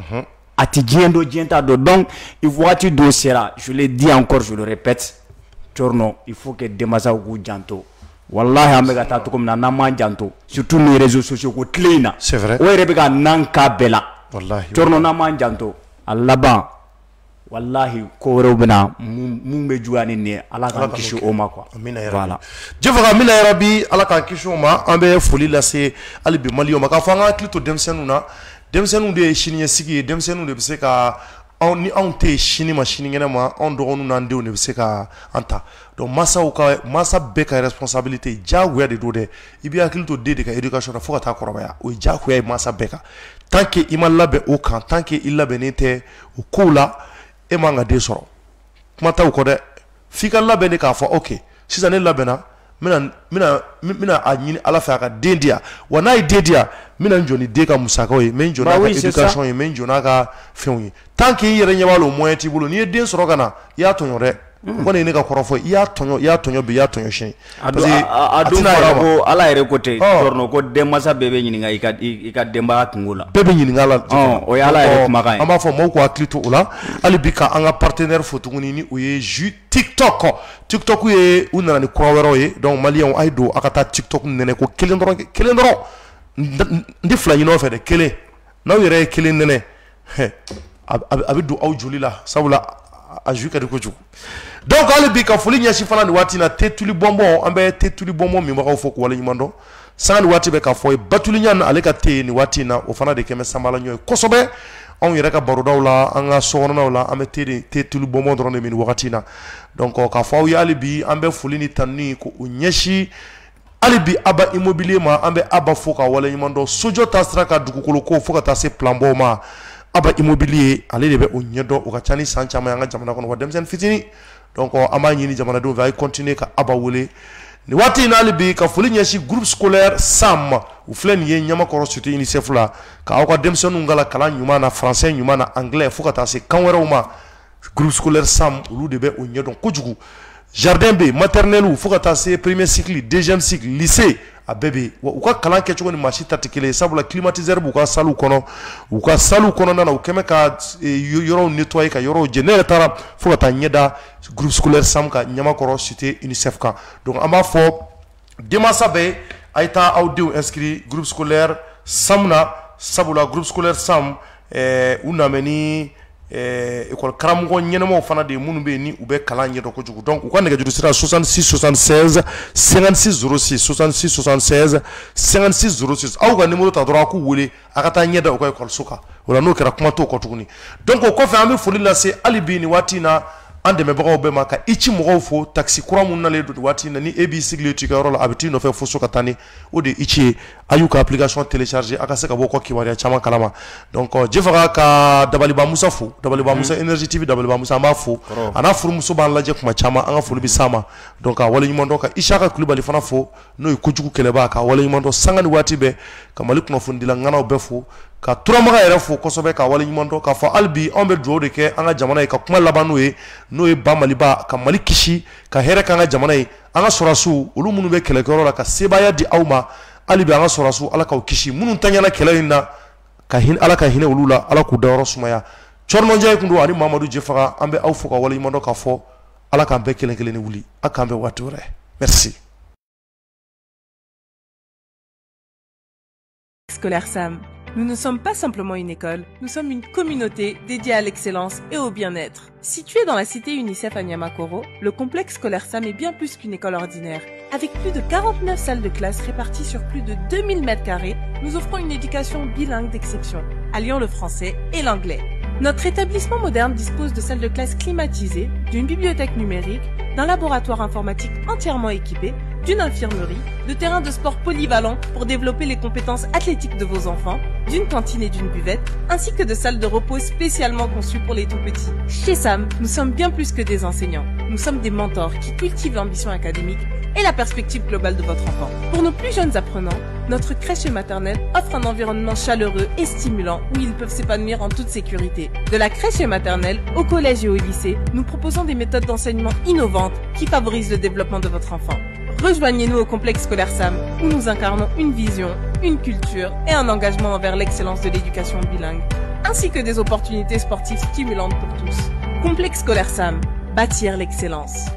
Donc, il faut que tu dossiers. Je le dis encore, je le répète. Il faut que Demasa ou Janto. Wallahi, amega tatu comme na nama Janto. Surtout les réseaux sociaux. C'est vrai. Ouais, Rebecca Nanka Bella. Wallahi. Thierno na man janto alaban wallahi ko wɛrɛw bɛna mun bɛ juguya ni nin ye ala k'an kisi o ma quoi voilà Jɛfaga amina ya rabi ala k'an kisi o ma an bɛ foli lase hali bi maliyɛnw ma k'a fɔ an ka hakili to denmisɛnninw na denmisɛnninw de ye siniɲɛsigi ye denmisɛnninw de bɛ se ka anw ni anw tɛ yen sini ma sinikɛnɛ ma anw dɔgɔninw n'an denw de bɛ se ka an ta donc mansaw ka mansa bɛɛ ka responsabilité diyagoya de don dɛ i bɛ hakili to den de ka éducation na fo ka taa kɔrɔbaya o ye diyagoya ye mansa bɛɛ kan tant que i ma labɛn o kan tant que i labɛnnen tɛ o kow la e man ka den sɔrɔ kuma t'aw kɔ dɛ f'i ka labɛn de k'a fɔ ok sisan ne labɛnna n bɛna n bɛna a ɲini ala fɛ a ka den di yan wa n'a ye den di yan n bɛna n jɔ ni den ka musakaw ye n bɛ n jɔ n'a ka éducation ye n bɛ n jɔ n'a ka fɛnw ye tant que i yɛrɛ ɲɛ b'a la o moyen t'i bolo n'i ye den sɔrɔ ka na i y'a tɔɲɔ dɛ kɔni ne ka kɔrɔfɔ i y'a tɔɲɔ i y'a tɔɲɔ bi i y'a tɔɲɔ siyɛn parce que a dun fɔra ko ala yɛrɛ ko ten Thierno ko denmansa bɛɛ bɛ ɲininka i ka i ka denbaya kungo la bɛɛ bɛ ɲininka a la o ye ala yɛrɛ kumakan ye an b'a fɔ maaw k'u hakili to o la hali bi ka an ka partenaire fo tuguni ni o ye Ju TikTok TikTok ye u nana ni kura wɛrɛw ye donc maliyɛnw a ye don a ka taa TikTok nɛnɛ ko kelen dɔrɔn kelen dɔrɔn n tɛ fila ɲini aw fɛ dɛ kelen n'aw yɛrɛ ye kelen nɛnɛ a bɛ don aw joli la sabula a Ju ka di kojugu donc hali bi ka foli ɲɛsin fana nin waati na te tuli bɔnbɔn an bɛ te tuli bɔnbɔn minbagaw fɔ k'u waleɲuman dɔn sanga nin waati bɛ k'a fɔ ye Batuli Ɲan ale ka te nin waati in na o fana de kɛmɛ sanbala ɲɔ ye kosɛbɛ anw yɛrɛ ka barodaw la an ka sokɔnɔnaw la an bɛ te de te tuli bɔnbɔn dɔrɔn de min nin wagati in na donc k'a fɔ aw ye hali bi an bɛ foli ni tanuni k'o ɲɛsin hali bi Aba Immobilier ma an bɛ Aba fo k'a waleɲuman dɔn sojɔ ta sira ka dugukolo ko fo ka taa se plan bɔw ma Aba Immobilier ale de bɛ o ɲɛdɔn o ka ca ni san caman ye an ka jamana kɔnɔ wa denmisɛnnin fitinin donc an b'a ɲini jamanadenw fɛ a ye continuer ka Aba wele nin waati in na hali bi ka foli ɲɛsin groupe scolaire Sam u filɛ nin ye Ɲamakɔrɔ cité UNICEF la ka aw ka denmisɛnninw kala kalan ɲuman na français ɲuman na anglais fo ka taa se kan wɛrɛw ma groupe scolaire Sam olu de bɛ o ɲɛdɔn kojugu jardin B maternelle fo ka taa se premier cycle deuxième cycle lycée a bɛɛ bɛ wa u ka kalan kɛcogo ni maa si ta tɛ kelen ye sabula climatiseur b'u ka salle kɔnɔ u ka salle kɔnɔna na u kɛn bɛ ka yɔrɔw nettoyer ka yɔrɔw jɛ ne yɛrɛ taara fo ka taa ɲɛda groupe scolaire Sam ka Ɲamakɔrɔ cité UNICEF kan donc an b'a fɔ denmansa bɛɛ a ye taa aw denw inscrit groupe scolaire Sam na sabula groupe scolaire Sam ɛɛ u na bɛ ni école karamɔgɔ ɲɛnɛmaw fana de minnu bɛ yen ni u bɛ kalan ɲɛdɔn kojugu donc u ka nɛgɛjuru sira soixante-six soixante-seize cinquante-six zéro six soixante-six soixante-seize cinquante-six zéro six aw ka numéro ta dɔrɔn a k'u wele a ka taa ɲɛda u ka école kan o la n'o kɛra kuma t'o kɔ tuguni donc o kɔfɛ an bɛ foli lase hali bi nin waati in na an dɛmɛbagaw bɛɛ ma ka i ci mɔgɔw fo taxi kura minnu nalen don waati in na ni e b'i sigilen to i ka yɔrɔ la a bɛ t'i nɔfɛ fo so ka taa ni o de i ci ye a y'u ka application télécharger a ka se ka bɔ o kɔ kibaruya caman kalama donc Jefaga ka Dabaliba Musa fo Dabaliba Musa Énergie T V Dabaliba Musa an b'a fo a n'a furumuso b'an lajɛ kuma caman an ka foli bɛ s'a ma donc ka waleɲuman dɔn ka Isaka Kulibali fana fo n'o ye kojugu kɛlɛbaga ka waleɲuman dɔn sanga ni waati bɛɛ ka Mali kunnafonidila ŋanaw bɛɛ fo ka turamaga yɛrɛ fo kosɛbɛ ka waleɲuman dɔn k'a fɔ hali bi anw bɛ dugawu de kɛ an ka jamana ye ka kuma laban n'o ye n'o ye ba Maliba ka Mali kisi ka hɛrɛ k'an ka jamana ye an ka sɔrɔdasiw olu minnu bɛ kɛlɛkɛyɔrɔ la ka sebaaya di aw ma hali bi an ka sɔrɔdasiw Ala k'aw kisi minnu taɲana kɛlɛ in na ka hinɛ Ala ka hinɛ olu la Ala k'u dayɔrɔ sumaya Cɔrimandiaye kun don ani Mamadu Jefaga an bɛ aw fo ka waleɲuman dɔn k'a fɔ Ala k'an bɛɛ kelen kelen ni wuli a k'an bɛɛ waati wɛrɛ merci. Scolaire Sam. Nous ne sommes pas simplement une école, nous sommes une communauté dédiée à l'excellence et au bien-être. Situé dans la cité UNICEF à Ɲamakɔrɔ, le complexe scolaire Sam est bien plus qu'une école ordinaire. Avec plus de quarante-neuf salles de classe réparties sur plus de deux mille mètres carrés, nous offrons une éducation bilingue d'exception, alliant le français et l'anglais. Notre établissement moderne dispose de salles de classe climatisées, d'une bibliothèque numérique, d'un laboratoire informatique entièrement équipé, d'une infirmerie, de terrains de sport polyvalents pour développer les compétences athlétiques de vos enfants, d'une cantine et d'une buvette, ainsi que de salles de repos spécialement conçues pour les tout-petits. Chez Sam, nous sommes bien plus que des enseignants. Nous sommes des mentors qui cultivent l'ambition académique et la perspective globale de votre enfant. Pour nos plus jeunes apprenants, notre crèche maternelle offre un environnement chaleureux et stimulant où ils peuvent s'épanouir en toute sécurité. De la crèche maternelle au collège et au lycée, nous proposons des méthodes d'enseignement innovantes qui favorisent le développement de votre enfant. Rejoignez-nous au complexe scolaire Sam où nous incarnons une vision, une culture et un engagement envers l'excellence de l'éducation bilingue, ainsi que des opportunités sportives stimulantes pour tous. Complexe scolaire Sam, bâtir l'excellence.